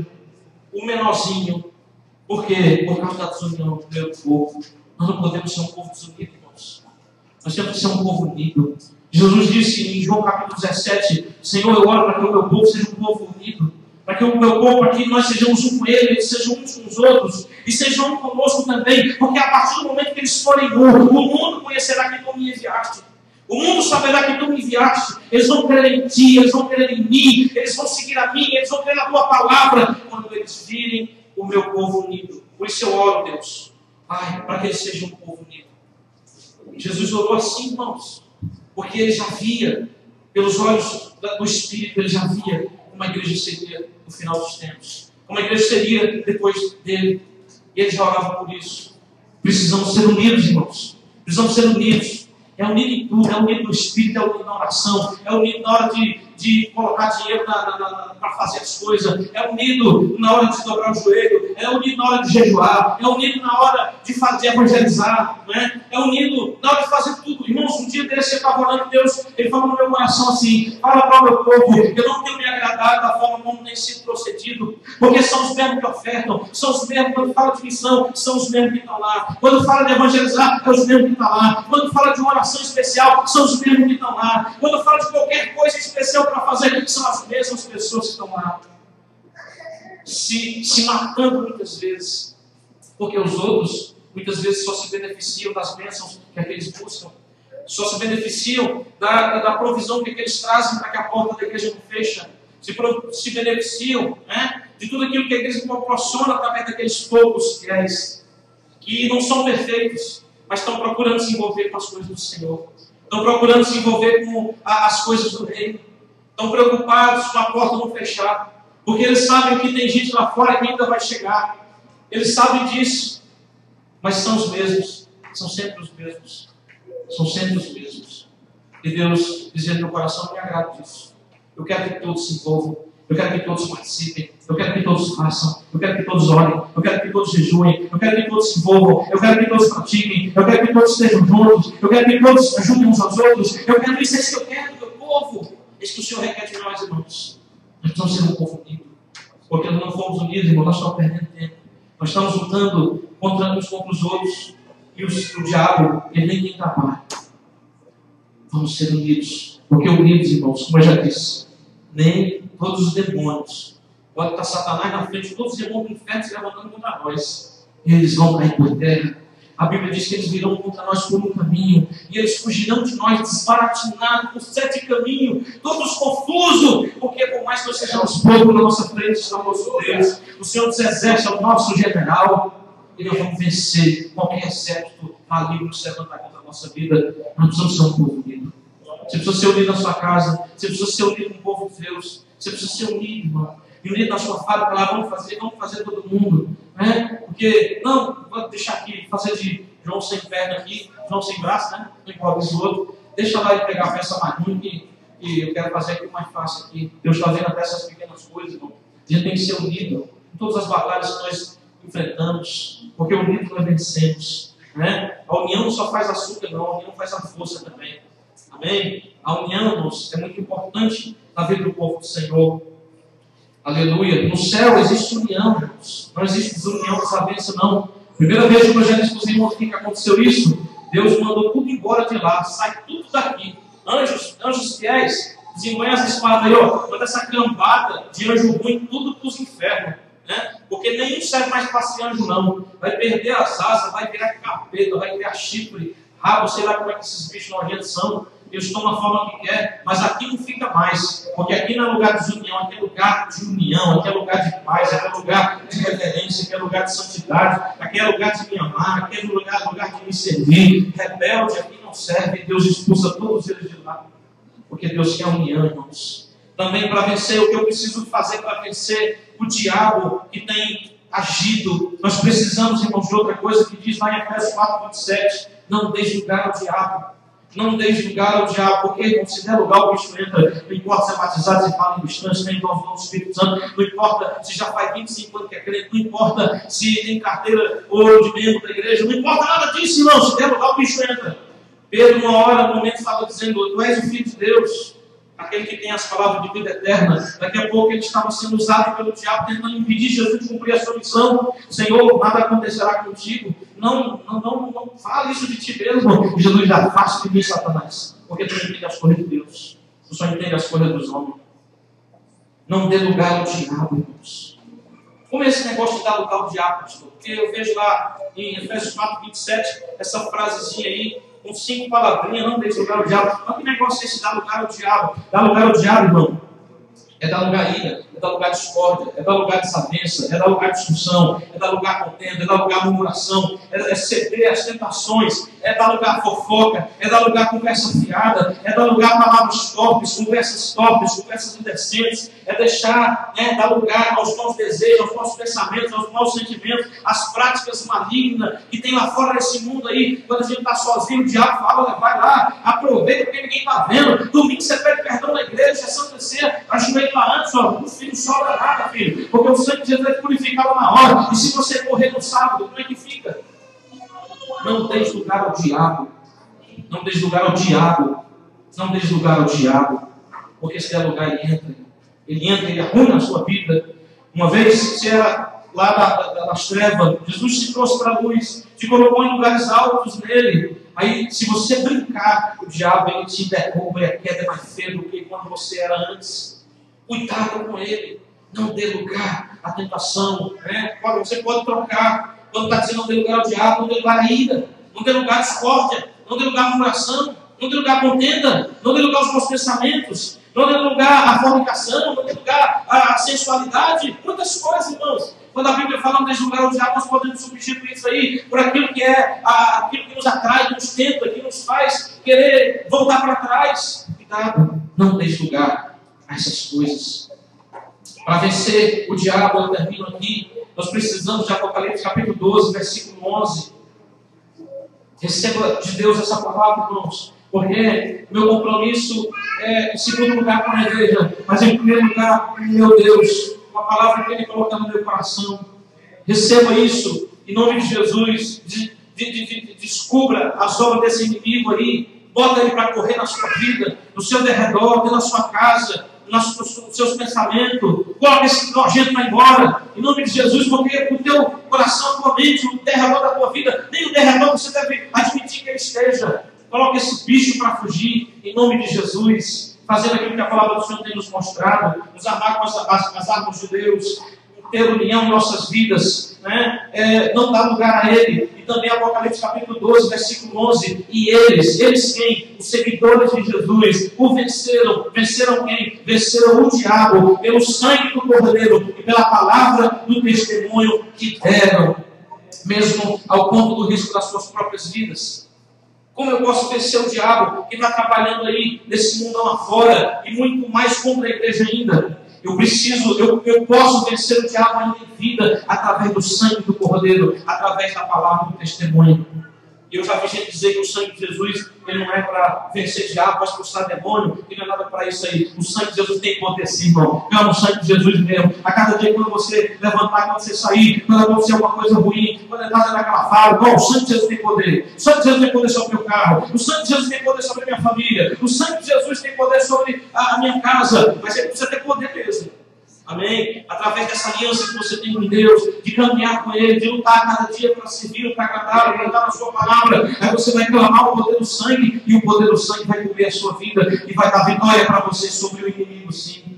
o menorzinho. Por quê? Por causa da desunião do meu povo. Nós não podemos ser um povo desunido, irmãos. Nós temos que ser um povo unido. Jesus disse em João capítulo dezessete, Senhor, eu oro para que o meu povo seja um povo unido. Para que o meu povo, para que nós sejamos um com ele, eles sejam uns com os outros, e sejam um conosco também, porque a partir do momento que eles forem um, o mundo conhecerá que tu me enviaste. O mundo saberá que tu me enviaste. Eles vão crer em ti, eles vão crer em mim, eles vão seguir a mim, eles vão crer na tua palavra, quando eles virem o meu povo unido. Por isso eu oro, Deus, Pai, para que eles sejam um povo unido. Jesus orou assim, irmãos, porque ele já via, pelos olhos do Espírito, ele já via como a igreja seria no final dos tempos, como a igreja seria depois dele, e ele já orava por isso. Precisamos ser unidos, irmãos, precisamos ser unidos, é unido em tudo, é unido no Espírito, é unido na oração, é unido na hora de, de colocar dinheiro para fazer as coisas, é unido na hora de dobrar o joelho, é unido na hora de jejuar, é unido na hora de fazer evangelizar, né? É unido na hora de fazer tudo. Irmãos, irmãos, um dia desse eu estava orando, Deus, Ele falou no meu coração assim, fala para o meu povo, eu não tenho me agradado da forma como tem sido procedido, porque são os mesmos que ofertam, são os mesmos, quando fala de missão, são os mesmos que estão lá, quando fala de evangelizar, é os mesmos que estão lá, quando fala de uma oração especial, são os mesmos que estão lá, quando fala de qualquer coisa especial para fazer, são as mesmas pessoas que estão lá, se, se matando muitas vezes, porque os outros muitas vezes só se beneficiam das bênçãos que aqueles buscam, só se beneficiam da, da, da provisão que aqueles trazem para que a porta da igreja não feche, se, pro, se beneficiam, né, de tudo aquilo que a igreja proporciona através daqueles poucos fiéis, que não são perfeitos, mas estão procurando se envolver com as coisas do Senhor, estão procurando se envolver com a, as coisas do reino, estão preocupados com a porta não fechar, porque eles sabem que tem gente lá fora que ainda vai chegar, eles sabem disso, mas são os mesmos, são sempre os mesmos, são sempre os mesmos. E Deus dizendo no meu coração, me agrada disso. Eu quero que todos se envolvam, eu quero que todos participem, eu quero que todos façam, eu quero que todos orem, eu quero que todos jejuem, eu quero que todos se envolvam, eu quero que todos pratiquem, eu quero que todos estejam juntos, eu quero que todos ajudem uns aos outros, eu quero isso, é isso que eu quero do meu povo. É isso que o Senhor requer de nós, irmãos. Nós precisamos ser um povo unido, porque nós não fomos unidos, irmãos, nós estamos perdendo tempo. Nós estamos lutando contra uns contra os outros. E os, o diabo, ele nem tem trabalho. Vamos ser unidos. Porque unidos, irmãos, como eu já disse, nem todos os demônios. Pode estar Satanás na frente, todos os demônios do inferno se levantando contra nós. E eles vão cair por terra. A Bíblia diz que eles virão contra nós por um caminho. E eles fugirão de nós desbaratinados por sete caminhos. Todos confusos. Porque por mais que nós sejamos poucos na nossa frente, está o nosso Deus. O Senhor dos Exércitos é o nosso general. E nós vamos vencer qualquer exército maligno que se levantar contra a nossa vida. Nós precisamos ser um povo unido. Você precisa ser unido na sua casa. Você precisa ser unido com o povo de Deus. Você precisa ser unido, irmão. E unido na sua fábrica lá, vamos fazer, vamos fazer todo mundo. Né? Porque, não, vou deixar aqui, fazer de João sem perna aqui, João sem braço, né? Não importa isso outro. Deixa lá e pegar a peça mais ruim que, que eu quero fazer aqui mais fácil aqui. Deus está vendo até essas pequenas coisas, irmão. A gente tem que ser unido em todas as batalhas que nós enfrentamos, porque unidos nós vencemos. Né? A união não só faz açúcar, não, a união faz a força também. Amém? A união, irmãos, é muito importante na vida do povo do Senhor. Aleluia. No céu existe união, irmãos. Não existe desunião, desavença, não. Primeira vez que o projeto disse para os irmãos que aconteceu isso, Deus mandou tudo embora de lá, sai tudo daqui. Anjos, anjos fiéis, desenvolvem essa espada aí, ó, manda essa cambada de anjo ruim, tudo para os infernos. Né? Porque nenhum serve mais para ser anjo, não. Vai perder as asas, vai virar capeta, vai virar chifre, rabo, sei lá como é que esses bichos nojentos são. Eles tomam a forma que quer, mas aqui não fica mais. Porque aqui não é lugar de união, aqui é lugar de união, aqui é lugar de paz, aqui é lugar de reverência, aqui é lugar de santidade, aqui é lugar de me amar, aqui é lugar, lugar de me servir. Rebelde aqui não serve, Deus expulsa todos eles de lá. Porque Deus quer união, irmãos. Também para vencer o que eu preciso fazer para vencer o diabo que tem agido. Nós precisamos, irmãos, de outra coisa que diz lá em Efésios quatro, vinte e sete. Não deixe lugar ao diabo. Não deixe lugar ao diabo, porque irmão, se der lugar o bicho entra. Não importa se é batizado, se fala em distância, nem novo do Espírito Santo. Não importa se já faz vinte e cinco anos que é crente. Não importa se tem carteira ou de membro da igreja. Não importa nada disso, irmão. Se der lugar o bicho entra. Pedro, uma hora, no momento, estava dizendo: tu és o Filho de Deus, aquele que tem as palavras de vida eterna. Daqui a pouco ele estava sendo usado pelo diabo, tentando impedir Jesus de cumprir a sua missão. Senhor, nada acontecerá contigo. Não, não, não, não fale isso de ti mesmo. Jesus já faz de mim, Satanás, porque tu não entende as coisas de Deus, tu só entende as coisas dos homens. Não dê lugar ao diabo, irmãos. Como é esse negócio de dar lugar ao diabo, pastor? Porque eu vejo lá em Efésios quatro, vinte e sete, essa frasezinha aí, com cinco palavrinhas: não deixe lugar ao diabo. Mas que negócio é esse, dar lugar ao diabo? Dar lugar ao diabo, irmão, é dar lugar a ira, é dar lugar a discórdia, é dar lugar a desavença, é dar lugar a discussão, é dar lugar a contenda, é dar lugar a murmuração, é, é ceder às tentações, é dar lugar a fofoca, é dar lugar a conversa fiada, é dar lugar a palavras torpes, conversas torpes, conversas indecentes, é deixar, né, dar lugar aos maus desejos, aos maus pensamentos, aos maus sentimentos, às práticas malignas que tem lá fora nesse mundo aí. Quando a gente está sozinho, o diabo fala: vai lá, aproveita porque ninguém está vendo. Domingo você pede perdão na igreja, é Santa Ceia, ajoelha lá antes, ó, o filho não sobra nada, filho, porque o sangue de Jesus é purificado na hora. E se você morrer no sábado, como é que fica? Não deixe lugar ao diabo. Não deixe lugar ao diabo. Não deixe lugar ao diabo. Porque se der lugar, ele entra. Ele entra, ele arruina a sua vida. Uma vez você era lá da, da, das trevas, Jesus te trouxe para a luz, te colocou em lugares altos nele. Aí, se você brincar, o diabo ele te derruba e a queda é mais feia do que quando você era antes. Cuidado com ele. Não dê lugar à tentação. Né? Você pode trocar. Quando está dizendo não dê lugar ao diabo, não dê lugar à ira, não dê lugar à discórdia, não dê lugar à murmuração, não dê lugar à contenda, não dê lugar aos maus pensamentos, não dê lugar à fornicação, não dê lugar à sensualidade, muitas coisas, irmãos. Quando a Bíblia fala não dê lugar ao diabo, nós podemos substituir isso aí por aquilo que é a, aquilo que nos atrai, que nos tenta, que nos faz querer voltar para trás. Cuidado, não dê lugar a essas coisas. Para vencer o diabo, eu termino aqui, nós precisamos de Apocalipse capítulo doze, versículo onze. Receba de Deus essa palavra, irmãos, porque meu compromisso é, em segundo lugar, com a igreja, mas em primeiro lugar, meu Deus, uma palavra que Ele coloca no meu coração. Receba isso, em nome de Jesus. De, de, de, de, descubra as obras desse inimigo aí, bota ele para correr na sua vida, no seu derredor, dentro da sua casa, nos, nos seus pensamentos. Coloca esse nojento para embora, em nome de Jesus, porque o teu coração, a tua mente, o derredor da tua vida, nem o derredor você deve admitir que ele esteja. Coloca esse bicho para fugir, em nome de Jesus, fazendo aquilo que a palavra do Senhor tem nos mostrado, nos armar com as, as, as armas de Deus, ter união em nossas vidas, né? É, não dá lugar a ele. E também Apocalipse capítulo doze, versículo onze, e eles, eles quem? Os seguidores de Jesus, o venceram. Venceram quem? Venceram o diabo, pelo sangue do Cordeiro e pela palavra do testemunho que deram, mesmo ao ponto do risco das suas próprias vidas. Como eu posso vencer o diabo que está trabalhando aí nesse mundão afora e muito mais contra a igreja ainda? Eu preciso, eu, eu posso vencer o diabo ainda em vida através do sangue do Cordeiro, através da palavra do testemunho. E eu já vi gente dizer que o sangue de Jesus ele não é para vencer diabo, para expulsar demônio, que não é nada para isso aí. O sangue de Jesus tem poder sim, irmão. Calma, o sangue de Jesus mesmo. A cada dia quando você levantar, quando você sair, quando acontecer alguma coisa ruim, quando entrar naquela fala, bom, o sangue de Jesus tem poder. O sangue de Jesus tem poder sobre o meu carro. O sangue de Jesus tem poder sobre a minha família. O sangue de Jesus tem poder sobre a minha casa. Mas ele precisa ter poder mesmo. Amém? Através dessa aliança que você tem com Deus, de caminhar com Ele, de lutar cada dia para servir, para agradar, para andar na sua palavra. Aí você vai clamar o poder do sangue, e o poder do sangue vai cobrir a sua vida e vai dar vitória para você sobre o inimigo, sim.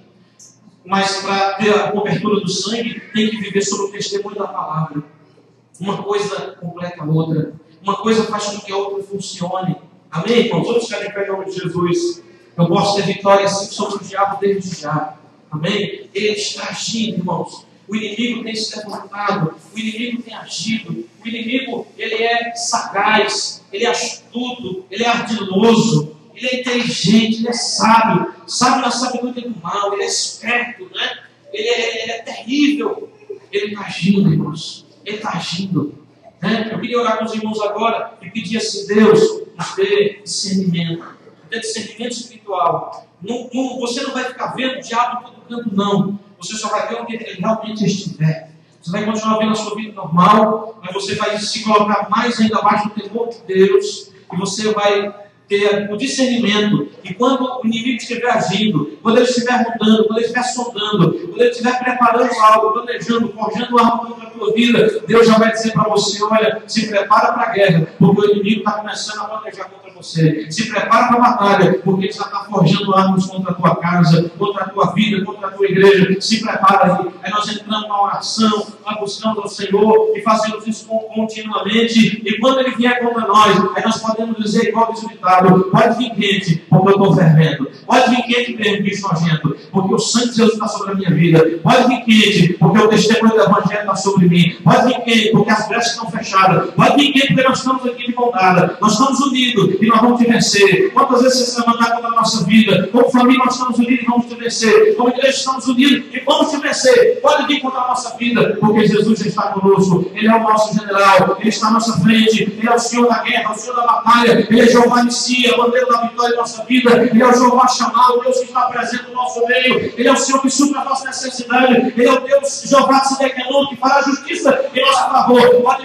Mas para ter a cobertura do sangue, tem que viver sobre o testemunho da palavra. Uma coisa completa a outra. Uma coisa faz com que a outra funcione. Amém, irmãos? Todos querem pegar o nome de Jesus. Eu posso ter vitória assim sobre o diabo desde já. Amém? Ele está agindo, irmãos. O inimigo tem se levantado, o inimigo tem agido. O inimigo, ele é sagaz, ele é astuto, ele é ardiloso, ele é inteligente, ele é sábio, sábio na sabedoria do mal, ele é esperto, né? Ele é, ele é terrível. Ele está agindo, irmãos. Ele está agindo. Né? Eu queria orar com os irmãos agora e pedir assim: Deus, nos dê discernimento, nos dê discernimento espiritual. Não, não, você não vai ficar vendo o diabo em todo canto, não. Você só vai ver onde ele realmente estiver. Você vai continuar vendo a sua vida normal, mas você vai se colocar mais ainda abaixo do temor de Deus, e você vai ter o discernimento. E quando o inimigo estiver agindo, quando ele estiver mudando, quando ele estiver sondando, quando ele estiver preparando algo, planejando, forjando algo para a tua vida, Deus já vai dizer para você: olha, se prepara para a guerra, porque o inimigo está começando a planejar contra você. Se prepara para a batalha, porque ele já está forjando armas contra a tua casa, contra a tua vida, contra a tua igreja. Se prepara aí. Aí nós entramos na oração, nós buscamos ao Senhor e fazemos isso continuamente. E quando ele vier contra nós, aí nós podemos dizer igual diz o ditado: pode vir quente, porque eu estou fervendo. Pode vir quente mesmo, bicho nojento, porque o sangue de Jesus está sobre a minha vida. Pode vir quente, porque o testemunho do Evangelho está sobre mim. Pode vir quente, porque as brechas estão fechadas. Pode vir quente, porque nós estamos aqui de mão dada. Nós estamos unidos e nós vamos te vencer. Quantas vezes você se levantar contra a nossa vida? Como família nós estamos unidos e vamos te vencer. Como igreja estamos unidos e vamos te vencer. Pode vir contra a nossa vida, porque Jesus já está conosco. Ele é o nosso general, Ele está à nossa frente. Ele é o Senhor da guerra, o Senhor da batalha. Ele é Jeová Nissi, a bandeira da vitória em nossa vida. Ele é o Jeová chamado, o Deus que está presente no nosso meio. Ele é o Senhor que supra a nossa necessidade. Ele é o Deus Jeová Tsidkenu, que fará justiça em nosso favor. Pode vir,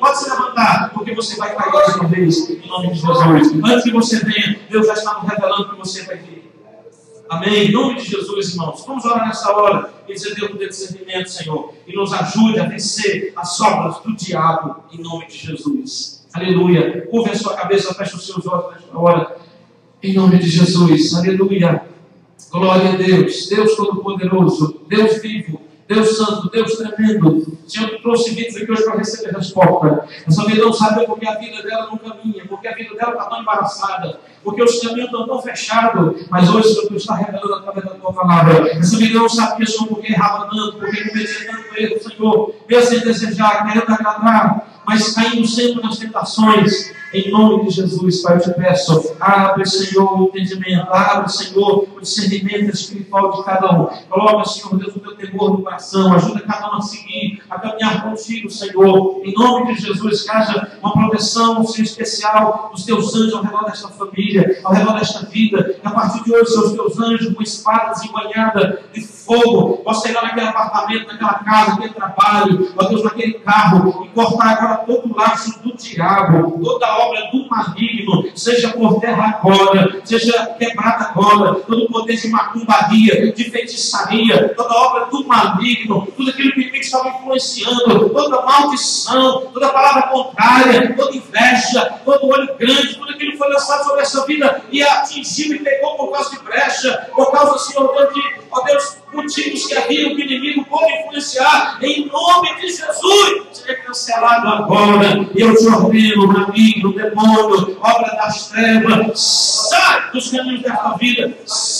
Pode se levantar, porque você vai cair mais uma vez, em nome de Jesus. Antes que você venha, Deus já está nos revelando que você vai vir. Amém? Em nome de Jesus, irmãos. Vamos orar nessa hora e dizer: Deus, dê discernimento, Senhor, e nos ajude a vencer as obras do diabo, em nome de Jesus. Aleluia. Curve a sua cabeça, feche os seus olhos nesta hora, em nome de Jesus. Aleluia. Glória a Deus. Deus Todo-Poderoso, Deus vivo, Deus Santo, Deus tremendo. Senhor, tu trouxe vidas aqui hoje para receber a resposta. Essa vida não sabe porque a vida dela não caminha, porque a vida dela está tão embaraçada, porque os caminhos estão tão fechados. Mas hoje, Senhor, tu está revelando através da tua palavra. Essa vida não sabia, Senhor, porque errava tanto, porque cometia tanto erro, Senhor. Veio sem desejar, querendo agradar, mas caindo sempre nas tentações. Em nome de Jesus, Pai, eu te peço, abre, Senhor, o entendimento, abre, Senhor, o discernimento espiritual de cada um. Coloca, Senhor Deus, o teu temor no coração, ajuda cada um a seguir, a caminhar contigo, Senhor. Em nome de Jesus, que haja uma proteção, Senhor, especial dos teus anjos ao redor desta família, ao redor desta vida. E a partir de hoje, Senhor, os teus anjos com espadas embanhadas de fogo, possa chegar naquele apartamento, naquela casa, naquele trabalho, ó Deus, naquele carro, e cortar agora todo o laço do diabo, toda a obra do maligno, seja por terra agora, seja quebrada agora, todo o poder de macumbaria, de feitiçaria, toda a obra do maligno, tudo aquilo que o inimigo estava influenciando, toda maldição, toda palavra contrária, toda inveja, todo olho grande, tudo aquilo que foi lançado sobre essa vida e atingiu e pegou por causa de brecha, por causa, Senhor Deus, de, ó Deus, motivos que haviam que o inimigo pode influenciar, em nome de Jesus, seja cancelado agora. Eu te ordeno, maligno, demônio, obra das trevas, sai dos caminhos desta vida,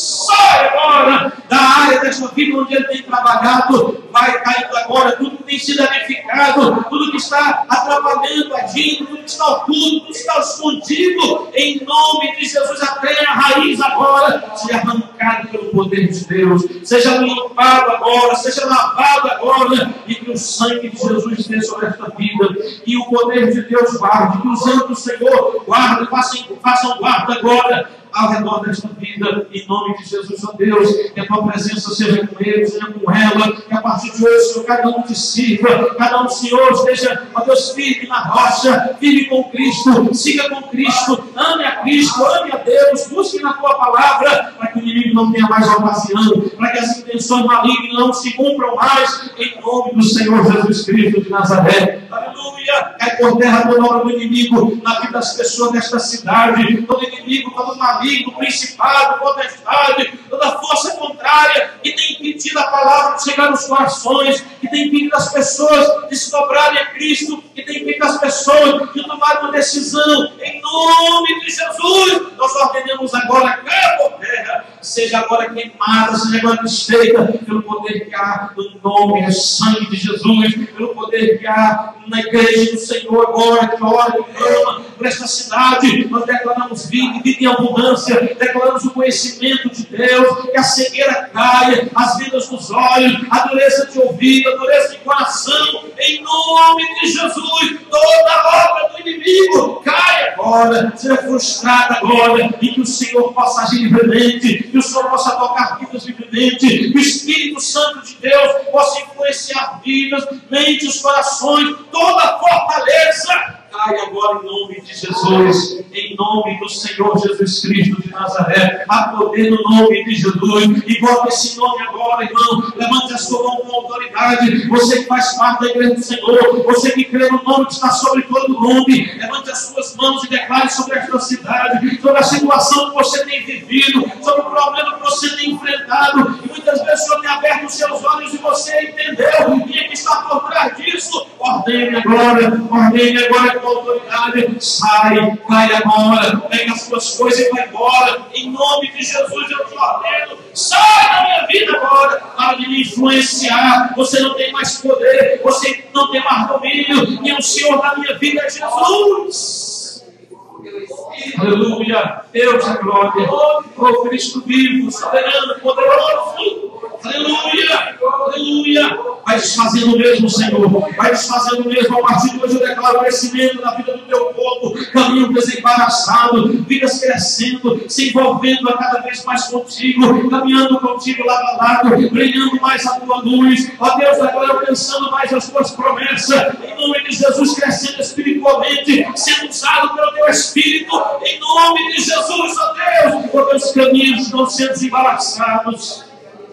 sai agora da área desta vida onde ele tem trabalhado, vai caindo agora tudo que tem sido danificado, tudo que está atrapalhando, agindo, tudo que está oculto, tudo que está escondido, em nome de Jesus, até a raiz agora seja arrancado pelo poder de Deus, seja limpado agora, seja lavado agora, e que o sangue de Jesus esteja sobre esta vida, e o poder de Deus guarde, que os anjos do Senhor guardem, façam, façam guarda agora ao redor desta vida, em nome de Jesus, ó Deus, que a tua presença seja com ele, seja com ela, que a partir de hoje, Senhor, cada um te sirva, cada um, Senhor, esteja, ó Deus, firme na rocha, firme com Cristo, siga com Cristo, ame a Cristo, ame a Deus, busque na tua palavra, para que o inimigo não tenha mais ocasião, para que as intenções malignas não se cumpram mais, em nome do Senhor Jesus Cristo de Nazaré. Aleluia! Cai por terra toda obra do inimigo na vida das pessoas desta cidade, todo inimigo, todo maligno, principado, potestade, toda força contrária que tem impedido a palavra de chegar nos corações, que tem impedido as pessoas de se dobrarem a Cristo, que tem impedido as pessoas de tomarem uma decisão, em nome de Jesus, nós ordenamos agora, caia por terra, seja agora queimada, seja agora desfeita, pelo poder que há no nome e sangue de Jesus, pelo poder que há na igreja do Senhor agora, que ora, que clama por esta cidade. Nós declaramos vida, vida em abundância, declaramos o conhecimento de Deus, que a cegueira caia, as vidas dos olhos, a dureza de ouvido, a dureza de coração, em nome de Jesus, toda a obra do inimigo caia agora, seja frustrada agora, e que o Senhor possa agir livremente, que o Senhor possa tocar vidas livremente, que o Espírito Santo de Deus possa influenciar vidas, mentes, corações, toda a fortaleza cai agora em nome de Jesus, em nome do Senhor Jesus Cristo de Nazaré, há poder no nome de Jesus, e bota esse nome agora, irmão, levante a sua mão com autoridade, você que faz parte da igreja do Senhor, você que crê no nome que está sobre todo o nome, levante as suas mãos e declare sobre esta cidade, sobre a situação que você tem vivido, sobre o problema que você tem enfrentado, e muitas vezes o Senhor tem aberto os seus olhos e você entendeu, e Ele está por trás disso, ordene agora, ordene agora com autoridade, sai, cai agora, pega as suas coisas e vai embora, em nome de Jesus eu te ordeno, sai da minha vida agora, para de me influenciar, você não tem mais poder, você não tem mais domínio, e o Senhor da minha vida é Jesus. Aleluia, Deus é glória, oh Cristo vivo, soberano, poderoso, aleluia, aleluia, vai desfazendo mesmo, Senhor, vai desfazendo mesmo, a partir de hoje eu declaro crescimento na vida do teu povo, caminho caminhando desembaraçado, vidas crescendo, se envolvendo a cada vez mais contigo, caminhando contigo lado a lado, brilhando mais a tua luz, ó Deus, agora alcançando mais as tuas promessas, em nome de Jesus, crescendo espiritualmente, sendo usado pelo teu Espírito, em nome de Jesus, ó Deus, ó Deus, caminhos estão sendo desembaraçados,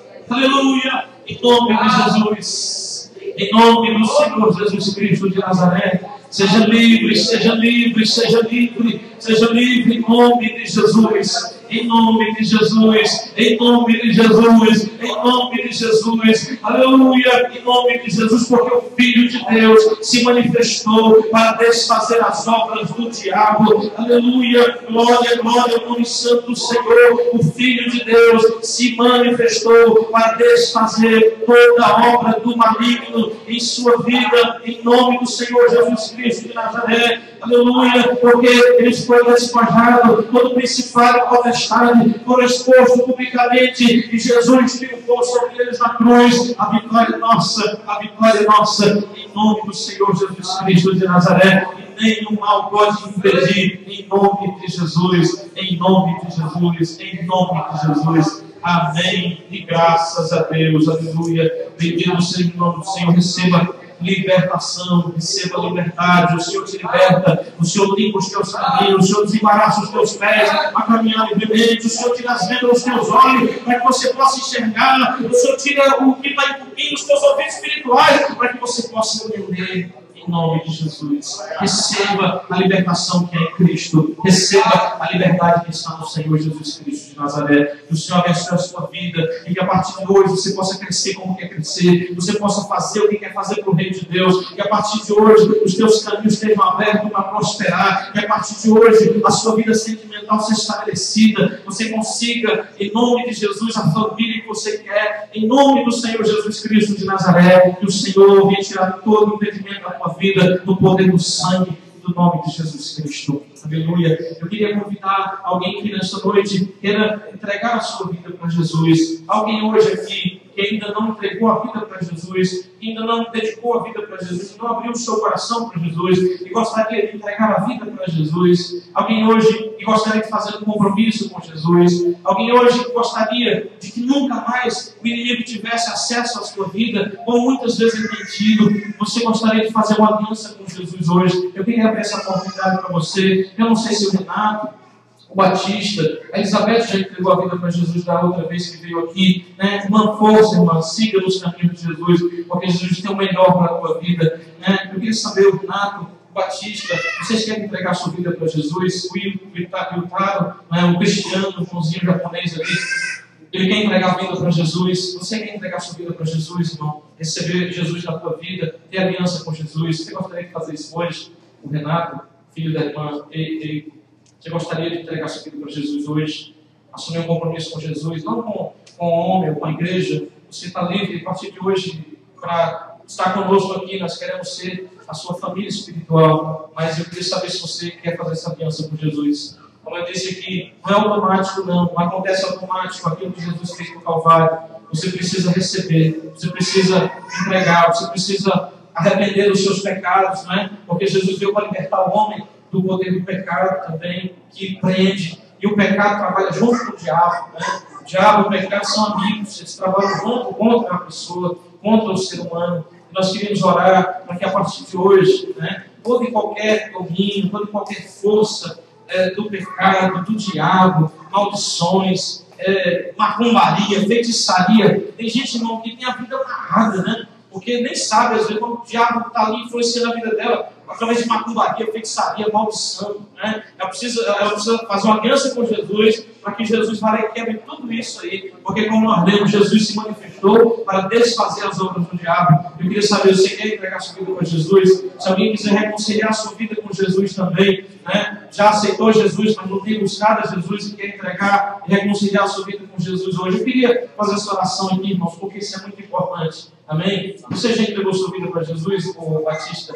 aleluia, em nome de Jesus, em nome do Senhor Jesus Cristo de Nazaré. Seja livre, seja livre, seja livre, seja livre em nome de Jesus, em nome de Jesus, em nome de Jesus, em nome de Jesus, aleluia, em nome de Jesus, porque o Filho de Deus se manifestou para desfazer as obras do diabo, aleluia, glória, glória ao nome santo do Senhor. O Filho de Deus se manifestou para desfazer toda a obra do maligno em sua vida, em nome do Senhor Jesus Cristo de Nazaré, aleluia, porque ele foi despojado, todo principado, potestade, foram expostos publicamente, e Jesus triunfou sobre eles na cruz. A vitória é nossa, a vitória é nossa, em nome do Senhor Jesus Cristo de Nazaré, e nenhum mal pode impedir, em nome de Jesus, em nome de Jesus, em nome de Jesus. Amém, e graças a Deus, aleluia, bendito seja o nome do Senhor. Receba libertação, receba liberdade, o Senhor te liberta, o Senhor limpa os teus caminhos, o Senhor desembaraça os teus pés a caminhar livremente, o Senhor tira as vendas dos teus olhos para que você possa enxergar, o Senhor tira o que está encobrindo os teus ouvidos espirituais para que você possa entender. Em nome de Jesus, receba a libertação que é em Cristo, receba a liberdade que está no Senhor Jesus Cristo de Nazaré. Que o Senhor abençoe a sua vida e que a partir de hoje você possa crescer como quer crescer, você possa fazer o que quer fazer para o reino de Deus, que a partir de hoje os teus caminhos estejam abertos para prosperar, que a partir de hoje a sua vida sentimental seja estabelecida, você consiga, em nome de Jesus, a família que você quer, em nome do Senhor Jesus Cristo de Nazaré. Que o Senhor venha tirar todo o impedimento da tua vida, no poder do sangue, do nome de Jesus Cristo. Aleluia. Eu queria convidar alguém que nesta noite queira entregar a sua vida para Jesus. Alguém hoje aqui que ainda não entregou a vida para Jesus, que ainda não dedicou a vida para Jesus, que não abriu o seu coração para Jesus e gostaria de entregar a vida para Jesus. Alguém hoje que gostaria de fazer um compromisso com Jesus. Alguém hoje que gostaria de que nunca mais o inimigo tivesse acesso à sua vida, como muitas vezes ele tem tido. Você gostaria de fazer uma aliança com Jesus hoje. Eu queria abrir essa oportunidade para você. Eu não sei se o Renato, o Batista, a Elizabeth já entregou a vida para Jesus da outra vez que veio aqui, né? Uma força, irmã, siga nos caminhos de Jesus, porque Jesus tem o melhor para a tua vida, né? Eu queria saber, o Renato, o Batista, vocês querem entregar a sua vida para Jesus? O Iltaro, né? O Cristiano, o Joãozinho japonês ali, ele quer entregar a vida para Jesus. Você quer entregar a sua vida para Jesus, irmão? Receber Jesus na tua vida, ter aliança com Jesus. Você gostaria de fazer isso hoje? O Renato, filho da irmã, ele, ele Você gostaria de entregar sua vida para Jesus hoje? Assumir um compromisso com Jesus, não com, com o homem ou com a igreja. Você está livre a partir de hoje para estar conosco aqui. Nós queremos ser a sua família espiritual. Mas eu queria saber se você quer fazer essa aliança com Jesus. Como eu disse aqui, não é automático, não. Não acontece automático aquilo que Jesus fez no Calvário. Você precisa receber, você precisa entregar, você precisa arrepender dos seus pecados, né? Porque Jesus veio para libertar o homem do poder do pecado também, que prende. E o pecado trabalha junto com o diabo, né? O diabo e o pecado são amigos, eles trabalham junto contra a pessoa, contra o ser humano. E nós queremos orar para que a partir de hoje, né, todo e qualquer domínio, toda e qualquer força é, do pecado, do diabo, maldições, é, macumbaria, feitiçaria. Tem gente, irmão, que tem a vida amarrada, né? Porque nem sabe, às vezes, como o diabo está ali influenciando a vida dela, através de macumbaria, feitiçaria, maldição, né? Ela precisa, ela precisa fazer uma aliança com Jesus, para que Jesus vá e quebre tudo isso aí, porque como nós lemos, Jesus se manifestou para desfazer as obras do diabo. Eu queria saber, você quer entregar sua vida para Jesus? Se alguém quiser reconciliar sua vida com Jesus também, né? Já aceitou Jesus, mas não tem buscado a Jesus e quer entregar e reconciliar sua vida com Jesus hoje, eu queria fazer essa oração aqui, irmãos, porque isso é muito importante. Amém? Você já entregou sua vida para Jesus, o Batista?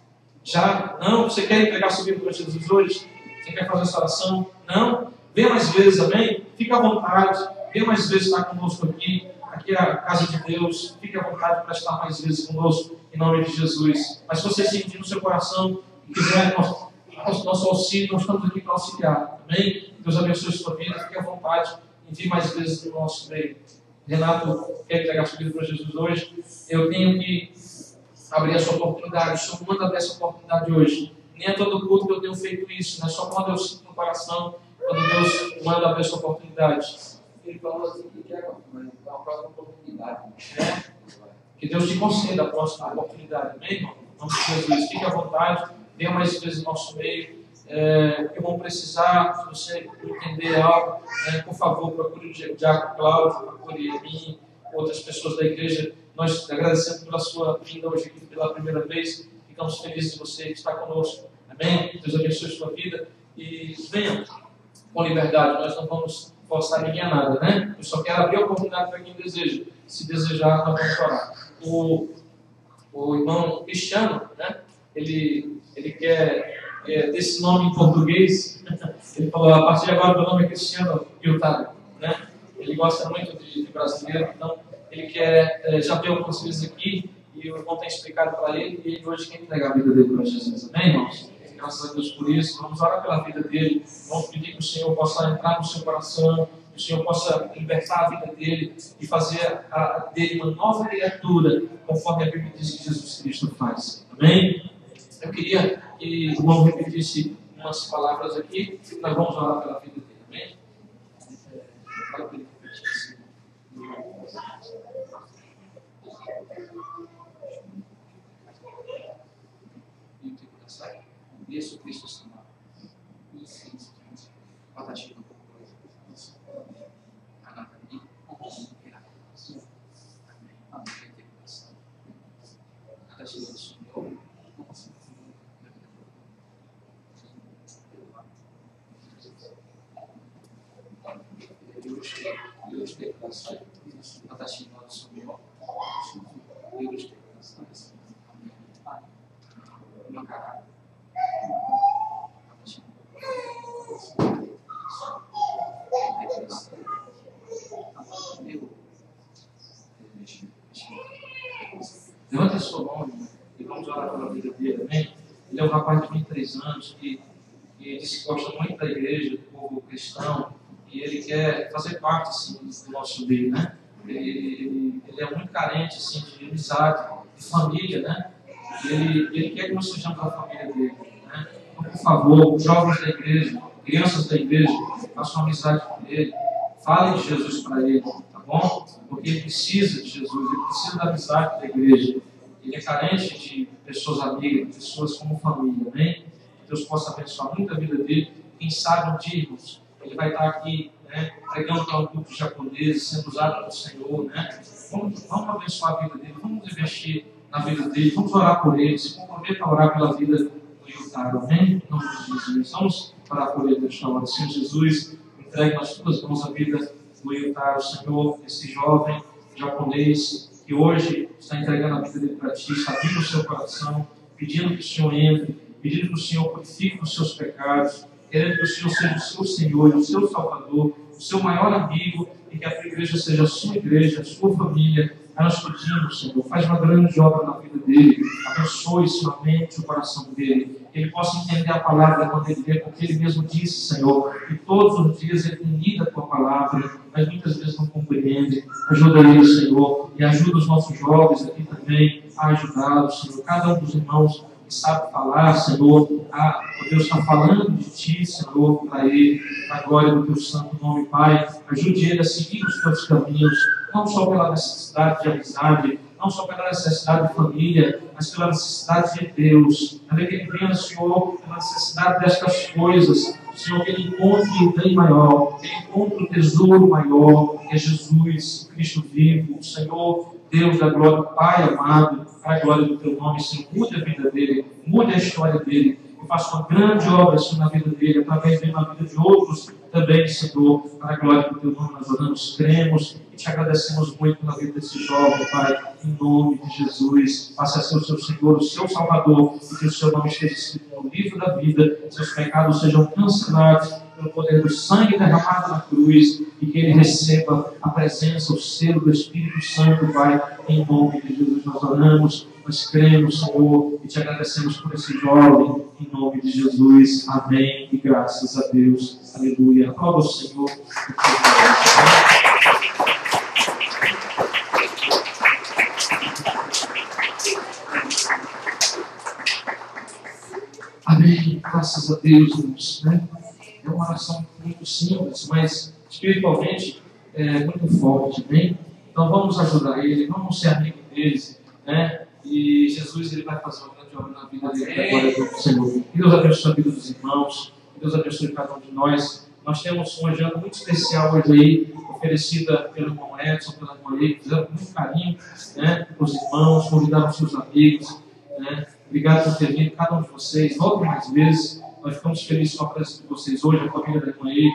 Já? Não? Você quer entregar sua vida para Jesus hoje? Você quer fazer essa oração? Não? Venha mais vezes, amém? Fique à vontade. Venha mais vezes estar conosco aqui. Aqui é a casa de Deus. Fique à vontade para estar mais vezes conosco, em nome de Jesus. Mas se você sentir no seu coração e quiser nosso, nosso auxílio, nós estamos aqui para auxiliar. Amém? Deus abençoe a sua vida, fique à vontade, envie mais vezes no nosso meio. Renato quer entregar a sua vida para Jesus hoje. Eu tenho que abrir essa oportunidade. O Senhor manda abrir essa oportunidade hoje. Nem é todo culto que eu tenho feito isso, né? Só quando eu sinto no coração, quando Deus manda abrir essa oportunidade. Ele falou assim que quer uma próxima oportunidade. É. Que Deus te conceda a próxima oportunidade. Amém, irmão? Em nome de Jesus. Fique à vontade. Venha mais vezes no nosso meio. É, que vão precisar, se você entender algo, né, por favor, procure o Diácono Cláudio, procure a mim, outras pessoas da igreja. Nós agradecemos pela sua vinda hoje aqui pela primeira vez. Ficamos felizes de você estar conosco. Amém? Deus abençoe a sua vida. E venha com liberdade. Nós não vamos forçar ninguém a nada, né? Eu só quero abrir a oportunidade para quem deseja. Se desejar, nós vamos orar. O, o irmão Cristiano, né? Ele, ele quer é, desse nome em português. Ele falou, a partir de agora meu nome é Cristiano Piltado, né? Ele gosta muito de, de brasileiro, então ele quer, é, já veio algumas vezes aqui e o irmão tem explicado para ele e ele hoje quer entregar a vida dele para Jesus. Amém, irmãos? Graças a Deus por isso. Vamos orar pela vida dele. Vamos pedir que o Senhor possa entrar no seu coração, que o Senhor possa libertar a vida dele e fazer a, dele uma nova criatura, conforme a Bíblia diz que Jesus Cristo faz. Amém? Eu queria que o irmão repetisse umas palavras aqui. Nós vamos orar pela vida dele. Amém? Para que ele repetisse. Jesus Cristo Senhor. Watashi no心。あなたに選ばれます。あなたに入れてください。私の信用を許して許してください。私の罪を許してください。今からlevanta a sua mão, irmão, e vamos orar pela vida dele, amém? Ele é um rapaz de vinte e três anos que, que disse que gosta muito da igreja, do povo cristão, e ele quer fazer parte assim, do nosso meio, né? Ele, ele, ele é muito carente assim, de amizade, de família, né? E ele, ele quer que nós sejamos a família dele, né? Então, por favor, jovens da igreja, crianças da igreja, façam amizade com ele, falem de Jesus para ele, tá bom? Porque ele precisa de Jesus, ele precisa da amizade da igreja. Ele é carente de pessoas amigas, pessoas como família, amém? Que Deus possa abençoar muito a vida dele. Quem sabe um dia, irmãos, ele vai estar aqui, né, pregando para um grupo de japoneses, sendo usado pelo Senhor, né? Vamos, vamos abençoar a vida dele, vamos investir na vida dele, vamos orar por ele, se comprometer a orar pela vida do Yutaro, amém? Em nome de Jesus. Vamos orar por ele, deixa eu orar. Senhor Jesus, entregue nas tuas mãos a vida do Yutaro, Senhor, esse jovem japonês que hoje está entregando a vida dele para ti, está abrindo o seu coração, pedindo que o Senhor entre, pedindo que o Senhor purifique os seus pecados, querendo que o Senhor seja o seu Senhor, o seu Salvador, o seu maior amigo, e que a tua igreja seja a sua igreja, a sua família. Aí nós pedimos, Senhor, faz uma grande obra na vida dele, abençoe sua mente, o coração dele, que ele possa entender a palavra quando ele lê, porque ele mesmo disse, Senhor, que todos os dias ele lida a tua palavra, mas muitas vezes não compreende. Ajuda ele, Senhor, e ajuda os nossos jovens aqui também a ajudá-los, Senhor, cada um dos irmãos que sabe falar, Senhor, a, Deus está falando de Ti, Senhor, para ele, para a glória do Teu santo nome, Pai. Ajude ele a seguir os Teus caminhos, não só pela necessidade de amizade, não só pela necessidade de família, mas pela necessidade de Deus. Também que ele venha, Senhor, pela necessidade destas coisas, Senhor, que ele encontre o bem maior, que ele encontre o tesouro maior, que é Jesus, o Cristo vivo, o Senhor, Deus da glória, Pai amado, para a glória do Teu nome, Senhor, mude a vida dele, mude a história dele, e faça uma grande obra, Senhor, na vida dele, através dele na vida de outros também, Senhor, para a glória do Teu nome. Nós oramos, cremos e te agradecemos muito pela vida desse jovem, Pai, em nome de Jesus. Faça a ser o seu Senhor, o seu Salvador, e que o seu nome esteja escrito no livro da vida, seus pecados sejam cancelados pelo poder do sangue derramado na cruz, e que ele receba a presença, o selo do Espírito Santo, Pai, em nome de Jesus nós oramos. nós cremos, Senhor, e te agradecemos por esse jovem, em nome de Jesus. Amém. E graças a Deus. Aleluia. Aplauda o Senhor. Amém. Graças a Deus, irmãos, né? É uma oração muito simples, mas espiritualmente é muito forte, amém? Então vamos ajudar ele, vamos ser amigos deles, né? E Jesus ele vai fazer uma grande obra na vida dele, agora do Senhor. Que Deus abençoe a vida dos irmãos, que Deus abençoe cada um de nós. Nós temos uma janta muito especial hoje aí, oferecida pelo irmão Edson, pela irmã Ei, fizeram com muito carinho, né? Para os irmãos, convidaram os seus amigos, né? Obrigado por ter vindo, cada um de vocês, volte mais vezes. Nós ficamos felizes com a presença de vocês hoje, a família da irmã Ei.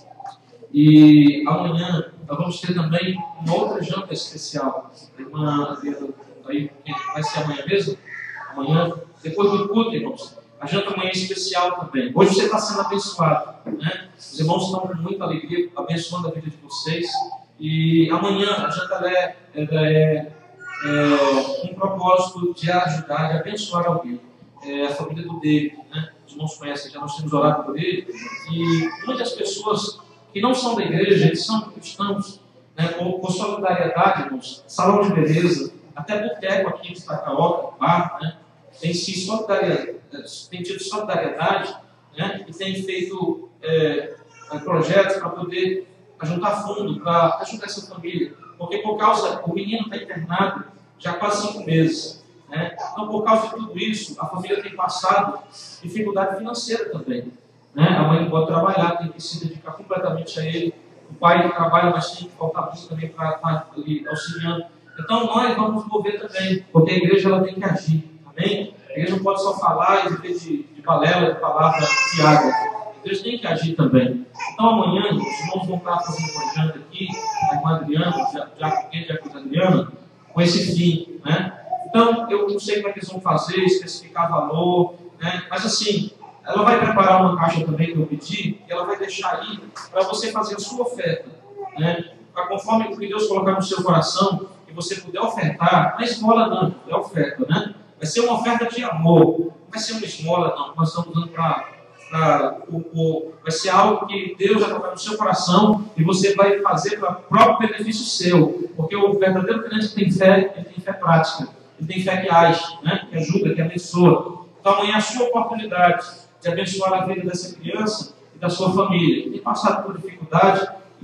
E amanhã nós vamos ter também uma outra janta especial. A irmã Adriana, aí, vai ser amanhã mesmo? Amanhã, depois do culto, irmãos. A janta amanhã é especial também. Hoje você está sendo abençoado, né? Os irmãos estão com muita alegria, abençoando a vida de vocês. E amanhã a janta ela é, ela é, é um propósito de ajudar, de abençoar alguém. É a família do David, né? Os irmãos conhecem, já nós temos orado por ele. E muitas pessoas que não são da igreja, eles são cristãos, né? Por, por solidariedade, irmãos, salão de beleza, até boteco aqui de Itacaoca, bar, né? Tem, sim, solidariedade, tem tido solidariedade, né? E tem feito é, projetos para poder juntar fundo, para ajudar essa família. Porque por causa, o menino está internado já há quase cinco meses. Né? Então, por causa de tudo isso, a família tem passado dificuldade financeira também. Né? A mãe não pode trabalhar, tem que se dedicar completamente a ele. O pai trabalha, mas tem que faltar muito também para estar ali auxiliando. Então, nós vamos nos mover também, porque a igreja ela tem que agir. Amém? A igreja não pode só falar e viver de, de balela, de palavra fiada. A igreja tem que agir também. Então, amanhã, os irmãos vão estar fazendo uma janta aqui, a irmã Adriana, já com já com a Adriana, com esse fim, né? Então, eu não sei como é que eles vão fazer, especificar valor, né? Mas assim, ela vai preparar uma caixa também que eu pedi, e ela vai deixar aí para você fazer a sua oferta, né? Conforme o que Deus colocar no seu coração, e você puder ofertar, não é esmola não, é oferta, né? Vai ser uma oferta de amor, não vai ser uma esmola não, nós estamos dando para... vai ser algo que Deus vai colocar no seu coração e você vai fazer para o próprio benefício seu, porque o verdadeiro crente tem fé, ele tem fé prática. Ele tem fé que age, né? Que ajuda, que abençoa. Então amanhã é a sua oportunidade de abençoar a vida dessa criança e da sua família. Que tem passado por dificuldade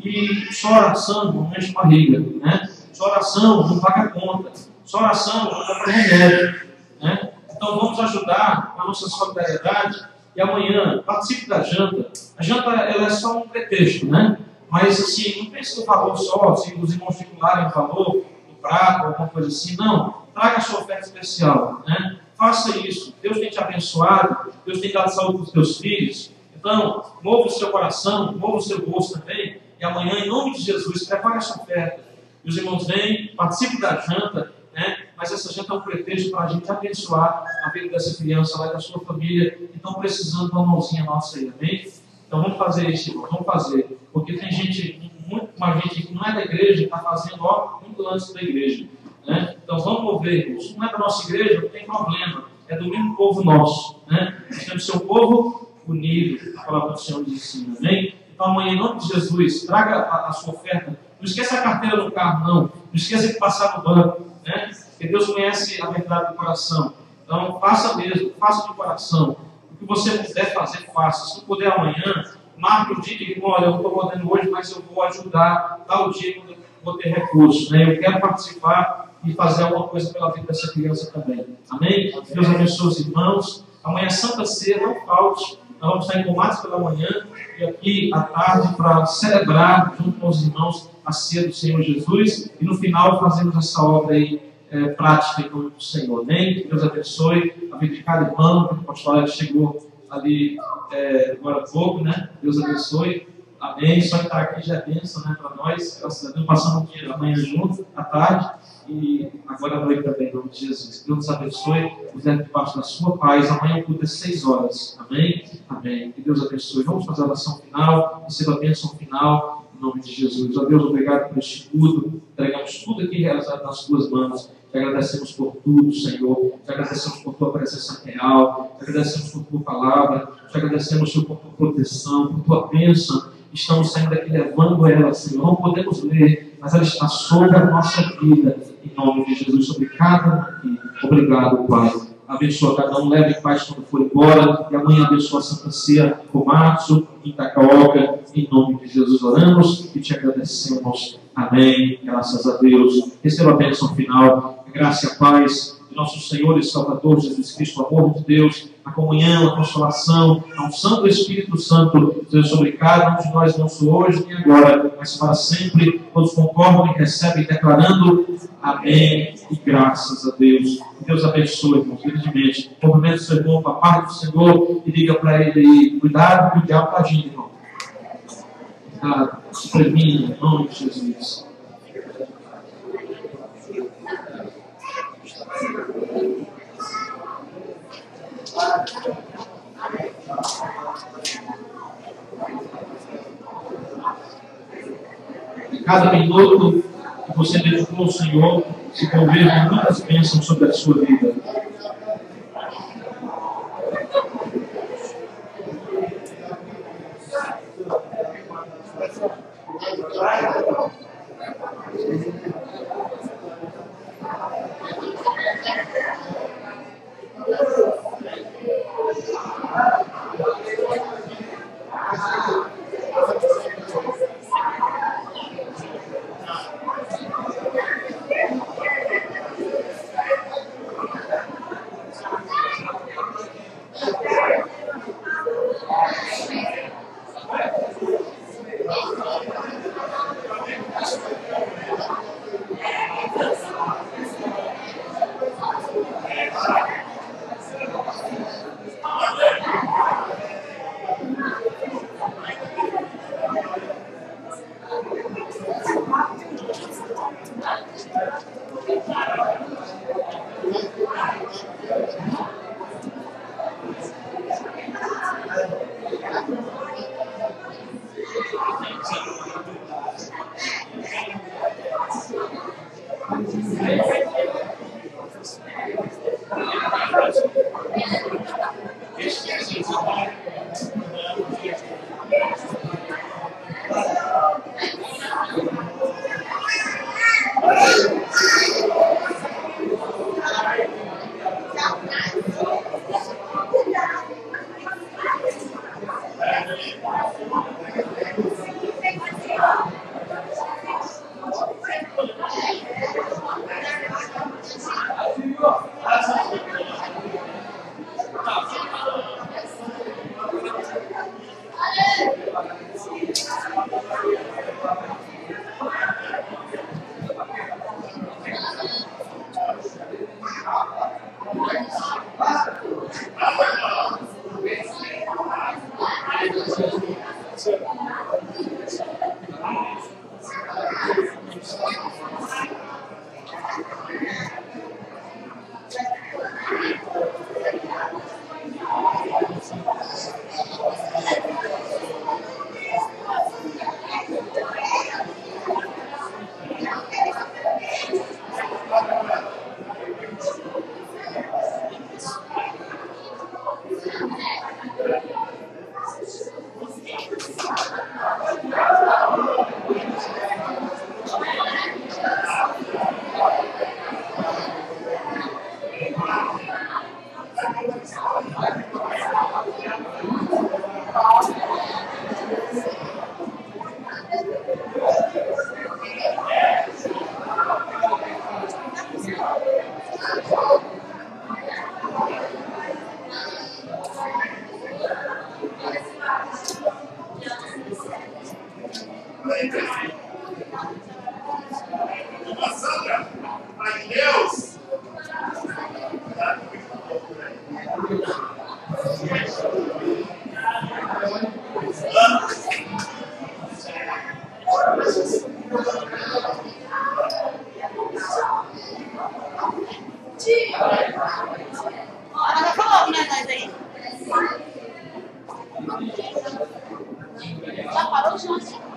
e só oração não enche barriga, né? Só oração não paga conta. Só oração não compra remédio, né? Então vamos ajudar a nossa solidariedade e amanhã participe da janta. A janta ela é só um pretexto, né? Mas assim, não pense no valor só, se os irmãos circularem o valor do prato, alguma coisa assim, não. Traga a sua oferta especial, né? Faça isso. Deus tem te abençoado, Deus tem dado saúde para os teus filhos. Então, mova o seu coração, mova o seu bolso também. E amanhã, em nome de Jesus, prepare a sua oferta. E os irmãos vêm, participem da janta, né? Mas essa janta é um pretexto para a gente abençoar a vida dessa criança lá, da sua família, que estão precisando de uma mãozinha nossa aí, amém? Então vamos fazer isso, irmão, vamos fazer. Porque tem gente, muito mais gente que não é da igreja, que está fazendo ó, muito antes da igreja. Né? Então vamos mover, irmãos. Não é da nossa igreja, não tem problema. É do mesmo povo nosso. Né? Nós temos que ser um povo unido. A palavra do Senhor diz assim, amém? Então amanhã, em nome de Jesus, traga a, a sua oferta. Não esqueça a carteira no carro, não. Não esqueça de passar no banco. Né? Porque Deus conhece a verdade do coração. Então faça mesmo, faça de coração. O que você puder fazer, faça. Se não puder amanhã, marque o dia que, olha, eu não estou podendo hoje, mas eu vou ajudar tal dia quando eu vou ter recursos. Né? Eu quero participar e fazer alguma coisa pela vida dessa criança também. Amém? Deus abençoe os irmãos. Amanhã, Santa Ceia, não falte. Nós vamos estar em Comates pela manhã e aqui à tarde para celebrar, junto com os irmãos, a ceia do Senhor Jesus. E no final fazemos essa obra aí é, prática em nome do Senhor. Amém? Que Deus abençoe a vida de cada irmão. O pastor chegou ali é, agora há pouco, né? Deus abençoe. Amém. Só estar aqui já é bênção, né, para nós. Graças a Deus, passamos um dia amanhã junto, à tarde. E agora à noite também, em nome de Jesus. Que Deus nos abençoe, nos leve debaixo da sua paz. Amanhã o culto é seis horas. Amém? Amém. Que Deus abençoe. Vamos fazer a oração final, receba a bênção final, em nome de Jesus. Ó Deus, obrigado por este culto. Entregamos tudo aqui realizado nas tuas mãos. Te agradecemos por tudo, Senhor. Te agradecemos por tua presença real. Te agradecemos por tua palavra. Te agradecemos, Senhor, por tua proteção, por tua bênção. Estamos saindo daqui levando ela, Senhor. Não podemos ler, mas ela está sobre a nossa vida. Em nome de Jesus, sobre cada um aqui. Obrigado, Pai. Abençoa cada um, leve em paz quando for embora. E amanhã abençoa a Santa Ceia, Komatsu, em Itacaoca. Em nome de Jesus oramos e te agradecemos. Amém. Graças a Deus. Receba a bênção final. A graça e a paz de nosso Senhor e Salvador Jesus Cristo, o amor de Deus, a comunhão, a consolação, a unção do Espírito Santo, seja sobre cada um de nós, não só hoje nem agora, mas para sempre. Todos concordam e recebem, declarando amém e graças a Deus. Deus abençoe, irmãos, grandemente. Cumprimento seu irmão com a paz do Senhor e diga para ele: cuidado que o diabo está agindo, irmão. Cuidado, se previne, em nome de Jesus. Cada minuto que você dedicou ao Senhor se converta em muitas bênçãos sobre a sua vida.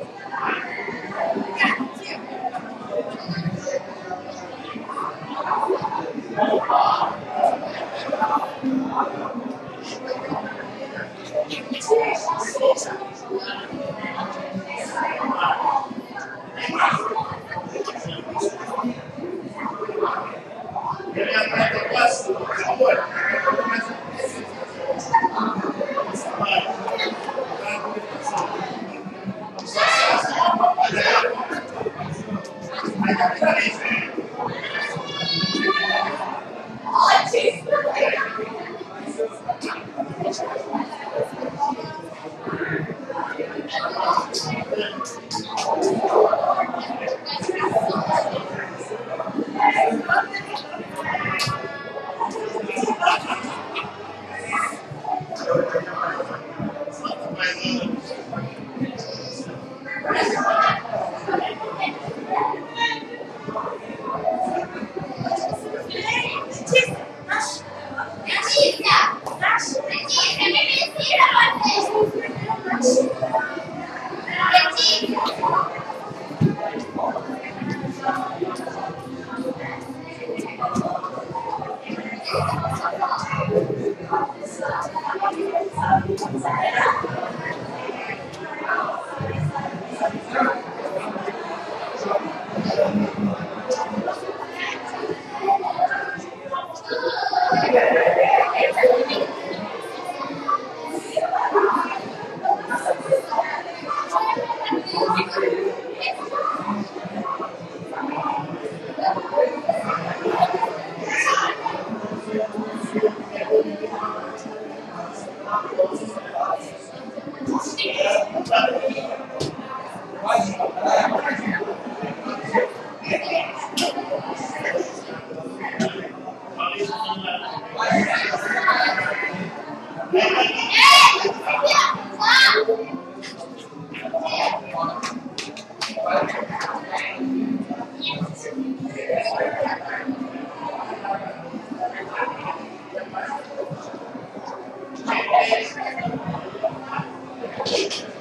Já parou, João? Thank you.